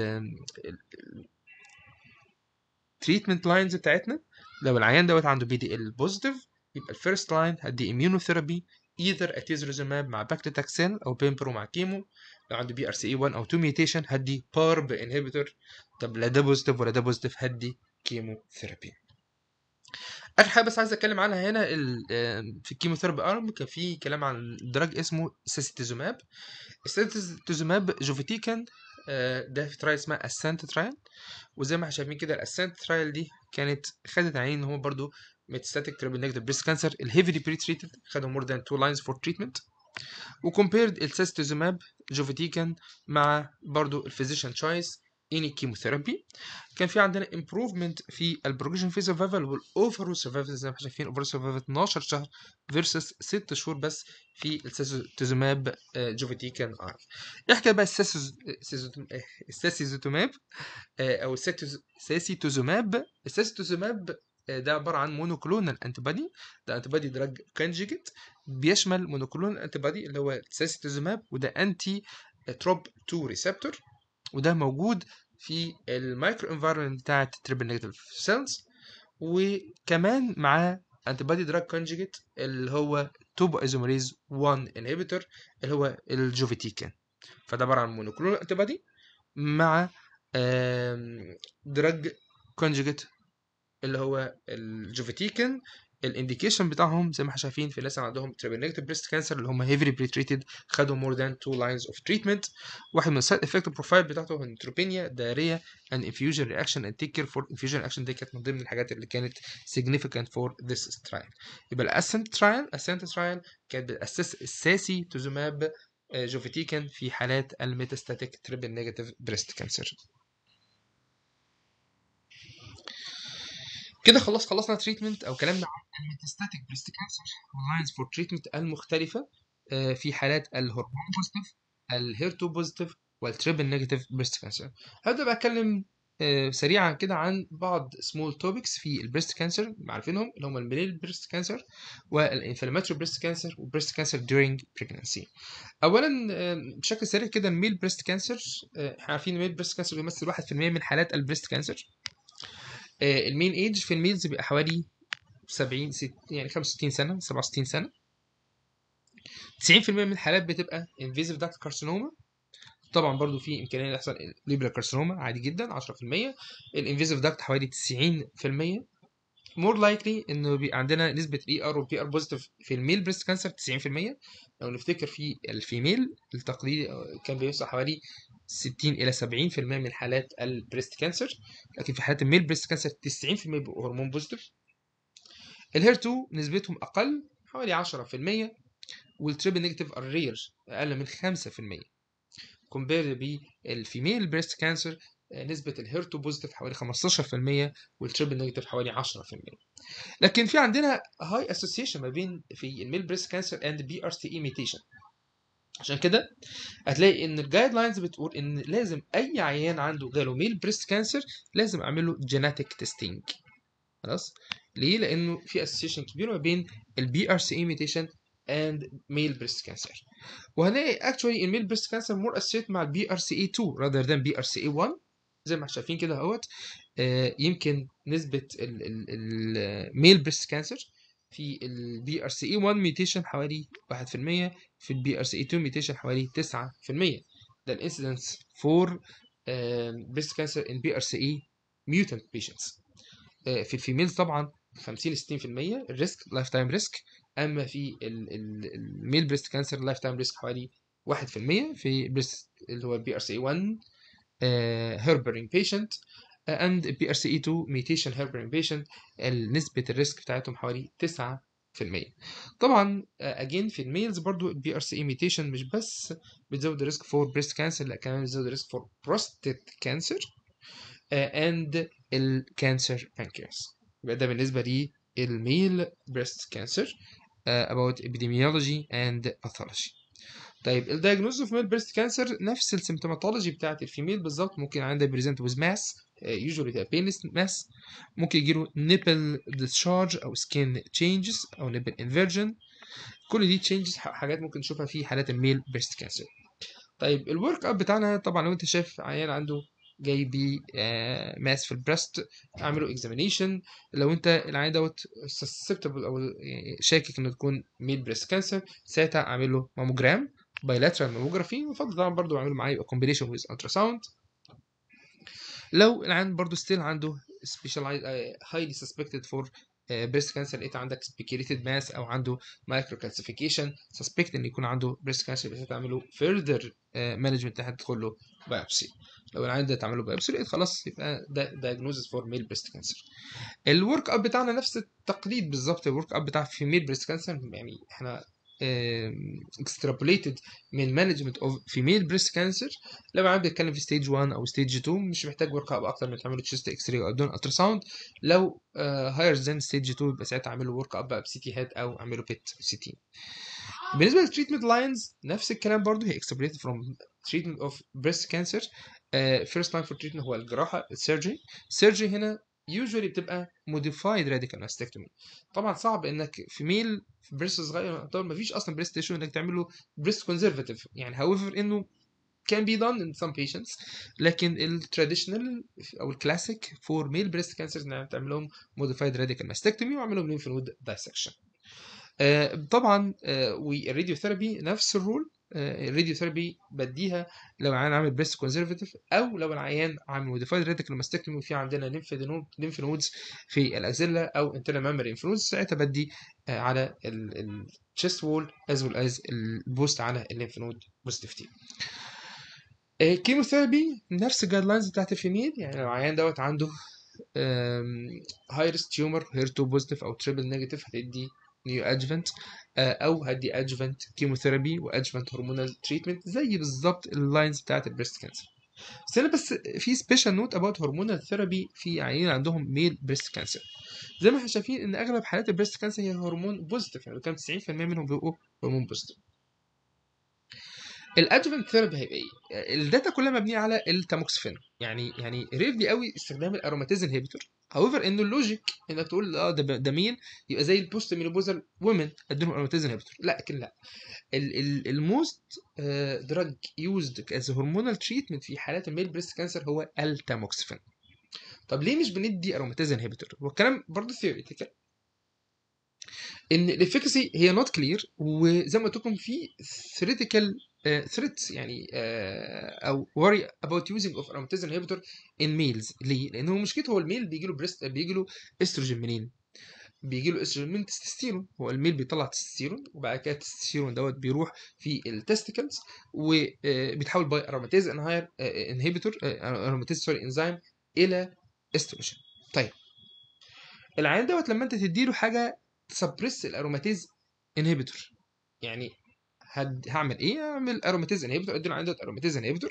التريتمنت لاينز بتاعتنا. لو العيان دوت عنده بي دي ال بوزيتيف يبقى الفيرست لاين هدي اميونوثيرابي ايذر اتيزوليزوماب مع باكليتاكسيل او بيمبرو مع كيمو. لو عنده بي ار سي اي واحد او اتنين ميوتيشن هدي بارب انهبيتور. طب لا ده بوزيتيف ولا ده بوزيتيف هدي كيموثيرابي. اخر حاجه بس عايز اتكلم عنها هنا في الكيموثيرابي ارم كان في كلام عن دراج اسمه ساسيتيزوماب. الساسيتيزوماب جوفيتيكان ده في ترايل اسمها اسنت ترايل. وزي ما احنا شايفين كده الاسنت ترايل دي كانت خدت عين ان هو برضو ميتاستاتيك تريبل نيجاتيف بريست كانسر الهيفلي بري تريتد، خدوا مور ذان تو لاينز فور تريتمنت. وكومبيرد الساسيتيزوماب جوفيتيكان مع برضو الفيزيشن تشويس اني كيموثيرابي. كان في عندنا امبروفمنت في البروجريشن في سرفايفل والاوفرول سرفايفل زي ما احنا شايفين اوفرول سرفايفل اتناشر شهر فيرسس ست شهور بس في الساسيتيزوماب جوفيتيكان ار. احكي بقى الساسيزوتوماب او الساسيتوزوماب. الساسيتوزوماب ده عباره عن مونوكلونال انتي بادي، ده انتي بادي دراج كونجيجيت بيشمل مونوكلونال انتي بادي اللي هو الساسيتوزوماب، وده انتي تروب اتنين ريسبتور، وده موجود في المايكرو انفايرمنت بتاعت تريبل نيجاتيف سيلز. وكمان معاه انتي بادي دراج كونجيجيت اللي هو توبو ايزوميريز واحد انهبيتور اللي هو الجوفيتيكان. فده عباره عن مونوكلونال انتي بادي مع دراج كونجيجيت اللي هو الجوفيتيكان. الانديكيشن بتاعهم زي ما احنا شايفين في الناس اللي عندهم تريبل نيجاتيف بريست كانسر اللي هم هيفلي بري تريتد خدوا مور ذان تو لاينز اوف تريتمنت. واحد من السايد افكت بروفايل بتاعته هو نيوتروبينيا دايريا اند انفيوجن رياكشن اند تيك كير فور انفيوجن رياكشن. دي كانت من ضمن الحاجات اللي كانت significant for this trial. يبقى الاسنت ترايل اسنت ترايل كانت بتاسس الساسي توزوماب جوفيتيكان في حالات الميتاستاتيك تريبل نيجاتيف بريست كانسر. كده خلاص خلصنا تريتمنت او كلامنا عن الميتاستاتيك بريست كانسر واللاينز فور تريتمنت المختلفه في حالات الهرمون بوزيتيف الهيرتو بوزيتيف والتريبل نيجاتيف بريست كانسر. هبدا بقى اتكلم سريعا كده عن بعض سمول توبكس في البريست كانسر عارفينهم اللي هم الميليل بريست كانسر والانفلاماتوري بريست كانسر والبريست كانسر during pregnancy. اولا بشكل سريع كده الميل بريست كانسر احنا عارفين الميل بريست كانسر بيمثل واحد في المية من حالات البريست كانسر. المين ايج في الميلز بيبقى حوالي سبعين ست يعني خمسة وستين سنه سبعة وستين سنه. تسعين في المية من الحالات بتبقى انفيزيف داكت كارسينوما. طبعا برضو في امكانيه يحصل ليبرا كارسينوما عادي جدا عشرة في المية. الانفيزيف داكت حوالي تسعين في المية. مور لايكلي انه بيبقى عندنا نسبه اي ار وبي ار بوزيتيف في الميل بريست كانسر تسعين في المية. لو نفتكر في الفيميل التقليدي كان بيوصل حوالي ستين الى سبعين في المية من حالات البريست كانسر، لكن في حالات الميل بريست كانسر تسعين في المية بيبقوا هرمون بوزيتيف. الهير تو نسبتهم اقل حوالي عشرة في المية، والتريبل نيجاتيف ار رير اقل من خمسة في المية. كومبير بالفيميل بريست كانسر نسبه الهير تو بوزيتيف حوالي خمستاشر في المية والتريبل نيجاتيف حوالي عشرة في المية. لكن في عندنا هاي اسوسيشن ما بين في الميل بريست كانسر اند بي ار سي اي ميوتيشن. عشان كده هتلاقي ان الجايد لاينز بتقول ان لازم اي عيان عنده جاله ميل بريست كانسر لازم اعمل له جيناتيك تيستينج. خلاص ليه؟ لانه في اسوسيشن كبير ما بين البي ار سي اي ميوتيشن اند ميل بريست كانسر. وهنلاقي اكشولي الميل بريست كانسر مور اسوسيت مع البي ار سي اي اتنين rather than بي ار سي اي واحد. زي ما احنا شايفين كده اهوت. آه، يمكن نسبه الميل بريست كانسر في البي ار سي اي واحد ميوتيشن حوالي واحد في المية، في البي ار سي اي اتنين ميوتيشن حوالي تسعة في المية. ده الانسيدنس فور بريست كانسر ان بي ار سي اي mutant patients. آه، في الفيميلز طبعا خمسين ستين في المية الريسك لايف تايم ريسك، اما في الميل بريست كانسر لايف تايم ريسك حوالي واحد في المية في بريست اللي هو بي ار سي واحد هيربرينج بيشنت اند بي ار سي اي اتنين ميوتيشن هيربرينج بيشنت، نسبه الريسك بتاعتهم حوالي تسعة في المية. طبعا اجين في الميلز برضو البي ار سي اي ميوتيشن مش بس بتزود الريسك فور بريست كانسر، لا كمان بتزود الريسك فور بروستات كانسر اند الكانسر بانكرياس. يبقى ده بالنسبه للميل بريست كانسر about epidemiology and pathology. طيب الدايجنوز اوف ميل بريست كانسر نفس السيمتوماتولوجي بتاعت الفيميل بالظبط. ممكن عندها بريزنت ويز ماس، يوجوالي تبقى بينلس ماس، ممكن يجيله نيبل ديسشارج او سكين تشينجز او نيبل انفيرجن. كل دي تشينجز حاجات ممكن نشوفها في حالات الميل بريست كانسر. طيب الورك اب بتاعنا طبعا لو انت شايف عيان عنده جاي بي ماس في البريست، اعمله اكزامينيشن. لو انت العيان دوت سسبتبل او شاكك انه تكون ميل بريست كانسر، ساعتها اعمل له ماموجرام بايلاترال ماموجرافي، وفضل طبعا برضه اعمله معاه يبقى كومبينيشن ويز الترا ساوند. لو العيان برضه ستيل عنده سبيشال هايلي سسبكتد فور بريست كانسر، لقيت عندك سبيكيليتد ماس او عنده مايكرو كالسيفيكيشن، سسبكت ان يكون عنده بريست كانسر، بس تعمله فيرذر مانجمنت لحد تدخل له بايوبسي. لو العيان ده تعمله بايوبسي لقيت خلاص يبقى ده دايجنوزس فور ميل بريست كانسر. الورك اب بتاعنا نفس التقليد بالظبط. الورك اب بتاع فيميل بريست كانسر يعني احنا اكسترابوليتد من مانجمنت اوف فيميل بريست كانسر. لو عم بيتكلم في ستيج واحد او ستيج اتنين مش محتاج ورك اب اكتر من تعمله تشيست اكس راي او دون الترا ساوند. لو هاير ذان ستيج اتنين يبقى ساعتها اعمله ورك اب بقى بسي تي هيد او اعمله بيت سي تي. بالنسبه للتريتمنت لاينز نفس الكلام برضو، هي اكسترابوليتد فروم تريتمنت اوف بريست كانسر. فيرست لاين فور تريتمنت هو الجراحه السيرجري. السيرجري هنا يوجوالي بتبقى موديفايد راديكال ماستكتومي. طبعا صعب انك في ميل في بريست صغير طبعا ما فيش اصلا بريست تيشو انك تعمل له بريست كونزرفاتيف يعني. however انه can be done in some patients، لكن التراديشنال او الكلاسيك فور ميل بريست كانسرز انك تعمل لهم موديفايد راديكال ماستكتومي واعمل لهم ليمف نود دايسكشن. آه طبعا آه والراديوثيرابي نفس الرول. الراديو ثيرابي بديها لو العيان عامل بريست كونزرفاتيف او لو العيان عامل موديفايد راديكال ماستكتومي وفي عندنا ليمف ليمف نودز في الاكزيلا او انترنال ميموري ليمف نودز، ساعتها بدي على الشيست وول از ويل از البوست على الليمف نود بوزيتيفيتي. الكيموثيرابي نفس الجايد لاينز بتاعت الفيميل. يعني لو العيان دوت عنده هاي ريسك تيومر هير تو بوزيتيف او تريبل نيجاتيف هتدي نيو ادجفنت او هدي ادجفنت كيموثيرابي وادجفنت هرمونال تريتمنت زي بالظبط اللاينز بتاعت البريست كانسر. بس هنا بس في سبيشال نوت اباوت هرمونال ثيرابي في عيانين عندهم ميل بريست كانسر. زي ما احنا شايفين ان اغلب حالات البريست كانسر هي هرمون بوزيتيف، يعني كان تسعين في المية منهم بيبقوا هرمون بوزيتيف. الادجفنت ثيرابي هيبقى ايه؟ الداتا كلها مبنيه على التاموكسفين. يعني يعني ريرلي قوي استخدام الاروماتيز انهبيتور. هاويفر انه اللوجيك انك تقول اه ده ده ميل يبقى زي البوست مينوبوزال وومن اديهم اروماتيز انهبيتور، لكن لا. الموست دراج يوزد از هرمونال تريتمنت في حالات الميل بريست كانسر هو التاموكسفين. طب ليه مش بندي اروماتيز انهبيتور؟ والكلام برضه ثيوريتيكال ان الافكاسي هي نوت كلير، وزي ما قلت لكم في ثيوريتيكال ثريتس يعني uh, او worry about using of aromatase inhibitor in males. ليه؟ لانه مشكلته هو الميل بيجي له بريست بيجي له استروجين منين؟ بيجي له استروجين من تستوستيرون. هو الميل بيطلع تستوستيرون وبعد كده التستوستيرون دوت بيروح في التستيكلز وبيتحول باي اروماتيز انهاير انهبيتور اروماتيز سوري انزيم الى استروجين. طيب العيان دوت لما انت تديله حاجه تسبريس الاروماتيز انهبيتور، يعني هد... هعمل ايه؟ اعمل اروماتيز انهبيتور، اديله عندك اروماتيز انهبيتور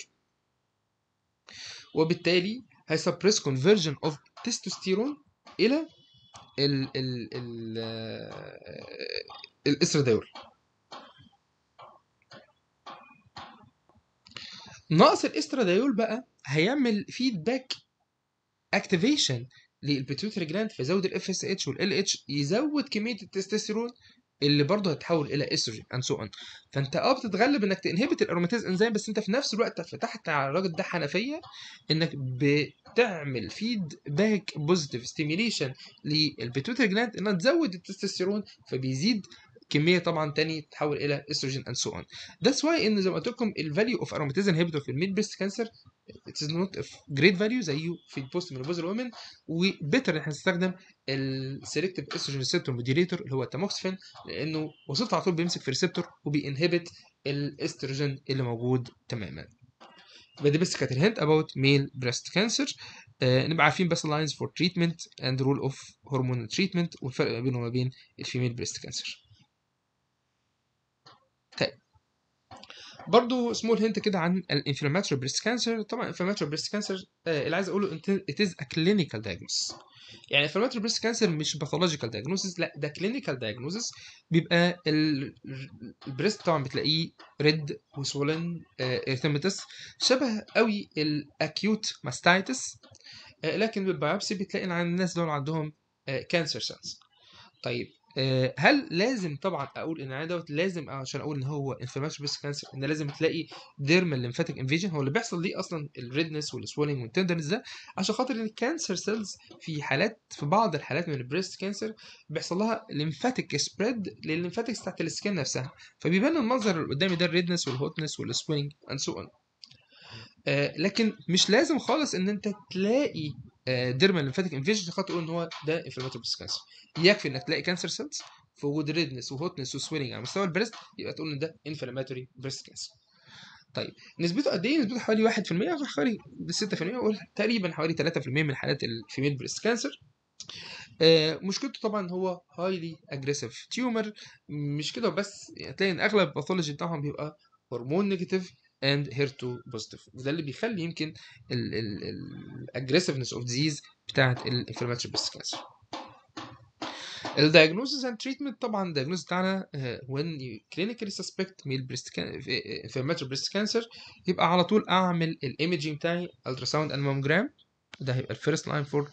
وبالتالي هيسبريس كونفرجن اوف تستوستيرون الى ال ال ال الاستراديول. ناقص الاستراديول بقى هيعمل فيدباك اكتيفيشن للبيتيوتري جلاند فيزود الاف اس اتش والال اتش، يزود كميه التستوستيرون اللي برضه هتتحول الى استروجين اند سو اون. فانت اه بتتغلب انك تنهبت الاروماتيز انزيم، بس انت في نفس الوقت فتحت على الراجل ده حنفيه انك بتعمل فيد باك بوزيتيف ستيميليشن للبيتويتري جلاند انها تزود التستوستيرون، فبيزيد كميه طبعا تاني تتحول الى استروجين اند سو اون. ذاتس واي ان زي ما قلت لكم الفاليو اوف اروماتيز انهبيتور في الميل بريست كانسر it is not of great value زيه في البوست مينوبوزال وومن، وبيتر ان احنا نستخدم السيلكتيف استروجين ريسبتور موديليتور اللي هو التاموكسفين، لانه وسيلته على طول بيمسك في ريسبتور وبينهبت الاستروجين اللي موجود تماما. يبقى دي بس كانت الهنت اباوت ميل بريست كانسر. نبقى عارفين بس اللاينز فور تريتمنت اند رول اوف هرمونال تريتمنت والفرق ما بينه وما بين الفيميل بريست كانسر. طيب برضو سمول هنت كده عن الانفلاماتوري بريست كانسر. طبعا الانفلاماتوري بريست كانسر اللي عايز اقوله it is a clinical diagnosis. يعني الانفلاماتوري بريست كانسر مش باثولوجيكال diagnosis، لا ده clinical diagnosis. بيبقى البريست طبعا بتلاقيه ريد وسولن ارثيماتس شبه قوي الاكيوت ماستايتس، لكن بالبيوبسي بتلاقي ان الناس دول عندهم كانسر سيلز. طيب هل لازم طبعا اقول ان انا دوت لازم عشان اقول ان هو انفلاماتوري بريست كانسر ان لازم تلاقي ديرمال ليمفاتيك انفيجن؟ هو اللي بيحصل ليه اصلا الريدنس والسويلنج والتندرنس ده عشان خاطر ان الكانسر سيلز في حالات في بعض الحالات من البريست كانسر بيحصل لها ليمفاتيك سبريد للليمفاتكس بتاعت السكين نفسها، فبيبان المنظر اللي قدامي ده الريدنس والهوتنس والسويلنج اند سو اون. لكن مش لازم خالص ان انت تلاقي ديرمال ليمفاتيك انفيجن عشان خاطر تقول ان هو ده انفلاماتوري بريست كانسر. يكفي انك تلاقي كانسر سيلز في وجود ريدنس وهوتنس وسويلنج على مستوى البريست يبقى تقول ان ده انفلاماتوري بريست كانسر. طيب نسبته قد ايه؟ نسبته حوالي واحد في المية، حوالي ستة في المية، تقريبا حوالي ثلاثة في المية من حالات الفيميل بريست كانسر. آه مشكلته طبعا هو هايلي اجريسيف تيومر. مش كده بس، يعني تلاقي ان اغلب الباثولوجي بتاعهم بيبقى هرمون نيجاتيف اند هيرتو بوزيتيف، وده اللي بيخلي يمكن الاجريسيفنس اوف ديزيز بتاعت الانفلاماتوري بريست كانسر. الدايجنوزز اند تريتمنت طبعا الدايجنوز بتاعنا when you clinically suspect male breast inflammatory breast cancer يبقى على طول اعمل الايمجينج بتاعي التراساوند اند ماموجرام، ده هيبقى الفيرست لاين فور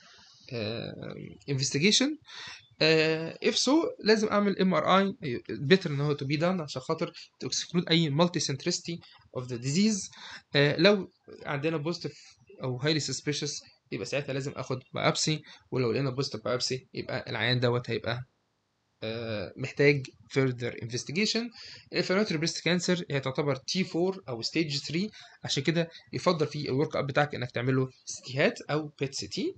انفستيجيشن. اف سو لازم اعمل ام ار اي بيتر ان هو تو بي دان عشان خاطر تو اكسكلود اي مالتي سنترستي اوف ذا ديزيز. لو عندنا بوزيتيف او هايلي سسبيشس يبقى ساعتها لازم اخد بايوبسي، ولو لقينا بوزيتيف بايوبسي يبقى العيان دوت هيبقى uh, محتاج further investigation. الانفلاماتوري بريست كانسر هي تعتبر تي أربعة او ستيج ثلاثة، عشان كده يفضل في الورك اب بتاعك انك تعمله ستيهات او بيت سي تي.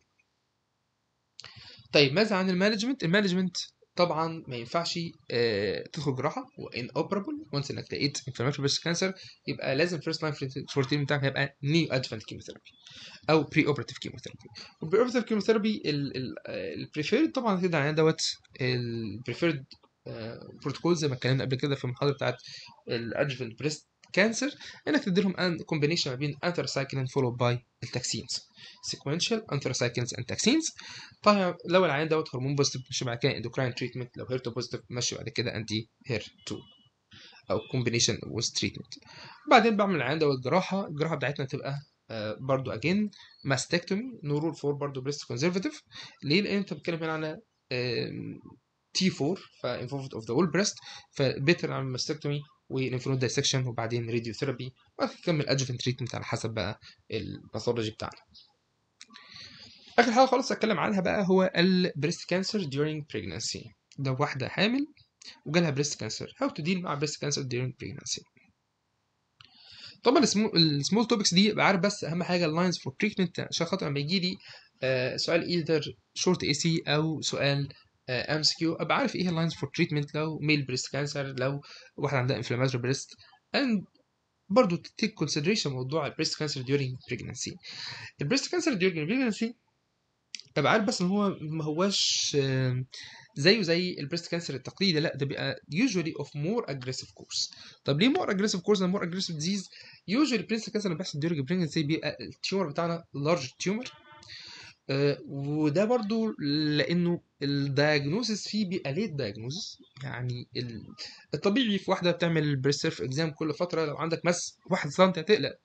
طيب ماذا عن المانجمنت؟ المانجمنت طبعا ما ينفعش آه تدخل جراحه وان اوبرابل. وانس انك لقيت انفلاماتوري بريست كانسر يبقى لازم فيرست لاين فورتين بتاعك هيبقى نيو ادفانت كيموثيرابي او بري اوبراتيف كيموثيرابي. والبري اوبراتيف كيموثيرابي البريفيرد طبعا كده يعني دوت البريفيرد بروتوكول زي ما اتكلمنا قبل كده في المحاضره بتاعت الادجفنت بريست كانسر، انك تديلهم ان كومبينيشن ما بين انثراسايكلين فولود باي التاكسينز سيكونشال انثراسايكلينز اند تاكسينز. طبعا لو العيان دوت هرمون بوزيتيف ماشي بعد كده اندوكراين تريتمنت، لو هيرتو بوزيتيف ماشي بعد كده انتي هير تو او كومبينيشن ويز تريتمنت. بعدين بعمل العيان دوت جراحه. الجراحه بتاعتنا تبقى آه برضو اجين ماستكتومي نورول فور برضو بريست كونزرفاتيف. ليه؟ لان انت بتتكلم هنا على تي أربعة فانفولفد اوف ذا هول بريست، فبيتر نعمل ماستكتومي والانفلود دايسكشن وبعدين راديو ثيرابي وبعد كده نكمل ادجوفنت تريتمنت على حسب بقى الباثولوجي بتاعنا. اخر حاجه خالص اتكلم عنها بقى هو البريست كانسر during pregnancy. ده واحده حامل وجالها بريست كانسر، هاو تو ديل مع بريست كانسر during pregnancy. طبعا السمول توبكس دي ابقى عارف بس اهم حاجه اللاينز فور تريتمنت عشان خاطر لما يجي لي آه سؤال ايذر شورت اي سي او سؤال ام اس كيو ابقى عارف ايه اللاينز فور تريتمنت لو ميل بريست كانسر، لو واحده عندها انفلاماتوري بريست، اند برضه تيك كونسيدريشن موضوع البريست كانسر during pregnancy. البريست كانسر during pregnancy ابقى عارف بس ان هو ما هواش زيه زي البريست كانسر التقليدي، لا ده بيبقى usually of more aggressive course. طب ليه more aggressive course and more aggressive disease؟ usually البريست كانسر اللي بيحصل during pregnancy بيبقى التيومر بتاعنا large tumor، آه وده برضو لانه الدايجنوزس فيه بيبقى ليت دايجنوزس. يعني الطبيعي في واحده بتعمل بريست سيرف اكزام كل فتره لو عندك مس واحد سم هتقلق،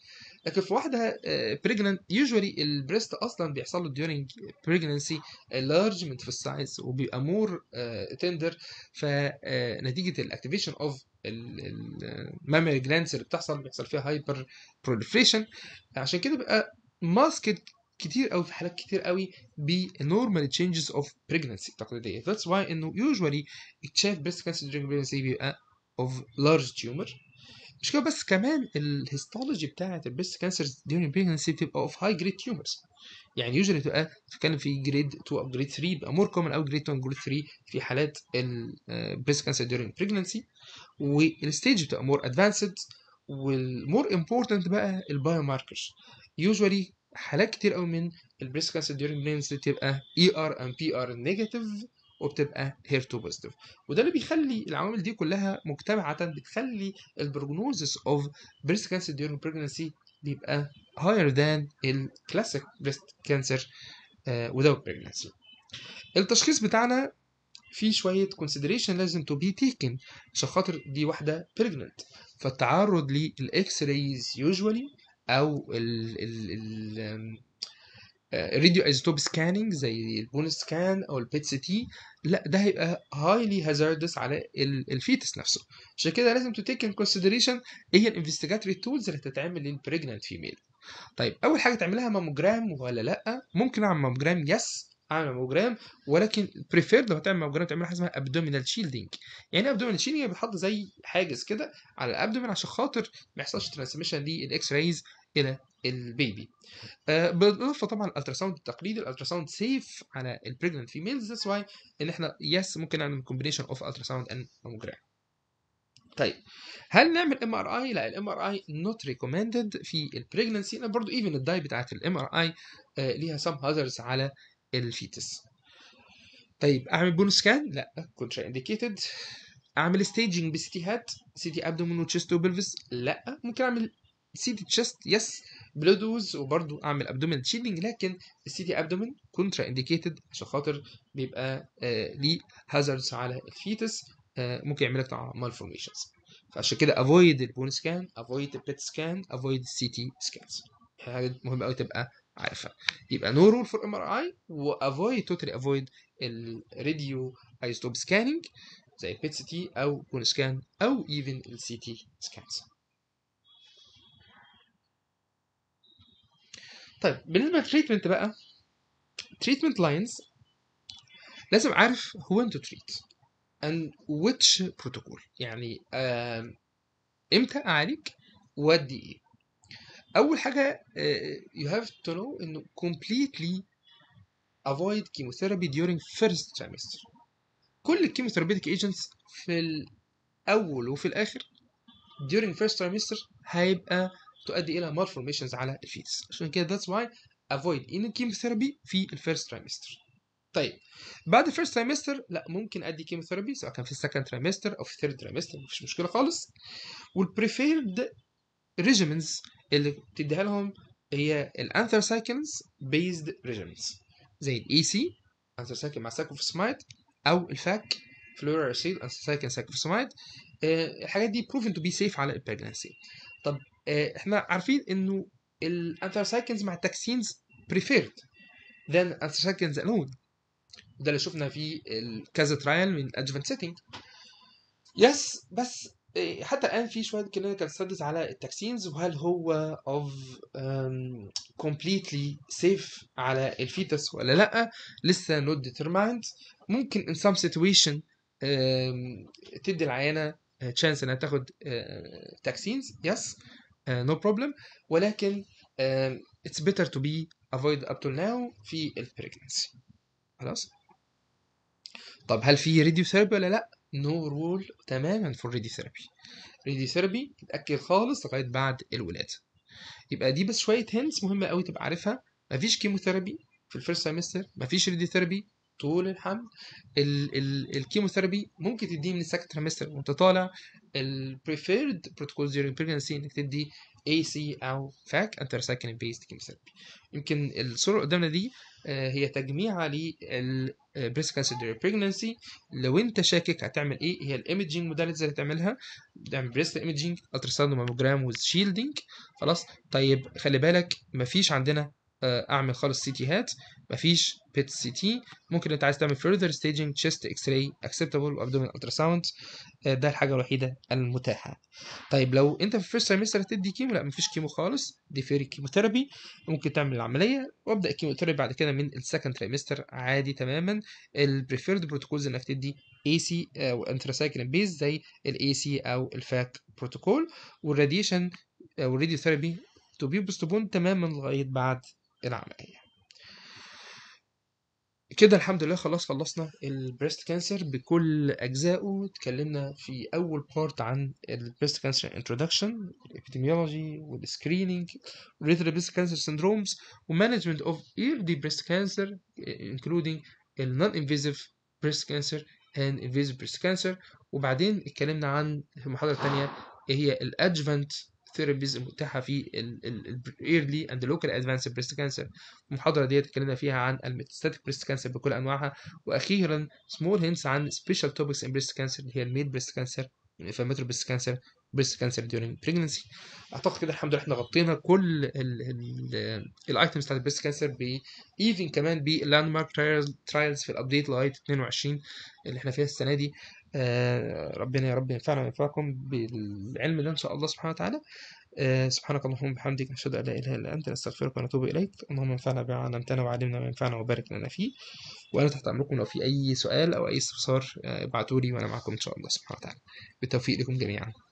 لكن في واحده بريجننت يوجوالي البريست اصلا بيحصل له during pregnancy enlargement في السايز وبيبقى مور تندر، فنتيجه الاكتيفيشن اوف المامري جلاندز اللي بتحصل بيحصل فيها هايبر بروليفريشن، عشان كده بيبقى ماسكت كتير قوي في حالات كتير قوي بنورمال تشينجز اوف بريجننسي تقليديه. ذاتس واي انه يوجوالي اكتشاف بريست كانسر during pregnancy بيبقى of large tumor. مش كده بس، كمان الهيستولوجي بتاعه البريست كانسر during pregnancy بتبقى اوف هاي جريد تيومرز، يعني يوجوالي بتبقى بتتكلم في جريد اتنين او جريد تلاتة، بيبقى مور كومن او جريد اتنين جريد تلاتة في حالات البريست كانسر during pregnancy، والستيج بتبقى مور ادفانسد. والمور امبورتنت بقى البايو ماركرز، يوجوالي حالات كتير قوي من البريست كانسر during pregnancy بتبقى اي ار ام بي ار نيجاتيف وبتبقى هير تو بوزيتيف، وده اللي بيخلي العوامل دي كلها مجتمعة بتخلي البروجنوزس اوف بريست كانسر during pregnancy بيبقى higher than الكلاسيك بريست كانسر without pregnancy. التشخيص بتاعنا في شوية consideration لازم to be taken عشان خاطر دي واحدة pregnant، فالتعرض للإكس رايز usually أو ال ال ال الراديو ايزوتوب سكاننج زي البون سكان او البيت سي تي، لا ده هيبقى هايلي هازاردس على الفيتس نفسه. عشان كده لازم تو تيك ان كونسيدريشن ايه هي الانفستيجاتوري تولز اللي هتتعمل للبريجننت فيميل. طيب اول حاجه تعملها ماموجرام ولا لا؟ ممكن اعمل ماموجرام، يس اعمل ماموجرام، ولكن بريفيرد لو هتعمل ماموجرام تعمل حاجه اسمها ابدومينال شيلدنج. يعني ابدومينال شيلدنج بتحط زي حاجز كده على الابدومين عشان خاطر ما يحصلش ترانسميشن للاكس رايز الى البيبي. آه، بالاضافه طبعا الالتراساوند التقليدي، الالتراساوند سيف على البريجننت فيميلز، ذاتس واي ان احنا يس ممكن نعمل كومبينيشن اوف التراساوند اند ماموجرام. طيب هل نعمل ام ار اي؟ لا، الام ار اي نوت ريكومندد في البريجننسي، لان برضه ايفن الداي بتاعت الام ار اي ليها سام هازارds على الفيتس. طيب اعمل بون سكان؟ لا، كونترا انديكيتد. اعمل ستيجنج بسي تي هات، سي تي ابدومين وتشيست وبلفس؟ لا. ممكن اعمل سي تي تشيست يس بلودوز وبرضو اعمل ابدومين شيلدنج، لكن السي تي ابدومين كونترا انديكيتد عشان خاطر بيبقى آه ليه هازاردز على الفيتس، آه ممكن يعمل لك مالفورميشنز. فعشان كده افويد البون سكان، افويد البيت سكان، افويد السي تي سكانز. حاجه مهمه قوي تبقى عارفها. يبقى نو رول فور ام ار اي، وافويد توتالي افويد الراديو ايزوتوب سكاننج زي البيت سي تي او بون سكان او ايفن السي تي سكانز. طيب بالنسبه للتريتمنت بقى، تريتمنت لاينز لازم عارف هو انت تريت and which protocol، يعني آه امتى اعالج وادي ايه. اول حاجه آه you have to know انه completely avoid chemotherapy during first trimester. كل الكيموثيرابيتيك ايجنتس في الاول وفي الاخر during first trimester هيبقى تؤدي الى malformations على الفيتس، عشان كده that's why avoid any chemotherapy في الفيرست trimester. طيب بعد الفيرست trimester لا، ممكن ادي كيموثيرابي سواء كان في السكند trimester او في الثيرد trimester، مفيش مشكله خالص. والبريفيرد ريجيمنز اللي بتديها لهم هي الانثرسايكلز بيزد ريجيمنز زي الاي سي انثرسايكل مع سايكلوفوسمايد او الفاك فلوراسيل انثرسايكل سايكلوفوسمايد. الحاجات دي proven to be safe على البريجنسي. طب آه احنا عارفين انه الانثرسايكلز مع التاكسينز preferred than anthracyclines alone، ده اللي شفنا في كذا ترايل من adjuvant setting. يس بس حتى الان في شويه كلينيكال ستاديز على التاكسينز، وهل هو of um, completely safe على الفيتس ولا لا لسه not determined. ممكن in some situation um, تدي العيانه chance انها تاخد تاكسينز يس no problem، ولكن um, it's better to be avoid up to now في البريجنسي. خلاص. طب هل في راديو ثيرابي ولا لا؟ نو رول تماما في الراديو ثيرابي. راديو ثيرابي تتاكد خالص لغايه بعد الولاده. يبقى دي بس شويه هنتس مهمه قوي تبقى عارفها. مفيش كيموثيرابي في الفيرست سيمستر، مفيش راديو ثيرابي طول الحمل. ال ال الكيموثيرابي ممكن تديه من السكند تريمستر وانت طالع. البريفيرد بروتوكول during pregnancy انك تدي اي سي او فاك انترسايكلين بيست كيموثيرابي. يمكن الصوره اللي قدامنا دي هي تجميعه لل بريست كانسر during pregnancy. لو انت شاكك هتعمل ايه؟ هي الايمجنج موداليتيز اللي هتعملها، بتعمل بريست ايمجنج، التراساوند، ماموجرام وذ شيلدنج. خلاص. طيب خلي بالك مفيش عندنا آه، اعمل خالص سي تي هات، مفيش بيت سي تي. ممكن انت عايز تعمل further staging chest x ray acceptable abdominal ultrasound. آه، ده الحاجه الوحيده المتاحه. طيب لو انت في الفيرست تrimester هتدي كيمو، لا مفيش كيمو خالص، دي فيري كيموثيرابي. ممكن تعمل العمليه وابدا الكيموثيرابي بعد كده من السكند تrimester عادي تماما. البريفيرد بروتوكولز انك تدي اي سي او انتراسايكلين بيز زي الاي سي او الفاك بروتوكول. والراديشن او الراديوثيرابي تو بي بوستبون تماما لغايه بعد العمليه. كده الحمد لله خلاص خلصنا البريست كانسر بكل اجزائه. اتكلمنا في اول بارت عن البريست كانسر انترودكشن، الابيديميولوجي والسكريننج، ريتال بريست كانسر سيندرومز، ومانجمنت اوف ايرلي بريست كانسر including النون انفيزيف بريست كانسر and invasive breast cancer. وبعدين اتكلمنا عن في المحاضرة الثانية ايه هي الادجفانت ثيرابيز المتاحة في ال early and local advanced breast cancer. المحاضرة دي اتكلمنا فيها عن الميتاستاتيك بريست كانسر بكل انواعها، واخيرا سمول هينتس عن سبيشال توبكس ان بريست كانسر اللي هي الميل بريست كانسر، الانفلاماتوري بريست كانسر، بريست كانسر during pregnancy. اعتقد كده الحمد لله احنا غطينا كل الايتمز بتاعت البريست كانسر، ب ايفن كمان باللاند مارك ترايلز في الابديت لغايه اتنين وعشرين اللي احنا فيها السنه دي. آه ربنا يا رب ينفعنا وينفعكم بالعلم ده ان شاء الله سبحانه وتعالى. آه سبحانك اللهم وبحمدك نشهد ان لا اله الا انت نستغفرك ونتوب اليك. اللهم انفعنا بما علمتنا وعلمنا ما ينفعنا وبارك لنا فيه. وانا تحت امركم، لو في اي سؤال او اي استفسار آه ابعتوا لي وانا معكم ان شاء الله سبحانه وتعالى. بالتوفيق لكم جميعا.